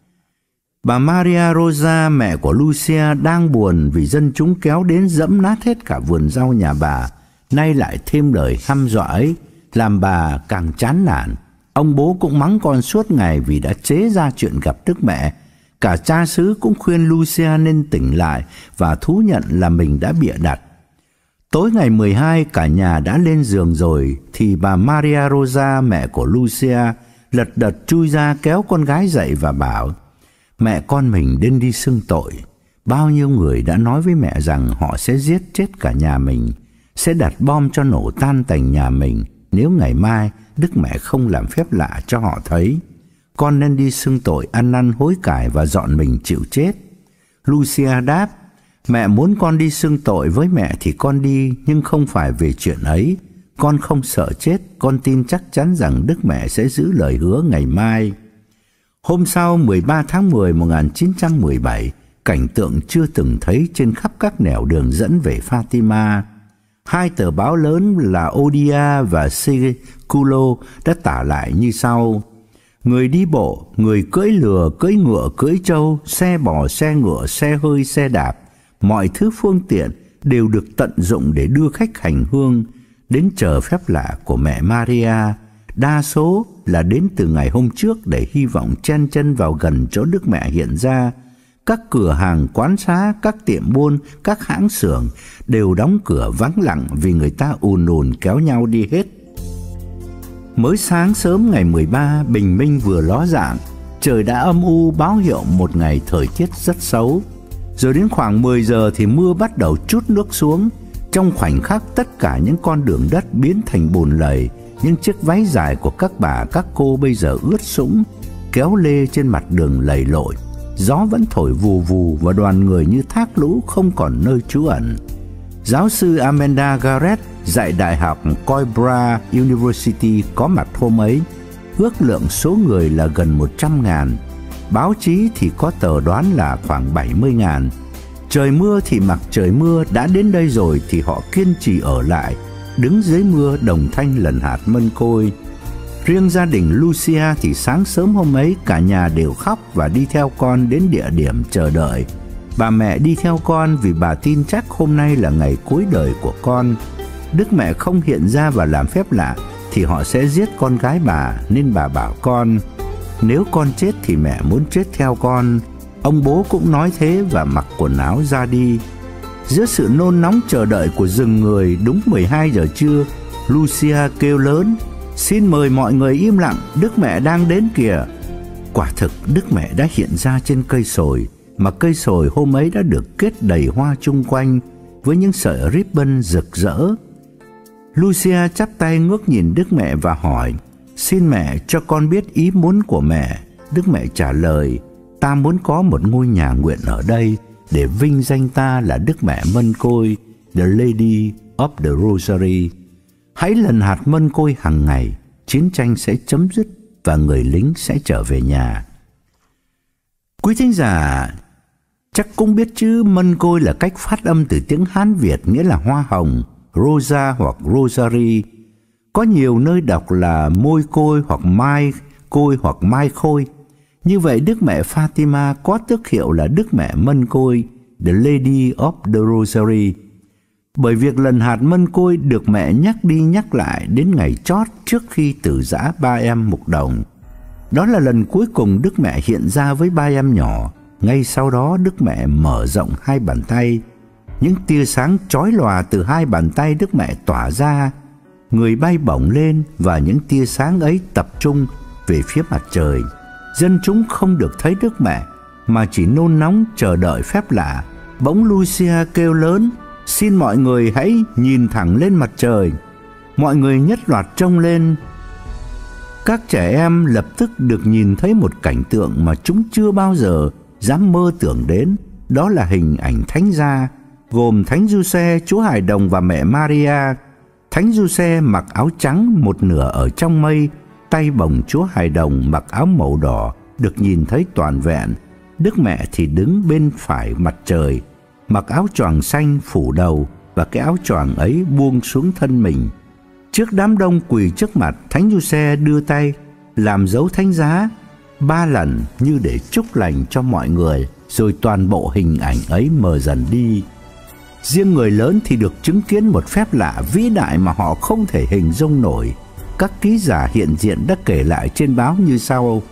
Bà Maria Rosa, mẹ của Lucia, đang buồn vì dân chúng kéo đến dẫm nát hết cả vườn rau nhà bà. Nay lại thêm lời hăm dọa ấy, làm bà càng chán nản. Ông bố cũng mắng con suốt ngày vì đã chế ra chuyện gặp Đức Mẹ. Cả cha xứ cũng khuyên Lucia nên tỉnh lại và thú nhận là mình đã bịa đặt. Tối ngày mười hai, cả nhà đã lên giường rồi thì bà Maria Rosa, mẹ của Lucia, lật đật chui ra kéo con gái dậy và bảo: mẹ con mình đến đi xưng tội. Bao nhiêu người đã nói với mẹ rằng họ sẽ giết chết cả nhà mình, sẽ đặt bom cho nổ tan tành nhà mình nếu ngày mai Đức Mẹ không làm phép lạ cho họ thấy. Con nên đi xưng tội, ăn năn hối cải và dọn mình chịu chết. Lucia đáp: mẹ muốn con đi xưng tội với mẹ thì con đi, nhưng không phải về chuyện ấy. Con không sợ chết, con tin chắc chắn rằng Đức Mẹ sẽ giữ lời hứa ngày mai. Hôm sau, mười ba tháng mười một nghìn chín trăm mười bảy, cảnh tượng chưa từng thấy trên khắp các nẻo đường dẫn về Fatima. Hai tờ báo lớn là Odia và Seculo đã tả lại như sau: người đi bộ, người cưỡi lừa, cưỡi ngựa, cưỡi trâu, xe bò, xe ngựa, xe hơi, xe đạp, mọi thứ phương tiện đều được tận dụng để đưa khách hành hương đến chờ phép lạ của mẹ Maria. Đa số là đến từ ngày hôm trước để hy vọng chen chân vào gần chỗ Đức Mẹ hiện ra. Các cửa hàng, quán xá, các tiệm buôn, các hãng xưởng đều đóng cửa vắng lặng vì người ta ùn ùn kéo nhau đi hết. Mới sáng sớm ngày mười ba, bình minh vừa ló dạng, trời đã âm u báo hiệu một ngày thời tiết rất xấu. Rồi đến khoảng mười giờ thì mưa bắt đầu trút nước xuống. Trong khoảnh khắc, tất cả những con đường đất biến thành bùn lầy. Những chiếc váy dài của các bà, các cô bây giờ ướt sũng, kéo lê trên mặt đường lầy lội. Gió vẫn thổi vù vù và đoàn người như thác lũ không còn nơi trú ẩn. Giáo sư Amanda Garrett dạy Đại học Coimbra University có mặt hôm ấy. Ước lượng số người là gần một trăm ngàn. Báo chí thì có tờ đoán là khoảng bảy mươi ngàn. Trời mưa thì mặc trời mưa, đã đến đây rồi thì họ kiên trì ở lại, đứng dưới mưa đồng thanh lần hạt mân côi. Riêng gia đình Lucia thì sáng sớm hôm ấy cả nhà đều khóc và đi theo con đến địa điểm chờ đợi. Bà mẹ đi theo con vì bà tin chắc hôm nay là ngày cuối đời của con. Đức Mẹ không hiện ra và làm phép lạ thì họ sẽ giết con gái bà, nên bà bảo con: nếu con chết thì mẹ muốn chết theo con. Ông bố cũng nói thế và mặc quần áo ra đi. Giữa sự nôn nóng chờ đợi của rừng người, đúng mười hai giờ trưa, Lucia kêu lớn: xin mời mọi người im lặng, Đức Mẹ đang đến kìa. Quả thực Đức Mẹ đã hiện ra trên cây sồi, mà cây sồi hôm ấy đã được kết đầy hoa chung quanh với những sợi ribbon rực rỡ. Lucia chắp tay ngước nhìn Đức Mẹ và hỏi: xin mẹ cho con biết ý muốn của mẹ. Đức Mẹ trả lời: ta muốn có một ngôi nhà nguyện ở đây để vinh danh ta là Đức Mẹ Mân Côi, The Lady of the Rosary. Hãy lần hạt mân côi hàng ngày, chiến tranh sẽ chấm dứt và người lính sẽ trở về nhà. Quý thính giả chắc cũng biết chứ, mân côi là cách phát âm từ tiếng Hán Việt nghĩa là hoa hồng, Rosa hoặc Rosary. Có nhiều nơi đọc là môi côi hoặc mai côi hoặc mai khôi. Như vậy Đức Mẹ Fatima có tước hiệu là Đức Mẹ Mân Côi, The Lady of the Rosary. Bởi việc lần hạt mân côi được mẹ nhắc đi nhắc lại đến ngày chót trước khi tử giã ba em mục đồng. Đó là lần cuối cùng Đức Mẹ hiện ra với ba em nhỏ. Ngay sau đó Đức Mẹ mở rộng hai bàn tay. Những tia sáng chói lòa từ hai bàn tay Đức Mẹ tỏa ra. Người bay bổng lên và những tia sáng ấy tập trung về phía mặt trời. Dân chúng không được thấy Đức Mẹ mà chỉ nôn nóng chờ đợi phép lạ. Bỗng Lucia kêu lớn: xin mọi người hãy nhìn thẳng lên mặt trời. Mọi người nhất loạt trông lên. Các trẻ em lập tức được nhìn thấy một cảnh tượng mà chúng chưa bao giờ dám mơ tưởng đến. Đó là hình ảnh thánh gia, gồm Thánh Giuse, Chúa Hài Đồng và mẹ Maria. Thánh Giuse mặc áo trắng một nửa ở trong mây, tay bồng Chúa Hài Đồng mặc áo màu đỏ được nhìn thấy toàn vẹn. Đức Mẹ thì đứng bên phải mặt trời, mặc áo choàng xanh phủ đầu, và cái áo choàng ấy buông xuống thân mình. Trước đám đông quỳ trước mặt, Thánh Giuse đưa tay làm dấu thánh giá ba lần như để chúc lành cho mọi người, rồi toàn bộ hình ảnh ấy mờ dần đi. Riêng người lớn thì được chứng kiến một phép lạ vĩ đại mà họ không thể hình dung nổi. Các ký giả hiện diện đã kể lại trên báo như sau.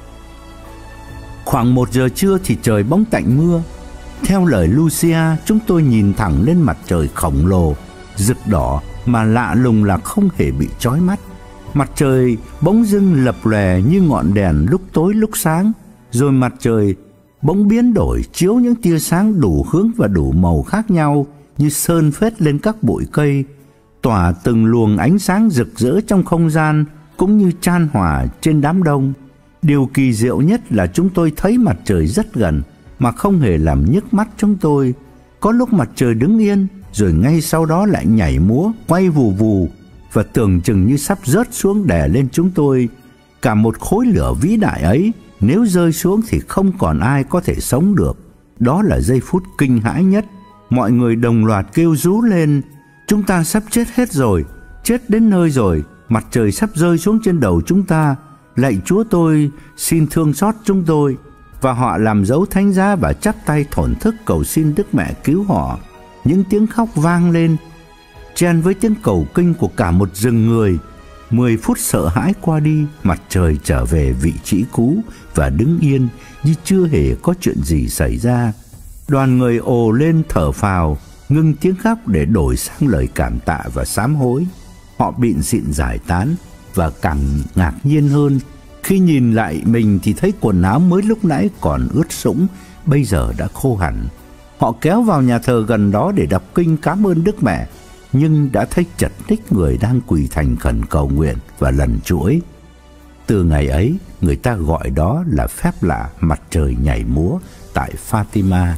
Khoảng một giờ trưa thì trời bỗng tạnh mưa. Theo lời Lucia, chúng tôi nhìn thẳng lên mặt trời khổng lồ, rực đỏ mà lạ lùng là không hề bị chói mắt. Mặt trời bỗng dưng lập lòe như ngọn đèn lúc tối lúc sáng, rồi mặt trời bỗng biến đổi, chiếu những tia sáng đủ hướng và đủ màu khác nhau như sơn phết lên các bụi cây, tỏa từng luồng ánh sáng rực rỡ trong không gian cũng như chan hòa trên đám đông. Điều kỳ diệu nhất là chúng tôi thấy mặt trời rất gần mà không hề làm nhức mắt chúng tôi. Có lúc mặt trời đứng yên, rồi ngay sau đó lại nhảy múa, quay vù vù và tưởng chừng như sắp rớt xuống đè lên chúng tôi. Cả một khối lửa vĩ đại ấy, nếu rơi xuống thì không còn ai có thể sống được. Đó là giây phút kinh hãi nhất. Mọi người đồng loạt kêu rú lên: chúng ta sắp chết hết rồi, chết đến nơi rồi, mặt trời sắp rơi xuống trên đầu chúng ta, lạy Chúa tôi, xin thương xót chúng tôi. Và họ làm dấu thánh giá và chắp tay thổn thức cầu xin Đức Mẹ cứu họ. Những tiếng khóc vang lên, chen với tiếng cầu kinh của cả một rừng người. Mười phút sợ hãi qua đi, mặt trời trở về vị trí cũ và đứng yên như chưa hề có chuyện gì xảy ra. Đoàn người ồ lên thở phào, ngưng tiếng khóc để đổi sang lời cảm tạ và sám hối. Họ bịn xịn giải tán và càng ngạc nhiên hơn khi nhìn lại mình thì thấy quần áo mới lúc nãy còn ướt sũng bây giờ đã khô hẳn. Họ kéo vào nhà thờ gần đó để đọc kinh cảm ơn Đức Mẹ, nhưng đã thấy chật ních người đang quỳ thành khẩn cầu nguyện và lần chuỗi. Từ ngày ấy, người ta gọi đó là phép lạ mặt trời nhảy múa tại Fatima.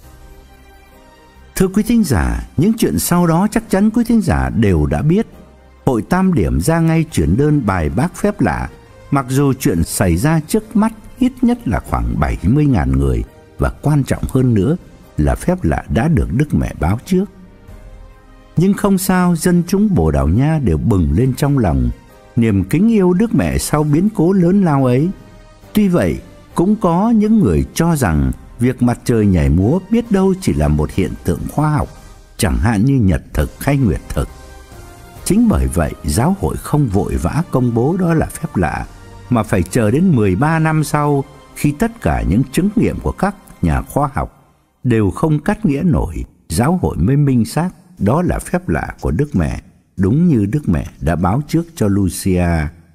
Thưa quý thính giả, những chuyện sau đó chắc chắn quý thính giả đều đã biết. Hội Tam Điểm ra ngay chuyển đơn bài bác phép lạ, mặc dù chuyện xảy ra trước mắt ít nhất là khoảng bảy mươi nghìn người, và quan trọng hơn nữa là phép lạ đã được Đức Mẹ báo trước. Nhưng không sao, dân chúng Bồ Đào Nha đều bừng lên trong lòng niềm kính yêu Đức Mẹ sau biến cố lớn lao ấy. Tuy vậy, cũng có những người cho rằng việc mặt trời nhảy múa biết đâu chỉ là một hiện tượng khoa học, chẳng hạn như nhật thực hay nguyệt thực. Chính bởi vậy, giáo hội không vội vã công bố đó là phép lạ, mà phải chờ đến mười ba năm sau, khi tất cả những chứng nghiệm của các nhà khoa học đều không cắt nghĩa nổi, giáo hội mới minh xác đó là phép lạ của Đức Mẹ, đúng như Đức Mẹ đã báo trước cho Lucia.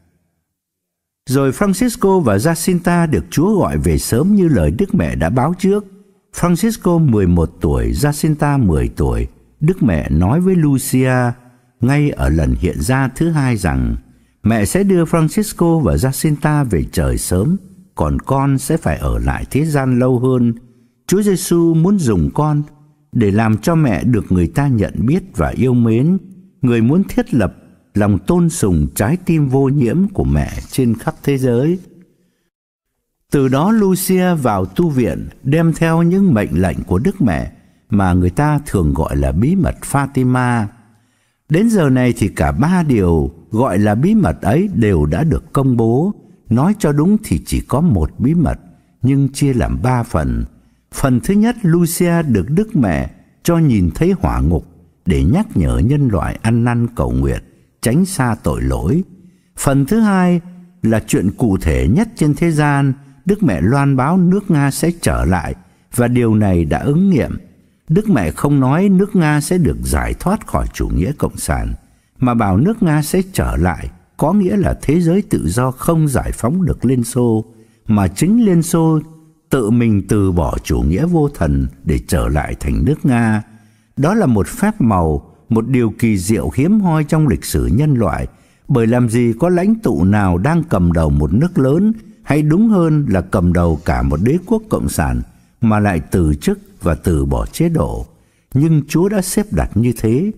Rồi Francisco và Jacinta được Chúa gọi về sớm như lời Đức Mẹ đã báo trước. Francisco mười một tuổi, Jacinta mười tuổi. Đức Mẹ nói với Lucia ngay ở lần hiện ra thứ hai rằng mẹ sẽ đưa Francisco và Jacinta về trời sớm, còn con sẽ phải ở lại thế gian lâu hơn. Chúa Giêsu muốn dùng con để làm cho mẹ được người ta nhận biết và yêu mến. Người muốn thiết lập lòng tôn sùng trái tim vô nhiễm của mẹ trên khắp thế giới. Từ đó Lucia vào tu viện đem theo những mệnh lệnh của Đức Mẹ mà người ta thường gọi là bí mật Fatima. Đến giờ này thì cả ba điều gọi là bí mật ấy đều đã được công bố. Nói cho đúng thì chỉ có một bí mật, nhưng chia làm ba phần. Phần thứ nhất, Lucia được Đức Mẹ cho nhìn thấy hỏa ngục để nhắc nhở nhân loại ăn năn cầu nguyện, tránh xa tội lỗi. Phần thứ hai là chuyện cụ thể nhất trên thế gian, Đức Mẹ loan báo nước Nga sẽ trở lại, và điều này đã ứng nghiệm. Đức Mẹ không nói nước Nga sẽ được giải thoát khỏi chủ nghĩa cộng sản, mà bảo nước Nga sẽ trở lại, có nghĩa là thế giới tự do không giải phóng được Liên Xô, mà chính Liên Xô tự mình từ bỏ chủ nghĩa vô thần để trở lại thành nước Nga. Đó là một phép màu, một điều kỳ diệu hiếm hoi trong lịch sử nhân loại, bởi làm gì có lãnh tụ nào đang cầm đầu một nước lớn, hay đúng hơn là cầm đầu cả một đế quốc cộng sản, mà lại từ chức và từ bỏ chế độ. Nhưng Chúa đã xếp đặt như thế.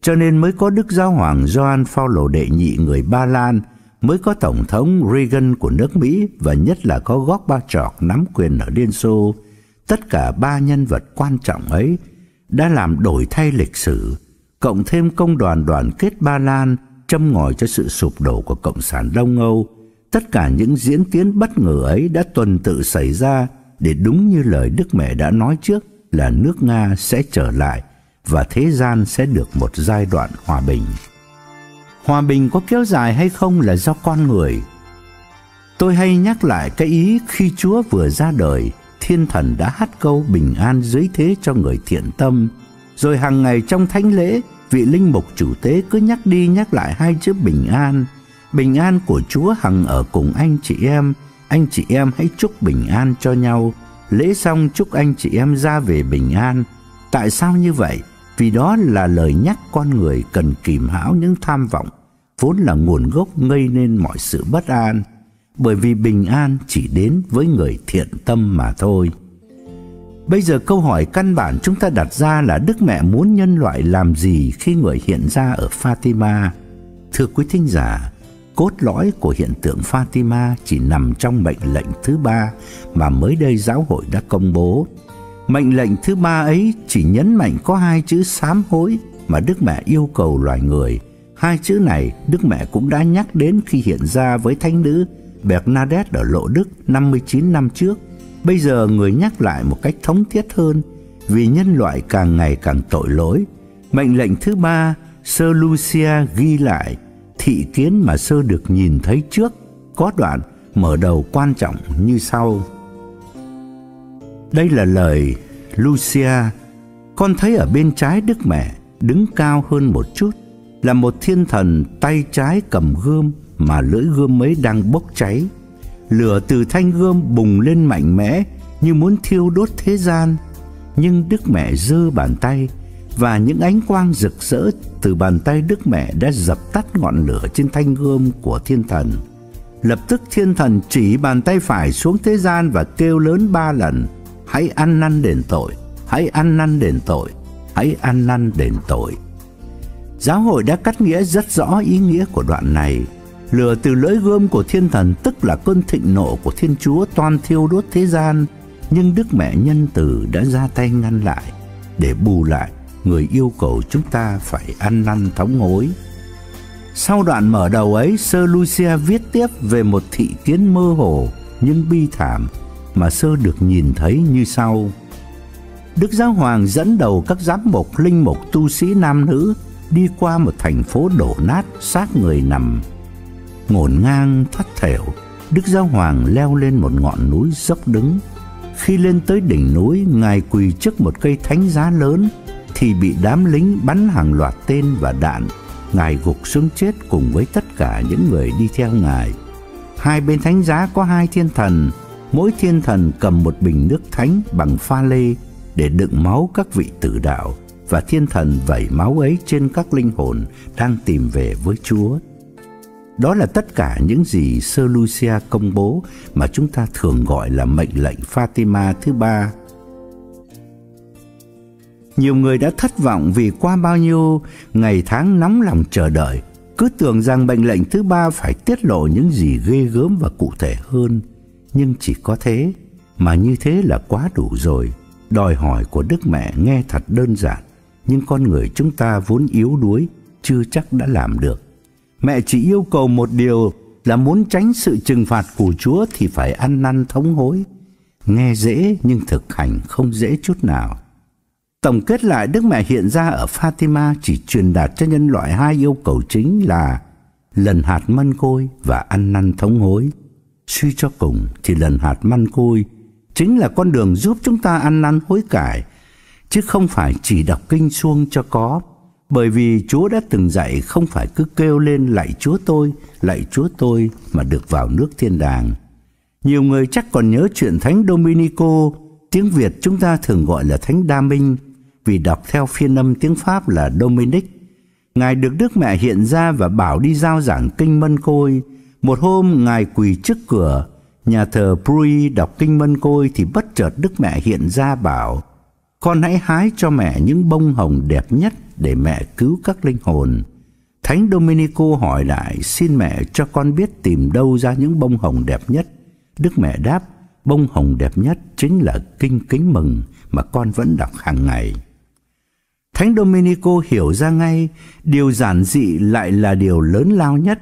cho nên mới có Đức Giáo hoàng Gioan Phaolô đệ nhị người Ba Lan, mới có Tổng thống Reagan của nước Mỹ, và nhất là có Gorbachev nắm quyền ở Liên Xô. Tất cả ba nhân vật quan trọng ấy đã làm đổi thay lịch sử, cộng thêm công đoàn đoàn kết Ba Lan châm ngòi cho sự sụp đổ của Cộng sản Đông Âu. Tất cả những diễn tiến bất ngờ ấy đã tuần tự xảy ra để đúng như lời Đức Mẹ đã nói trước là nước Nga sẽ trở lại và thế gian sẽ được một giai đoạn hòa bình. Hòa bình có kéo dài hay không là do con người. Tôi hay nhắc lại cái ý khi Chúa vừa ra đời, Thiên Thần đã hát câu bình an dưới thế cho người thiện tâm. Rồi hàng ngày trong thánh lễ, vị linh mục chủ tế cứ nhắc đi nhắc lại hai chữ bình an. Bình an của Chúa hằng ở cùng anh chị em. Anh chị em hãy chúc bình an cho nhau. Lễ xong chúc anh chị em ra về bình an. Tại sao như vậy? Vì đó là lời nhắc con người cần kìm hãm những tham vọng, vốn là nguồn gốc gây nên mọi sự bất an. Bởi vì bình an chỉ đến với người thiện tâm mà thôi. Bây giờ câu hỏi căn bản chúng ta đặt ra là Đức Mẹ muốn nhân loại làm gì khi người hiện ra ở Fatima? Thưa quý thính giả, cốt lõi của hiện tượng Fatima chỉ nằm trong mệnh lệnh thứ ba mà mới đây giáo hội đã công bố. Mệnh lệnh thứ ba ấy chỉ nhấn mạnh có hai chữ sám hối mà Đức Mẹ yêu cầu loài người. Hai chữ này Đức Mẹ cũng đã nhắc đến khi hiện ra với thánh nữ Bernadette ở Lộ Đức năm mươi chín năm trước. Bây giờ người nhắc lại một cách thống thiết hơn, vì nhân loại càng ngày càng tội lỗi. Mệnh lệnh thứ ba, Sơ Lucia ghi lại thị kiến mà Sơ được nhìn thấy trước, có đoạn mở đầu quan trọng như sau. Đây là lời Lucia: con thấy ở bên trái Đức Mẹ, đứng cao hơn một chút, là một thiên thần tay trái cầm gươm, mà lưỡi gươm ấy đang bốc cháy. Lửa từ thanh gươm bùng lên mạnh mẽ như muốn thiêu đốt thế gian. Nhưng Đức Mẹ giơ bàn tay, và những ánh quang rực rỡ từ bàn tay Đức Mẹ đã dập tắt ngọn lửa trên thanh gươm của thiên thần. Lập tức thiên thần chỉ bàn tay phải xuống thế gian và kêu lớn ba lần: hãy ăn năn đền tội, hãy ăn năn đền tội, hãy ăn năn đền tội. Giáo hội đã cắt nghĩa rất rõ ý nghĩa của đoạn này. Lửa từ lưỡi gươm của thiên thần tức là cơn thịnh nộ của Thiên Chúa toan thiêu đốt thế gian, nhưng Đức Mẹ nhân từ đã ra tay ngăn lại. Để bù lại, người yêu cầu chúng ta phải ăn năn thống hối. Sau đoạn mở đầu ấy, Sơ Lucia viết tiếp về một thị kiến mơ hồ nhưng bi thảm mà Sơ được nhìn thấy như sau. Đức Giáo Hoàng dẫn đầu các giám mục, linh mục, tu sĩ nam nữ đi qua một thành phố đổ nát, xác người nằm ngổn ngang thất thểu. Đức Giáo Hoàng leo lên một ngọn núi dốc đứng. Khi lên tới đỉnh núi, Ngài quỳ trước một cây thánh giá lớn thì bị đám lính bắn hàng loạt tên và đạn. Ngài gục xuống chết cùng với tất cả những người đi theo Ngài. Hai bên thánh giá có hai thiên thần, mỗi thiên thần cầm một bình nước thánh bằng pha lê để đựng máu các vị tử đạo, và thiên thần vẩy máu ấy trên các linh hồn đang tìm về với Chúa. Đó là tất cả những gì Sơ Lucia công bố mà chúng ta thường gọi là mệnh lệnh Fatima thứ ba. Nhiều người đã thất vọng vì qua bao nhiêu ngày tháng nóng lòng chờ đợi, cứ tưởng rằng mệnh lệnh thứ ba phải tiết lộ những gì ghê gớm và cụ thể hơn. Nhưng chỉ có thế, mà như thế là quá đủ rồi. Đòi hỏi của Đức Mẹ nghe thật đơn giản, nhưng con người chúng ta vốn yếu đuối, chưa chắc đã làm được. Mẹ chỉ yêu cầu một điều là muốn tránh sự trừng phạt của Chúa thì phải ăn năn thống hối. Nghe dễ nhưng thực hành không dễ chút nào. Tổng kết lại, Đức Mẹ hiện ra ở Fatima chỉ truyền đạt cho nhân loại hai yêu cầu chính là lần hạt mân côi và ăn năn thống hối. Suy cho cùng thì lần hạt mân côi chính là con đường giúp chúng ta ăn năn hối cải, chứ không phải chỉ đọc kinh suông cho có. Bởi vì Chúa đã từng dạy không phải cứ kêu lên lạy Chúa tôi, lạy Chúa tôi mà được vào nước thiên đàng. Nhiều người chắc còn nhớ chuyện Thánh Domenico, tiếng Việt chúng ta thường gọi là Thánh Đa Minh, vì đọc theo phiên âm tiếng Pháp là Dominic. Ngài được Đức Mẹ hiện ra và bảo đi rao giảng kinh mân côi. Một hôm Ngài quỳ trước cửa nhà thờ Bruy đọc kinh mân côi thì bất chợt Đức Mẹ hiện ra bảo: con hãy hái cho mẹ những bông hồng đẹp nhất để mẹ cứu các linh hồn. Thánh Domenico hỏi lại: xin mẹ cho con biết tìm đâu ra những bông hồng đẹp nhất. Đức mẹ đáp: bông hồng đẹp nhất chính là kinh Kính Mừng mà con vẫn đọc hàng ngày. Thánh Domenico hiểu ra ngay, điều giản dị lại là điều lớn lao nhất.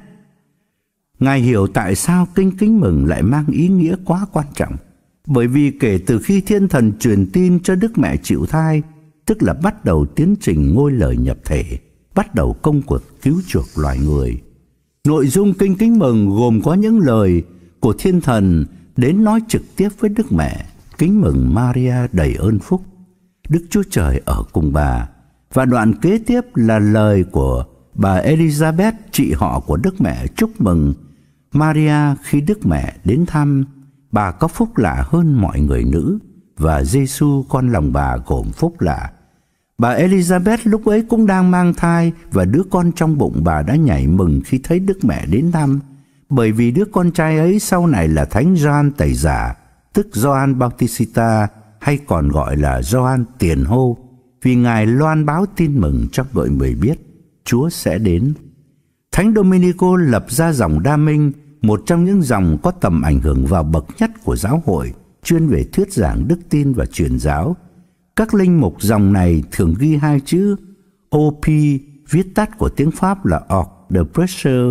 Ngài hiểu tại sao kinh Kính Mừng lại mang ý nghĩa quá quan trọng. Bởi vì kể từ khi Thiên Thần truyền tin cho Đức Mẹ chịu thai, tức là bắt đầu tiến trình ngôi lời nhập thể, bắt đầu công cuộc cứu chuộc loài người. Nội dung kinh Kính Mừng gồm có những lời của Thiên Thần đến nói trực tiếp với Đức Mẹ: kính mừng Maria đầy ơn phúc, Đức Chúa Trời ở cùng bà. Và đoạn kế tiếp là lời của bà Elizabeth, chị họ của Đức Mẹ, chúc mừng Maria khi Đức Mẹ đến thăm. Bà có phúc lạ hơn mọi người nữ, và Giêsu con lòng bà gồm phúc lạ. Bà Elizabeth lúc ấy cũng đang mang thai, và đứa con trong bụng bà đã nhảy mừng khi thấy Đức Mẹ đến thăm, bởi vì đứa con trai ấy sau này là Thánh Gioan Tẩy Giả, tức Gioan Bautista, hay còn gọi là Gioan Tiền Hô, vì Ngài loan báo tin mừng cho mọi người biết Chúa sẽ đến. Thánh Domenico lập ra dòng Đa Minh, một trong những dòng có tầm ảnh hưởng vào bậc nhất của giáo hội, chuyên về thuyết giảng đức tin và truyền giáo. Các linh mục dòng này thường ghi hai chữ O P, viết tắt của tiếng Pháp là Ordre de Prêcheurs.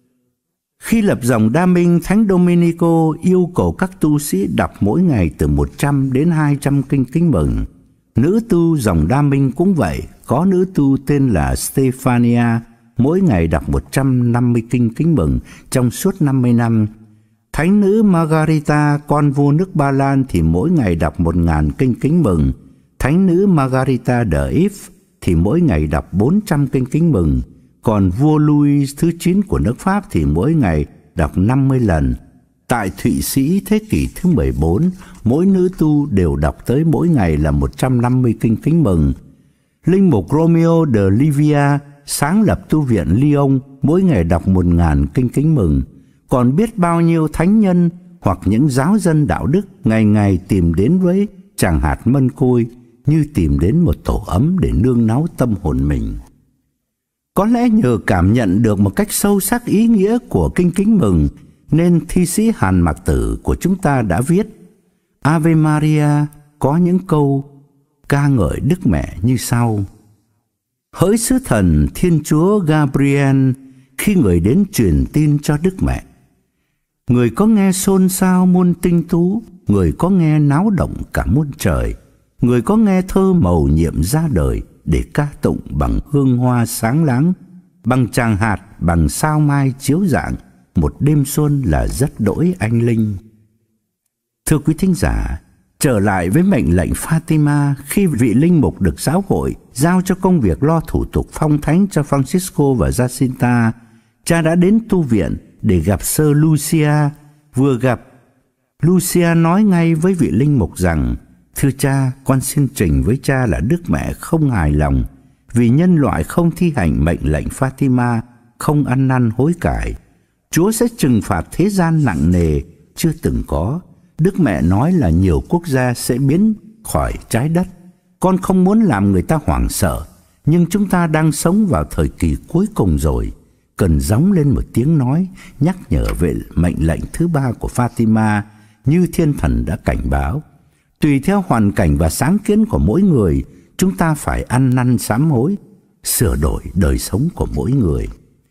Khi lập dòng Đa Minh, Thánh Domenico yêu cầu các tu sĩ đọc mỗi ngày từ một trăm đến hai trăm kinh Kính Mừng. Nữ tu dòng Đa Minh cũng vậy, có nữ tu tên là Stefania, mỗi ngày đọc một trăm năm mươi kinh Kính Mừng trong suốt năm mươi năm. Thánh nữ Margarita, con vua nước Ba Lan, thì mỗi ngày đọc một nghìn kinh Kính Mừng. Thánh nữ Margarita de If thì mỗi ngày đọc bốn trăm kinh Kính Mừng. Còn vua Louis thứ chín của nước Pháp thì mỗi ngày đọc năm mươi lần. Tại Thụy Sĩ thế kỷ thứ mười bốn, mỗi nữ tu đều đọc tới mỗi ngày là một trăm năm mươi kinh Kính Mừng. Linh mục Romeo de Livia sáng lập tu viện Lyon, mỗi ngày đọc một nghìn kinh Kính Mừng. Còn biết bao nhiêu thánh nhân hoặc những giáo dân đạo đức ngày ngày tìm đến với tràng hạt mân côi như tìm đến một tổ ấm để nương náu tâm hồn mình. Có lẽ nhờ cảm nhận được một cách sâu sắc ý nghĩa của kinh Kính Mừng, nên thi sĩ Hàn Mạc Tử của chúng ta đã viết Ave Maria có những câu ca ngợi Đức Mẹ như sau: hỡi sứ thần Thiên Chúa Gabriel, khi người đến truyền tin cho Đức Mẹ, người có nghe xôn xao muôn tinh tú, người có nghe náo động cả muôn trời, người có nghe thơ mầu nhiệm ra đời để ca tụng bằng hương hoa sáng láng, bằng tràng hạt, bằng sao mai chiếu rạng, một đêm xuân là rất đỗi anh linh. Thưa quý thính giả, trở lại với mệnh lệnh Fatima, khi vị linh mục được giáo hội giao cho công việc lo thủ tục phong thánh cho Francisco và Jacinta, cha đã đến tu viện để gặp sơ Lucia. Vừa gặp, Lucia nói ngay với vị linh mục rằng: thưa cha, con xin trình với cha là Đức Mẹ không hài lòng vì nhân loại không thi hành mệnh lệnh Fatima, không ăn năn hối cải. Chúa sẽ trừng phạt thế gian nặng nề chưa từng có. Đức Mẹ nói là nhiều quốc gia sẽ biến khỏi trái đất. Con không muốn làm người ta hoảng sợ, nhưng chúng ta đang sống vào thời kỳ cuối cùng rồi, cần gióng lên một tiếng nói nhắc nhở về mệnh lệnh thứ ba của Fatima như Thiên Thần đã cảnh báo. Tùy theo hoàn cảnh và sáng kiến của mỗi người, chúng ta phải ăn năn sám hối, sửa đổi đời sống của mỗi người.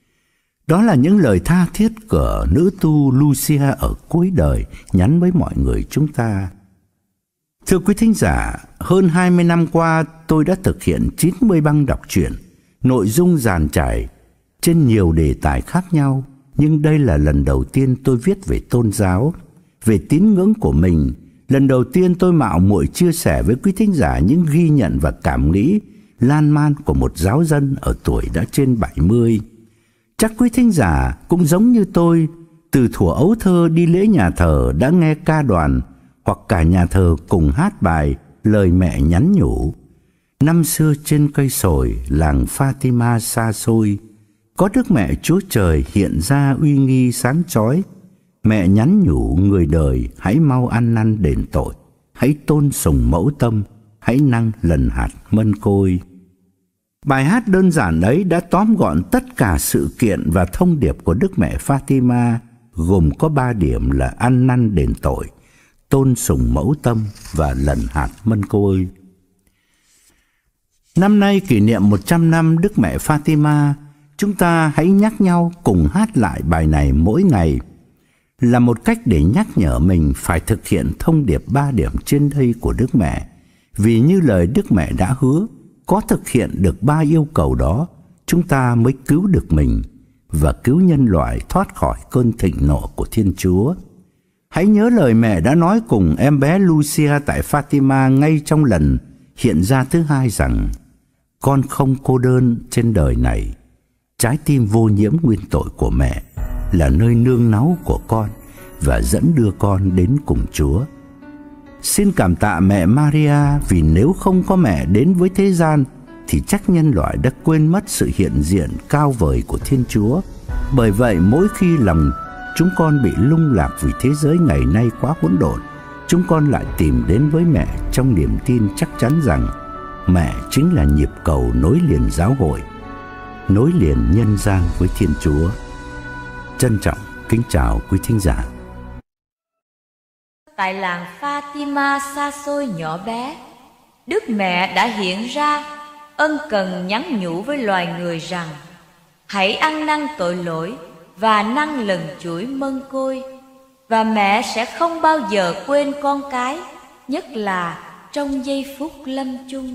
Đó là những lời tha thiết của nữ tu Lucia ở cuối đời nhắn với mọi người chúng ta. Thưa quý thính giả, hơn hai mươi năm qua tôi đã thực hiện chín mươi băng đọc truyện, nội dung dàn trải trên nhiều đề tài khác nhau, nhưng đây là lần đầu tiên tôi viết về tôn giáo, về tín ngưỡng của mình. Lần đầu tiên tôi mạo muội chia sẻ với quý thính giả những ghi nhận và cảm nghĩ lan man của một giáo dân ở tuổi đã trên bảy mươi. Chắc quý thính giả cũng giống như tôi, từ thuở ấu thơ đi lễ nhà thờ đã nghe ca đoàn hoặc cả nhà thờ cùng hát bài lời mẹ nhắn nhủ. Năm xưa trên cây sồi làng Fatima xa xôi, có Đức Mẹ Chúa Trời hiện ra uy nghi sáng chói. Mẹ nhắn nhủ người đời hãy mau ăn năn đền tội, hãy tôn sùng mẫu tâm, hãy năng lần hạt mân côi. Bài hát đơn giản ấy đã tóm gọn tất cả sự kiện và thông điệp của Đức Mẹ Fatima, gồm có ba điểm là ăn năn đền tội, tôn sùng mẫu tâm và lần hạt mân cô ơi. Năm nay kỷ niệm một trăm năm Đức Mẹ Fatima, chúng ta hãy nhắc nhau cùng hát lại bài này mỗi ngày, là một cách để nhắc nhở mình phải thực hiện thông điệp ba điểm trên đây của Đức Mẹ. Vì như lời Đức Mẹ đã hứa, có thực hiện được ba yêu cầu đó, chúng ta mới cứu được mình và cứu nhân loại thoát khỏi cơn thịnh nộ của Thiên Chúa. Hãy nhớ lời mẹ đã nói cùng em bé Lucia tại Fatima ngay trong lần hiện ra thứ hai rằng: con không cô đơn trên đời này. Trái tim vô nhiễm nguyên tội của mẹ là nơi nương náu của con và dẫn đưa con đến cùng Chúa. Xin cảm tạ mẹ Maria, vì nếu không có mẹ đến với thế gian thì chắc nhân loại đã quên mất sự hiện diện cao vời của Thiên Chúa. Bởi vậy mỗi khi lòng chúng con bị lung lạc vì thế giới ngày nay quá hỗn độn, chúng con lại tìm đến với mẹ trong niềm tin chắc chắn rằng mẹ chính là nhịp cầu nối liền giáo hội, nối liền nhân gian với Thiên Chúa. Trân trọng kính chào quý thính giả. Tại làng Fatima xa xôi nhỏ bé, Đức Mẹ đã hiện ra, ân cần nhắn nhủ với loài người rằng: hãy ăn năn tội lỗi và năn lần chuỗi mân côi, và mẹ sẽ không bao giờ quên con cái, nhất là trong giây phút lâm chung.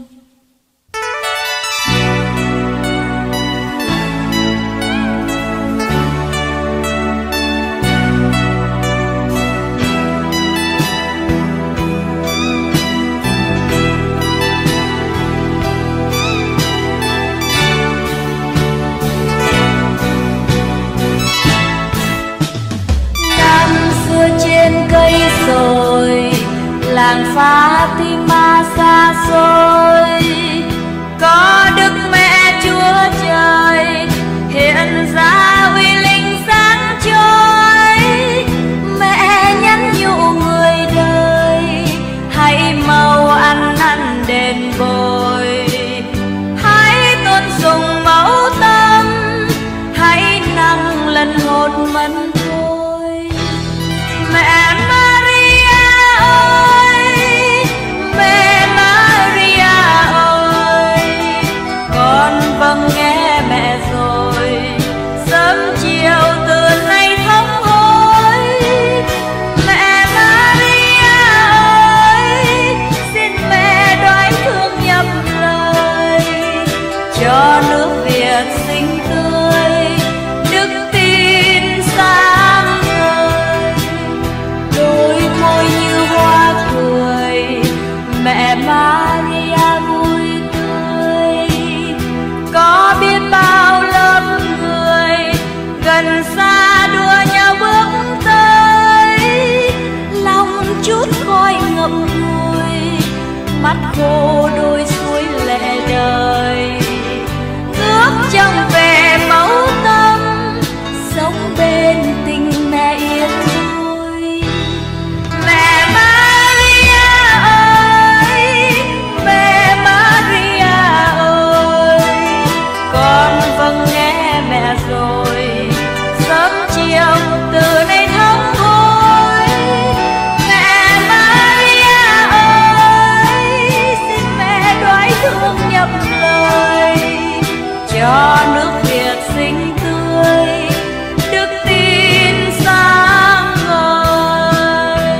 Rồi làng Fatima xa xôi, có Đức Mẹ Chúa Trời hiện ra uy linh sáng chói. Mẹ nhắn nhủ người đời, hãy mau ăn năn đền bồi, hãy tôn sùng mẫu tâm, hãy nâng lần hồn mân thôi. Mẹ vâng nghe mẹ rồi, sớm chiều từ nay thống hối. Mẹ Maria ơi, xin mẹ đoái thương nhậm lời, cho nước Việt xinh tươi, đức tin sáng ngời. Đôi môi như hoa cười, mẹ Maria vui tươi. Có biết bao lớp người gần xa đua nhau bước tới, lòng chút khói ngậm ngùi, mắt khô đôi suối lệ đời. Ước trông về mẫu tâm, sống bên tình mẹ yên vui. Mẹ Maria ơi, mẹ Maria ơi, con vâng nghe mẹ rồi, sớm chiều từ nay thống hối. Mẹ Maria ơi, xin mẹ đoái thương nhậm lời, cho nước Việt xinh tươi, đức tin sáng ngời.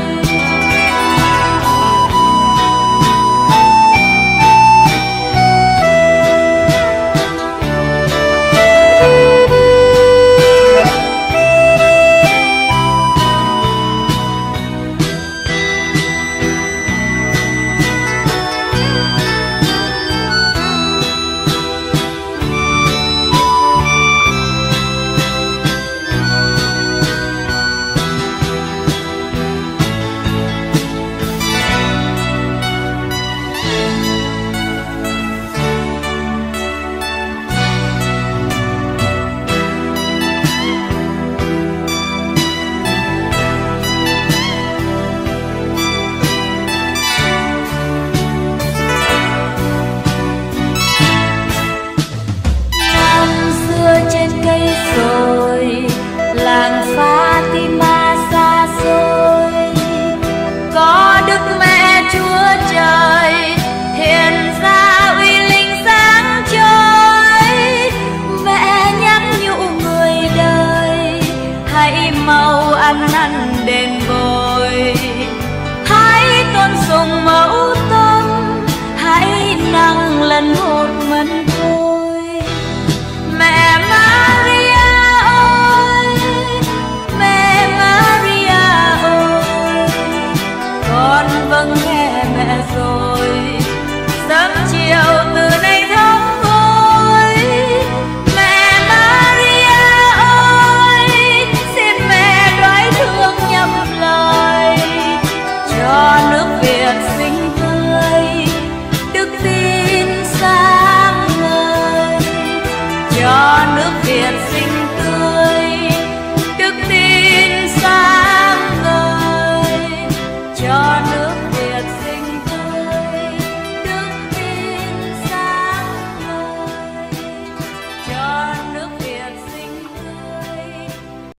cho nước Việt xinh